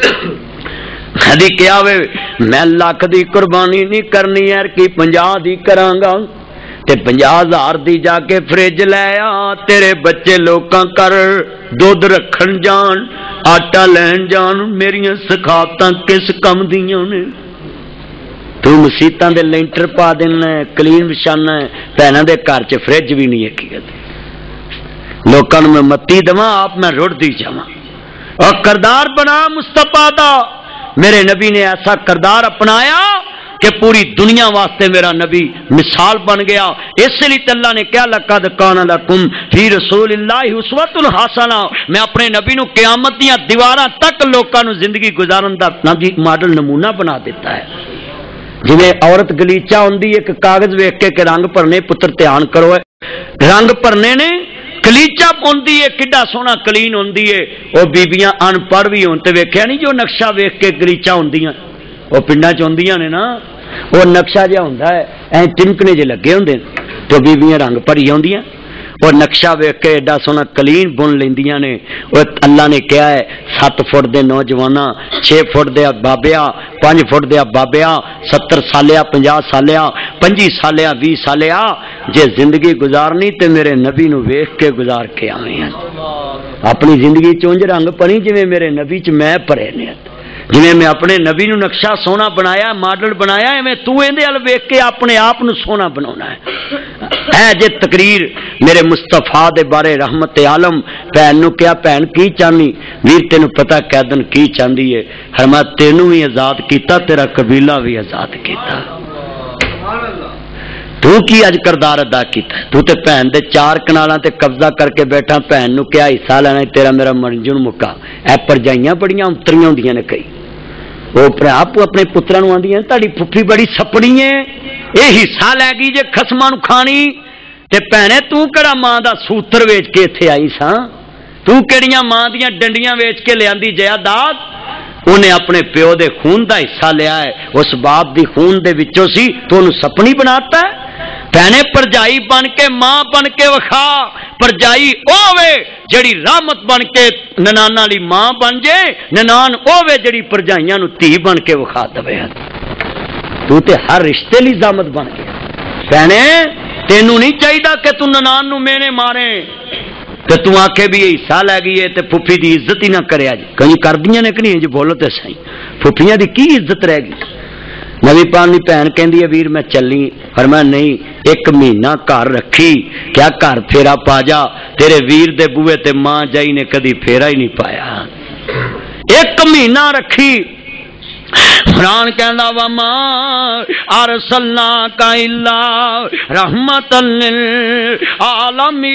کدی کیا وے میں لاکھ دی قربانی نہیں کرنی یار کی 50 دی کرانگا تے 50,000 دی جا کے فریج لے آ تیرے بچے لوکاں کر دودھ رکھن جان آٹا لین جان میریاں ثقافتاں کس کم دیاں نے تو مسیتاں دے لینٹر پا دینا ہے کلین بچھانا ہے پہنا دے گھر چ فریج بھی نہیں ہے لوکاں نوں میں متی دواں آپ میں رڑ دی جاواں اور کردار بنا مصطفیٰ دا میرے نبی نے ایسا کردار اپنایا کہ پوری دنیا واسطے میرا نبی مثال بن گیا. اس لیے اللہ نے کیا لقد کان لکم فی رسول اللہ اسوۃ حسنہ. میں اپنے نبی نو قیامت دیاں دیواراں تک لوکاں نو زندگی گزارن دا ماڈل نمونہ بنا دیتا ہے. جویں عورت گلیچا ہوندی ایک کاغذ ویکھ کے رنگ بھرنے پتر دھیان کرو رنگ بھرنے نے کلیچا ہوندی ہے کڈا سونا کلین ہوندی ہے. وہ بیبیاں ان پڑھ بھی ہون تے ویکھیا نہیں جو نقشہ ویکھ کے گلیچا ہوندیاں وہ پنڈاں چ ہوندیاں نے نا وہ نقشہ جہا ہوندا ہے ایں ٹمکنے جے لگے ہوندے تو بیبیاں رنگ بھری ہوندیاں وہ نقشہ ویکھ کے ایڈا سونا کلین بن لیندیاں نے. وہ اللہ نے کہا ہے 7 فٹ دے نوجواناں 6 فٹ دے بابیا 5 فٹ دے بابیا 70 سالیا 50 سالیا 25 سالیا 20 سالیا جے زندگی گزارنی تے میرے نبی نو ویکھ کے گزار کے آویں ہیں. اپنی زندگی چونج رنگ پڑی جویں میرے نبی چ میں پڑے نے جویں میں اپنے نبی نو نقشہ سونا بنایا ماڈل بنایا ایویں تو ایندے ال ویکھ کے اپنے آپ نو سونا بناونا ہے. جے تقریر میرے مصطفیٰ دے بارے رحمت عالم بہن نو کیا بہن کی چاہنی ویر تینوں پتہ قیدن کی چاہندی ہے فرمایا تینوں بھی آزاد کیتا تیرا قبیلہ بھی آزاد کیتا. تو کی اج کردار ادا کیتا ہے تو تے بہن دے 4 کنالاں تے قبضہ کر کے بیٹھا بہن نو کیا حصہ لینا تیرا میرا منجن مکا. اے پرجائیاں بڑیاں اتریاں ہوندیاں نے کئی وہ آپ اپنے پتراں نو آندیاں تہاڈی پھپھی بڑی سپڑی ہے اے حصہ لے گئی جے خسماں نو کھانی تے بھੈਣੇ تو کڑا ماں دا سوتر ویچ کے ایتھے آئی ساں تو کیڑیاں ماں دیاں ڈنڈیاں ویچ کے لیاندی جائیداد. انہیں اپنے پیو دے خون دا حصہ لیا ہے اس باپ دی خون دے وچوں سی تو انہوں سپنی بناتا ہے. بہنے پرجائی بن کے ماں بن کے وکھا پرجائی اوے جڑی رحمت بن کے ننانا لی ماں بن جے ننان اوے جڑی پرجائیاں نو تھی بن کے وکھا دے. تو تے ہر رشتے لی زامت بن گیا. بہنے تینوں نہیں چاہیے کہ تو ننان نو مینے مارے تے تو آکھے بھی یہ حصہ لے گئی ہے تے پھپھی دی عزت ہی نہ کرے. اج کئی کردیاں نے کہ نہیں جی بولو تے صحیح پھپھیاں دی کی عزت رہ گئی. نبی پاک دی بہن کہندی ہے ویر میں چلی فرمایا نہیں 1 مہینہ گھر رکھی کیا گھر پھیرا پا جا تیرے ویر دے بوئے تے ماں جائی نے کدی پھیرا ہی نہیں پایا. 1 مہینہ رکھی قرآن کہندا وما ارسلناک الا رحمتا للعالمین.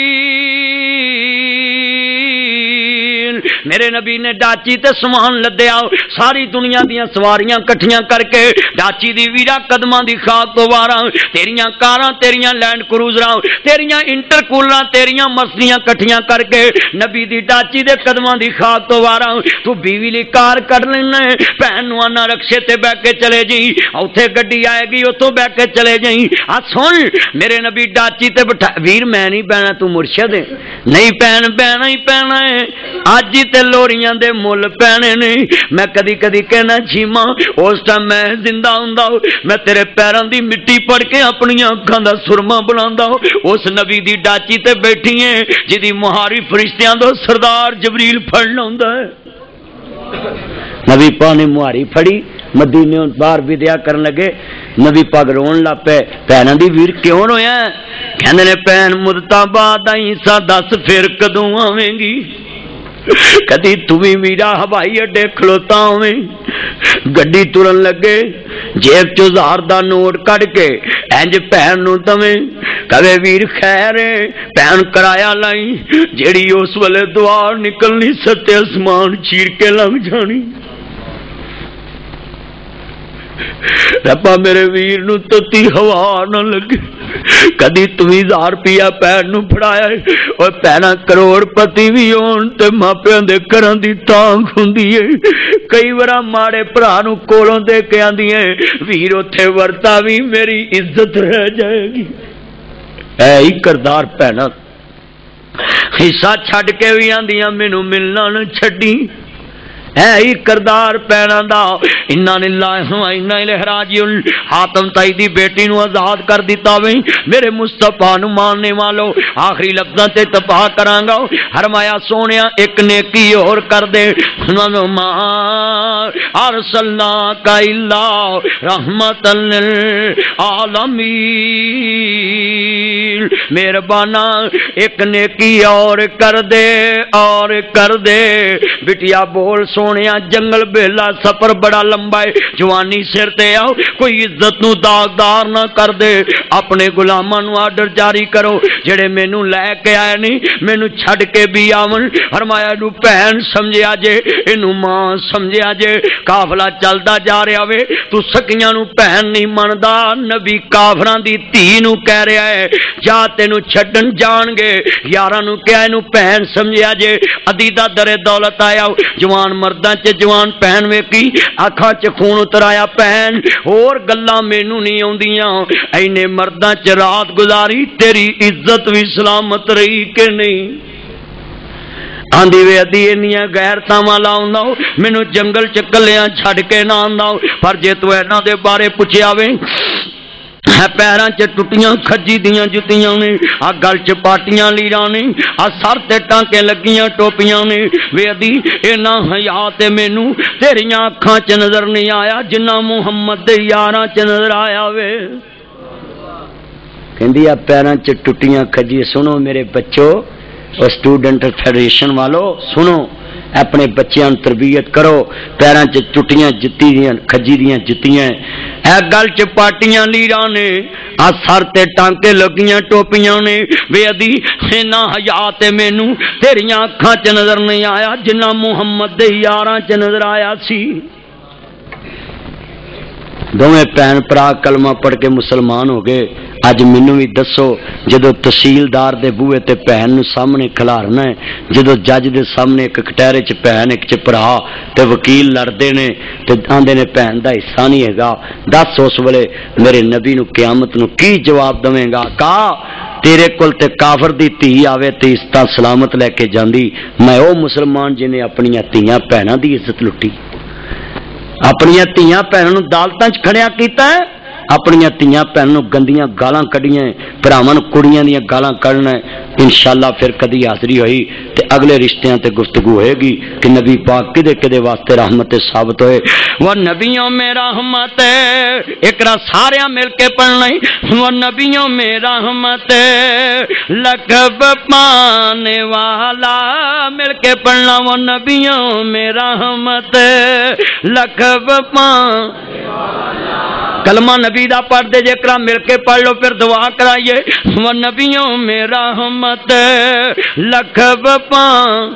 میرے نبی نے ڈاچی تے سامان لدیا ساری دنیا دیاں سواریاں کٹھیاں کر کے ڈاچی دی ویرا قدماں دی خاک تو واراں تیریاں کاراں تیریاں لینڈ کروزراں تیریاں انٹرکولاں تیریاں مسلیاں کٹھیاں کر کے نبی دی ڈاچی دے قدماں دی خاک تو واراں تو بیوی لی کار کر لینا بہن نو آنا رکشے تے بیٹھ کے چلے جی اوتھے گڈی آئے گی اوتھوں بیٹھ کے چلے جائیں. سن میرے نبی ڈاچی تے بٹھا ویر میں نہیں بہنا تو مرشد ہے نہیں پہن بہنا ہی پہنا ہے. اج تے لوریاں دے مل پینے نے میں کدی کدی کہنا جھیما اس ٹائم میں زندہ ہوندا میں تیرے پیراں دی مٹی پڑ کے اپنی اکھاں دا سرما بناندا اس نبی دی ڈاچی تے بیٹھی ہے جدی مہاری فرشتیاں دا سردار جبریل پھڑ لوندا ہے. نبی پاک نے مہاری پھڑی مدینے باہر ودیا کرن لگے نبی پاک رون لگ پے بہناں دی ویر کیوں رویا کہندے نے بہن مدتاں بعد آئی سا دس پھر کدوں آویں گی کدی تمہیں میرا ہوائی اڈے کھلوتا ہوئیں گڈی ترن لگے جیب چو 1000 دا نوٹ کٹ کے انج بہن نو تمیں کہے ویر خیر بہن کرایا لائی جیڑی اس والے دعا نکلنی ستے اسمان چیر کے لنگ جانی. ربا میرے ویر نو تتی ہوا نہ لگے کدی تمہیں 1000 روپیہ پہن نو پھڑایا اور پہنا کروڑ پتی بھی ہون تے ماپیاں دے گھراں دی تانگ ہوندی ہے. کئی وارا ماڑے بھرا نو کولوں دے کے آندی ہے ویر اوتھے ورتا بھی میری عزت رہ جائے گی. اے ہی کردار پہنا حصہ چھڈ کے بھی آندیاں مینوں ملنا نہ چھڈی. ہے ہی کردار پینا دا انا للہ و انا الیہ راجعون. حاتم تائی دی بیٹی نو آزاد کر دیتا وے میرے مصطفیٰ نو ماننے والو آخری لفظاں تے تباہ کراں گا. فرمایا سونیا ایک نیکی اور کر دے ما ارسلناک الا رحمتا للعالمین. مہربانا ایک نیکی اور کر دے بٹیا بول سونے جنگل بیلا سفر بڑا لمبا ہے جوانی سر تے آؤ کوئی عزت نو داغدار نہ کر دے اپنے غلاماں نو آرڈر جاری کرو جڑے مینوں لے کے آئے نہیں مینوں چھڈ کے بھی آون فرمایا نو بہن سمجھیا جے اینو ماں سمجھیا جے قافلہ چلدا جا رہا وے تو سکیاں نو بہن نہیں مندا نبی کافراں دی دھی نو کہہ رہا ہے جا تینو چھڈن جان گے یاراں نو کہیا اینو بہن سمجھیا جے عدیدہ در دولت آیا جوان مرداں چ جوان بہن ویکھی اکھاں چ خون اتر آیا بہن اور گلاں مینوں نہیں آوندیاں اینے مرداں چ رات گزاری تیری عزت بھی سلامت رہی کہ نہیں آندھی وے ادھی انیاں غیرتاں والا آوندا مینوں جنگل چ کلیاں چھڈ کے نہ آندا پر جے تو انہاں دے بارے پوچھیا وے پیراں چ ٹٹیاں کھجی دیاں جتیاں نے آ گل چ پاٹیاں لیراں نے آ سر تے ٹانکے لگیاں ٹوپیاں نے وے ادھی اینا حیا تے مینوں تیریاں اکھاں چ نظر نہیں آیا جنہ محمد دے یاراں چ نظر آیا وے کہندی آ پیراں چ ٹٹیاں کھجی سنو میرے بچو اسٹوڈنٹ فیڈریشن والو سنو اپنے بچیاں تربیت کرو پیراں چ ٹٹیاں جتی دیاں کھجی دیاں جتیاں اے گل چ پاٹیاں لیراں نے آ سر تے ٹانکے لگیاں ٹوپیاں نے وے ادھی اینا حیا تے مینوں تیریاں اکھاں چ نظر نہیں آیا جنہ محمد دے یاراں چ نظر آیا سی دوویں بہن پرا کلمہ پڑھ کے مسلمان ہو گئے اج مینوں بھی دسو جدو تحصیلدار دے بوئے تے بہن نو سامنے کھلارنا ہے جدو جج دے سامنے ایک کٹہرے چ بہن ایک چ بھرا تے وکیل لڑدے نے تے آندے نے بہن دا حصہ نہیں ہے دس اس ویلے میرے نبی نو قیامت نو کی جواب دویں گا کا تیرے کول تے کافر دی دھی آوے تے اس طرح سلامت لے کے جاندی میں او مسلمان جنہیں اپنی دھیاں بہناں دی عزت لٹی اپنی دھیاں بہناں نو عدالتاں چ کھڑیا کیتا ہے اپنی دھیاں بہنوں گندیاں گالاں کڈیاں بھراواں نوں کڑیاں دیاں گالاں کڈنا انشاءاللہ پھر کدی حاضری ہوئی تے اگلے رشتیاں تے گفتگو ہوئے گی کہ نبی پاک کدے کدے واسطے رحمت ثابت ہوئے وہ نبیوں میں رحمت اقرا سارے مل کے پڑھنا وہ نبیوں میں رحمت لقب پانے والا مل کے پڑھنا وہ نبیوں میں رحمت لقب پانے والا کلمہ نبی دا پڑھ دے جے کرا مل کے پڑھ لو پھر دعا کرائیے وہ نبیوں میں رحمت لکھب پان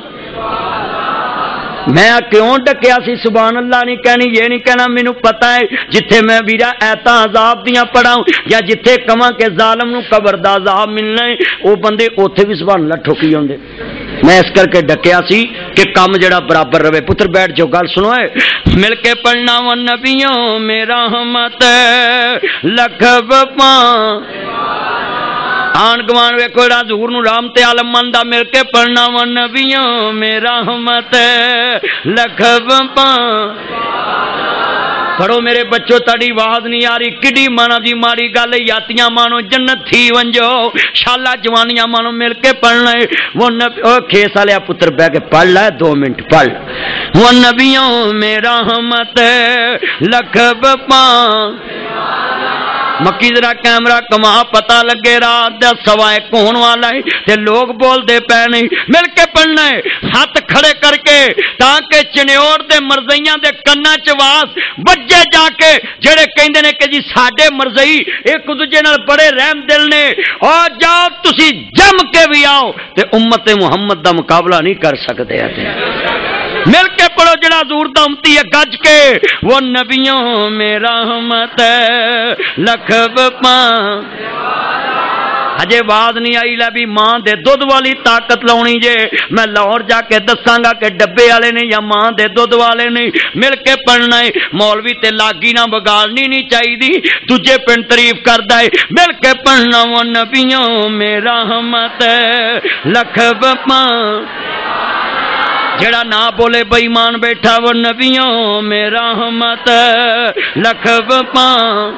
میں کیوں ڈکیا سی سبحان اللہ نہیں کہنی یہ نہیں کہنا مینوں پتہ ہے جتھے میں ویرا ایتاں عذاب دیاں پڑھاؤں یا جتھے کہاں کہ ظالم نو قبر دا عذاب ملنا ہے او بندے اوتھے بھی سبحان اللہ ٹھوکی ہوندے میں اس کر کے ڈکیا سی کہ کام جڑا برابر رہے پتر بیٹھ جو گل سنو ہے مل کے پڑھنا وہ نبیوں میں رحمت لکھب پان آن گوان ویکھو حضور نو رحمت عالم مندا مل کے پڑھنا وہ نبیوں میں رحمت لکھب پان پڑھو میرے بچوں تاڑی آواز نہیں آ رہی کڈی مانا جی ماری گل یاتیاں مانو جنت تھی ونجو شالا جوانیاں مانو مل کے پڑھنا ہے وہ کھیس والے پتر بہ کے پڑھ لے 2 منٹ پڑھ وہ نبیوں میں رحمت لکھب پان مکی ذرا کیمرہ کما پتہ لگے رات دا سوائے کون والا ہے تے لوگ بول دے پے نہیں مل کے پڑھنا ہے ہاتھ کھڑے کر کے تاکہ چنیور دے مرزیاں دے کنا چواس بجے جا کے جڑے کہندے نے کہ جی ساڈے مرزئی ایک دوجے نال بڑے رحم دل نے اور جاؤ تسی جم کے بھی آؤ تے امت محمد دا مقابلہ نہیں کر سکتے مل کے پڑھو جڑا حضور دا امتی ہے گج کے وہ نبیوں میں رحمت لکھب پان ہجے آواز نہیں آئی لے بھی ماں دے دودھ والی طاقت لاؤنی جے میں لاہور جا کے دساں گا کہ ڈبے والے نے یا ماں دے دودھ والے نے مل کے پڑھنا ہے مولوی تے لاگی نہ بگاڑنی نہیں چاہیے تجھے پن تعریف کردا ہے مل کے پڑھنا وہ نبیوں میں رحمت لکھب پان جڑا نہ بولے بے ایمان بیٹھا وہ نبیوں میں رحمت لکھب پان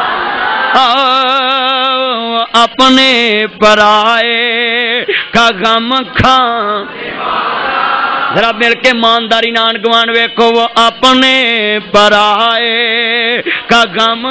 اپنے پرائے کا غم کھان ذرا مل کے مانداری نان گوان ویکھو وہ اپنے پرائے کا غم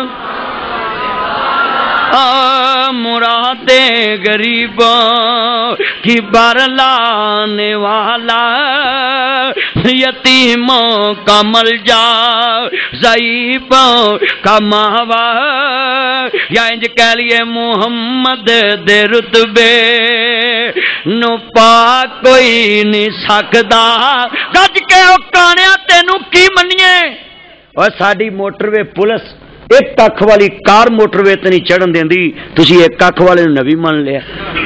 مراد غریبوں کی بار لانے والا یتیموں کا ملجا ضعیفوں کا ماوا یا انج کہہ لیے محمد دے رتبے نو پا کوئی نہیں سکدا گج کے او کانیا تینوں کی منیے اور ساڈی موٹر وے پولیس ایک ککھ والی کار موٹر وے تے نہیں چڑھن دیندی تسی ایک ککھ والے نو نبی من لیا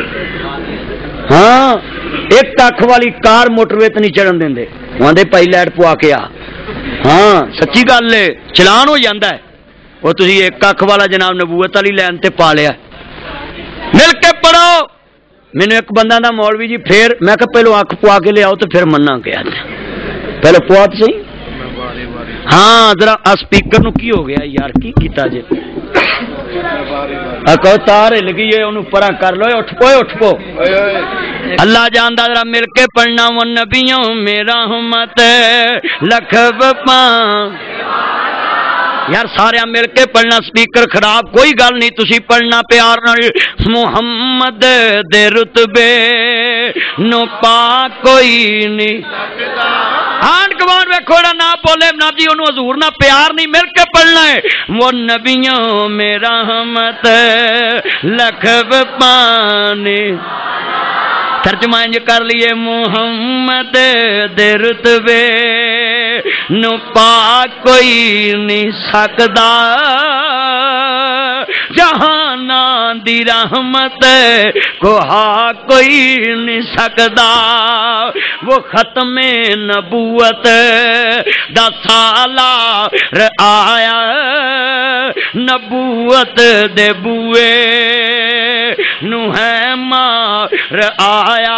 ہاں ایک ککھ والی کار موٹر وے تے نہیں چڑھن دیندے وہاں پائی لائٹ پوا کے آ ہاں سچی گل ہے چلان ہو جاندہ ہے وہ تسی ایک ککھ والا جناب نبوت والی لین تے پا لیا مل کے پڑھو مینوں ایک بندہ دا مولوی جی پھر میں کہ پہلو اکھ پوا کے لے آؤ تو پھر مننا کیا پہلے پوا تو صحیح ہاں ذرا اسپیکر نو کی ہو گیا یار کی کیتا جے کہو تار ہل گئی ہے انہوں پرا کر لو اٹھ پو اللہ جاندہ ذرا مل کے پڑھنا وہ نبیوں میں رحمت لکھ بپاں یار سارے مل کے پڑھنا سپیکر خراب کوئی گل نہیں تسی پڑھنا پیار نال محمد دے رتبے نو پا کوئی نہیں آن کمان ویکھو نا نہ بولے نہ جی انہوں حضور نہ پیار نہیں مل کے پڑھنا ہے وہ نبیوں میں رحمت لکھ پانے ترجمہ انج کر لیے محمد دے رتبے نو پا کوئی نہیں سکدا جہاں دی رحمت کو ہا کوئی نہیں سکدا وہ ختم نبوت دا سالار آیا نبوت دے بوئے نو ہے مار آیا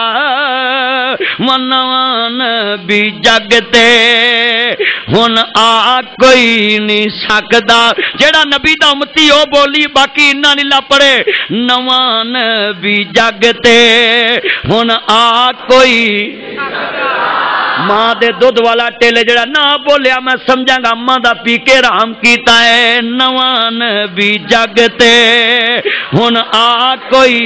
منوان بھی جگتے ہن آ کوئی نہیں سکدا جیڑا نبی دا امتی ہو بولی باقی انہاں نہیں لا پڑے نوان بھی جگتے ہن آ کوئی ماں دے دودھ والا ٹیلے جڑا نہ بولیا میں سمجھاں گا ماں دا پی کے رحم کیتا ہے نوان بھی جگتے ہن آ کوئی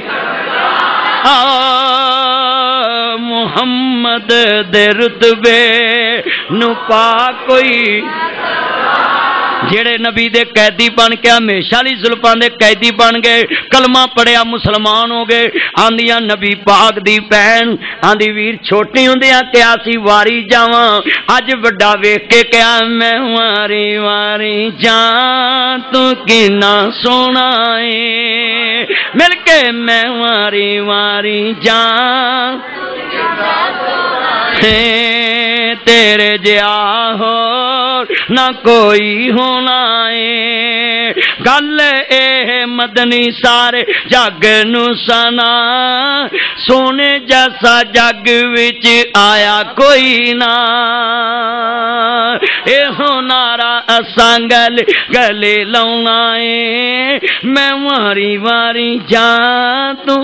محمد دے رتبے نو پا کوئی جڑے نبی دے قیدی بن کے ہمیشہ لی زلفان دے قیدی بن گئے کلمہ پڑھیا مسلمان ہو گئے آندیاں نبی پاک دی بہن آندی ویر چھوٹی ہوندیاں کیا سی واری جاواں اج وڈا ویکھ کے کیا میں واری واری جان تو کنا سونا ہے مل کے میں واری واری جان تیرے جیا ہو نہ کوئی ہونا ہے گل اے مدنی سارے جگ نو سنا سونے جیسا جگ وچ آیا کوئی نہ اے ہونارا اساں گلے لاؤنا ہے میں واری واری جان تو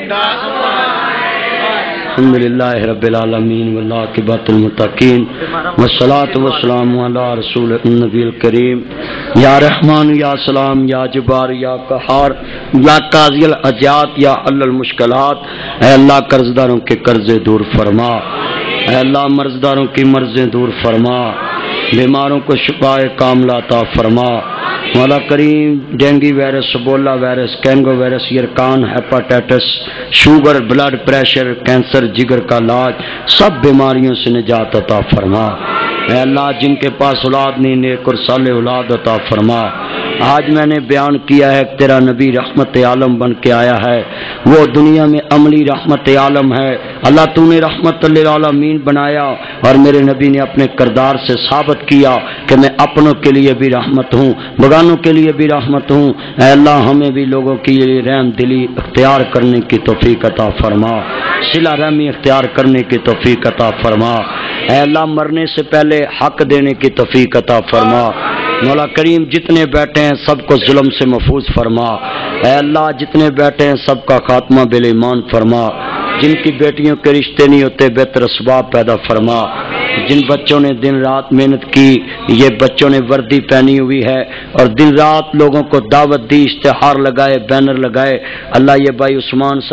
الحمدللہ رب العالمین والعاقبۃ المتقین والصلاة والسلام علی رسول النبی الکریم یا رحمان یا سلام یا جبار یا قہار یا قاضی الحاجات یا حل المشکلات اے اللہ قرضداروں کے قرضے دور فرما اے اللہ مرضداروں کی مرضیں دور فرما بیماروں کو شفاء کاملہ عطا فرما مولا کریم dengue virus Ebola virus Congo virus یرکان hepatitis sugar blood pressure cancer جگر کا علاج سب بیماریوں سے نجات عطا فرما اے اللہ جن کے پاس اولاد نہیں نیک اور صالح اولاد عطا فرما آج میں نے بیان کیا ہے تیرا نبی رحمت عالم بن کے آیا ہے وہ دنیا میں عملی رحمت عالم ہے اللہ تو نے رحمت للعالمین بنایا اور میرے نبی نے اپنے کردار سے ثابت کیا کہ میں اپنوں کے لیے بھی رحمت ہوں بگانوں کے لیے بھی رحمت ہوں اے اللہ ہمیں بھی لوگوں کی رحم دلی اختیار کرنے کی توفیق عطا فرما صلہ رحمی اختیار کرنے کی توفیق عطا فرما اے اللہ مرنے سے پہلے حق دینے کی توفیق عطا فرما مولا کریم جتنے بیٹھے ہیں سب کو ظلم سے محفوظ فرما اے اللہ جتنے بیٹھے ہیں سب کا خاتمہ بالایمان فرما جن کی بیٹیوں کے رشتے نہیں ہوتے بہتر اسباب پیدا فرما جن بچوں نے دن رات محنت کی یہ بچوں نے وردی پہنی ہوئی ہے اور دن رات لوگوں کو دعوت دی اشتہار لگائے بینر لگائے اللہ یہ بھائی عثمان صاحب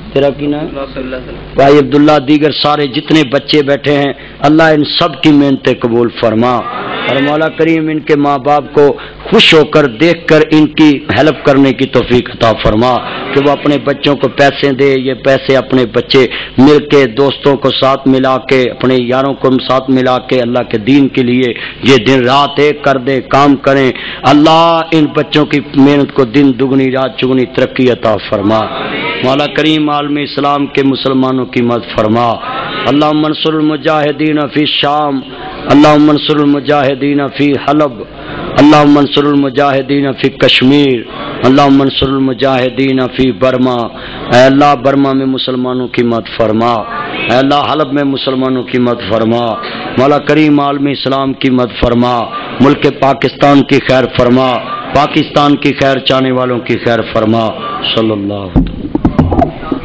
تیرا کی نام بھائی عبداللہ، دیگر سارے جتنے بچے بیٹھے ہیں اللہ ان سب کی محنتیں قبول فرما، اور مولا کریم ان کے ماں باپ کو خوش ہو کر دیکھ کر ان کی ہیلپ کرنے کی توفیق عطا فرما کہ وہ اپنے بچوں کو پیسے دے، یہ پیسے اپنے بچے مل کے دوستوں کو ساتھ ملا کے اپنے یاروں کو ساتھ ملا کے اللہ کے دین کے لیے یہ دن رات ایک کر دے، کام کریں۔ اللہ ان بچوں کی محنت کو دن دگنی رات چگنی ترقی عطا فرما۔ مولا کریم عالم اسلام کے مسلمانوں کی مدد فرما۔ اللہم انصر المجاہدین فی الشام، اللہم انصر المجاہدین فی حلب، اللہم انصر المجاہدین فی کشمیر، اللہم انصر المجاہدین فی برما۔ اے اللہ برما میں مسلمانوں کی مدد فرما، اے اللہ حلب میں مسلمانوں کی مدد فرما، مولا کریم عالم اسلام کی مدد فرما، ملک پاکستان کی خیر فرما، پاکستان کی خیر چاہنے والوں کی خیر فرما۔ صلی اللہ علیہ وسلم۔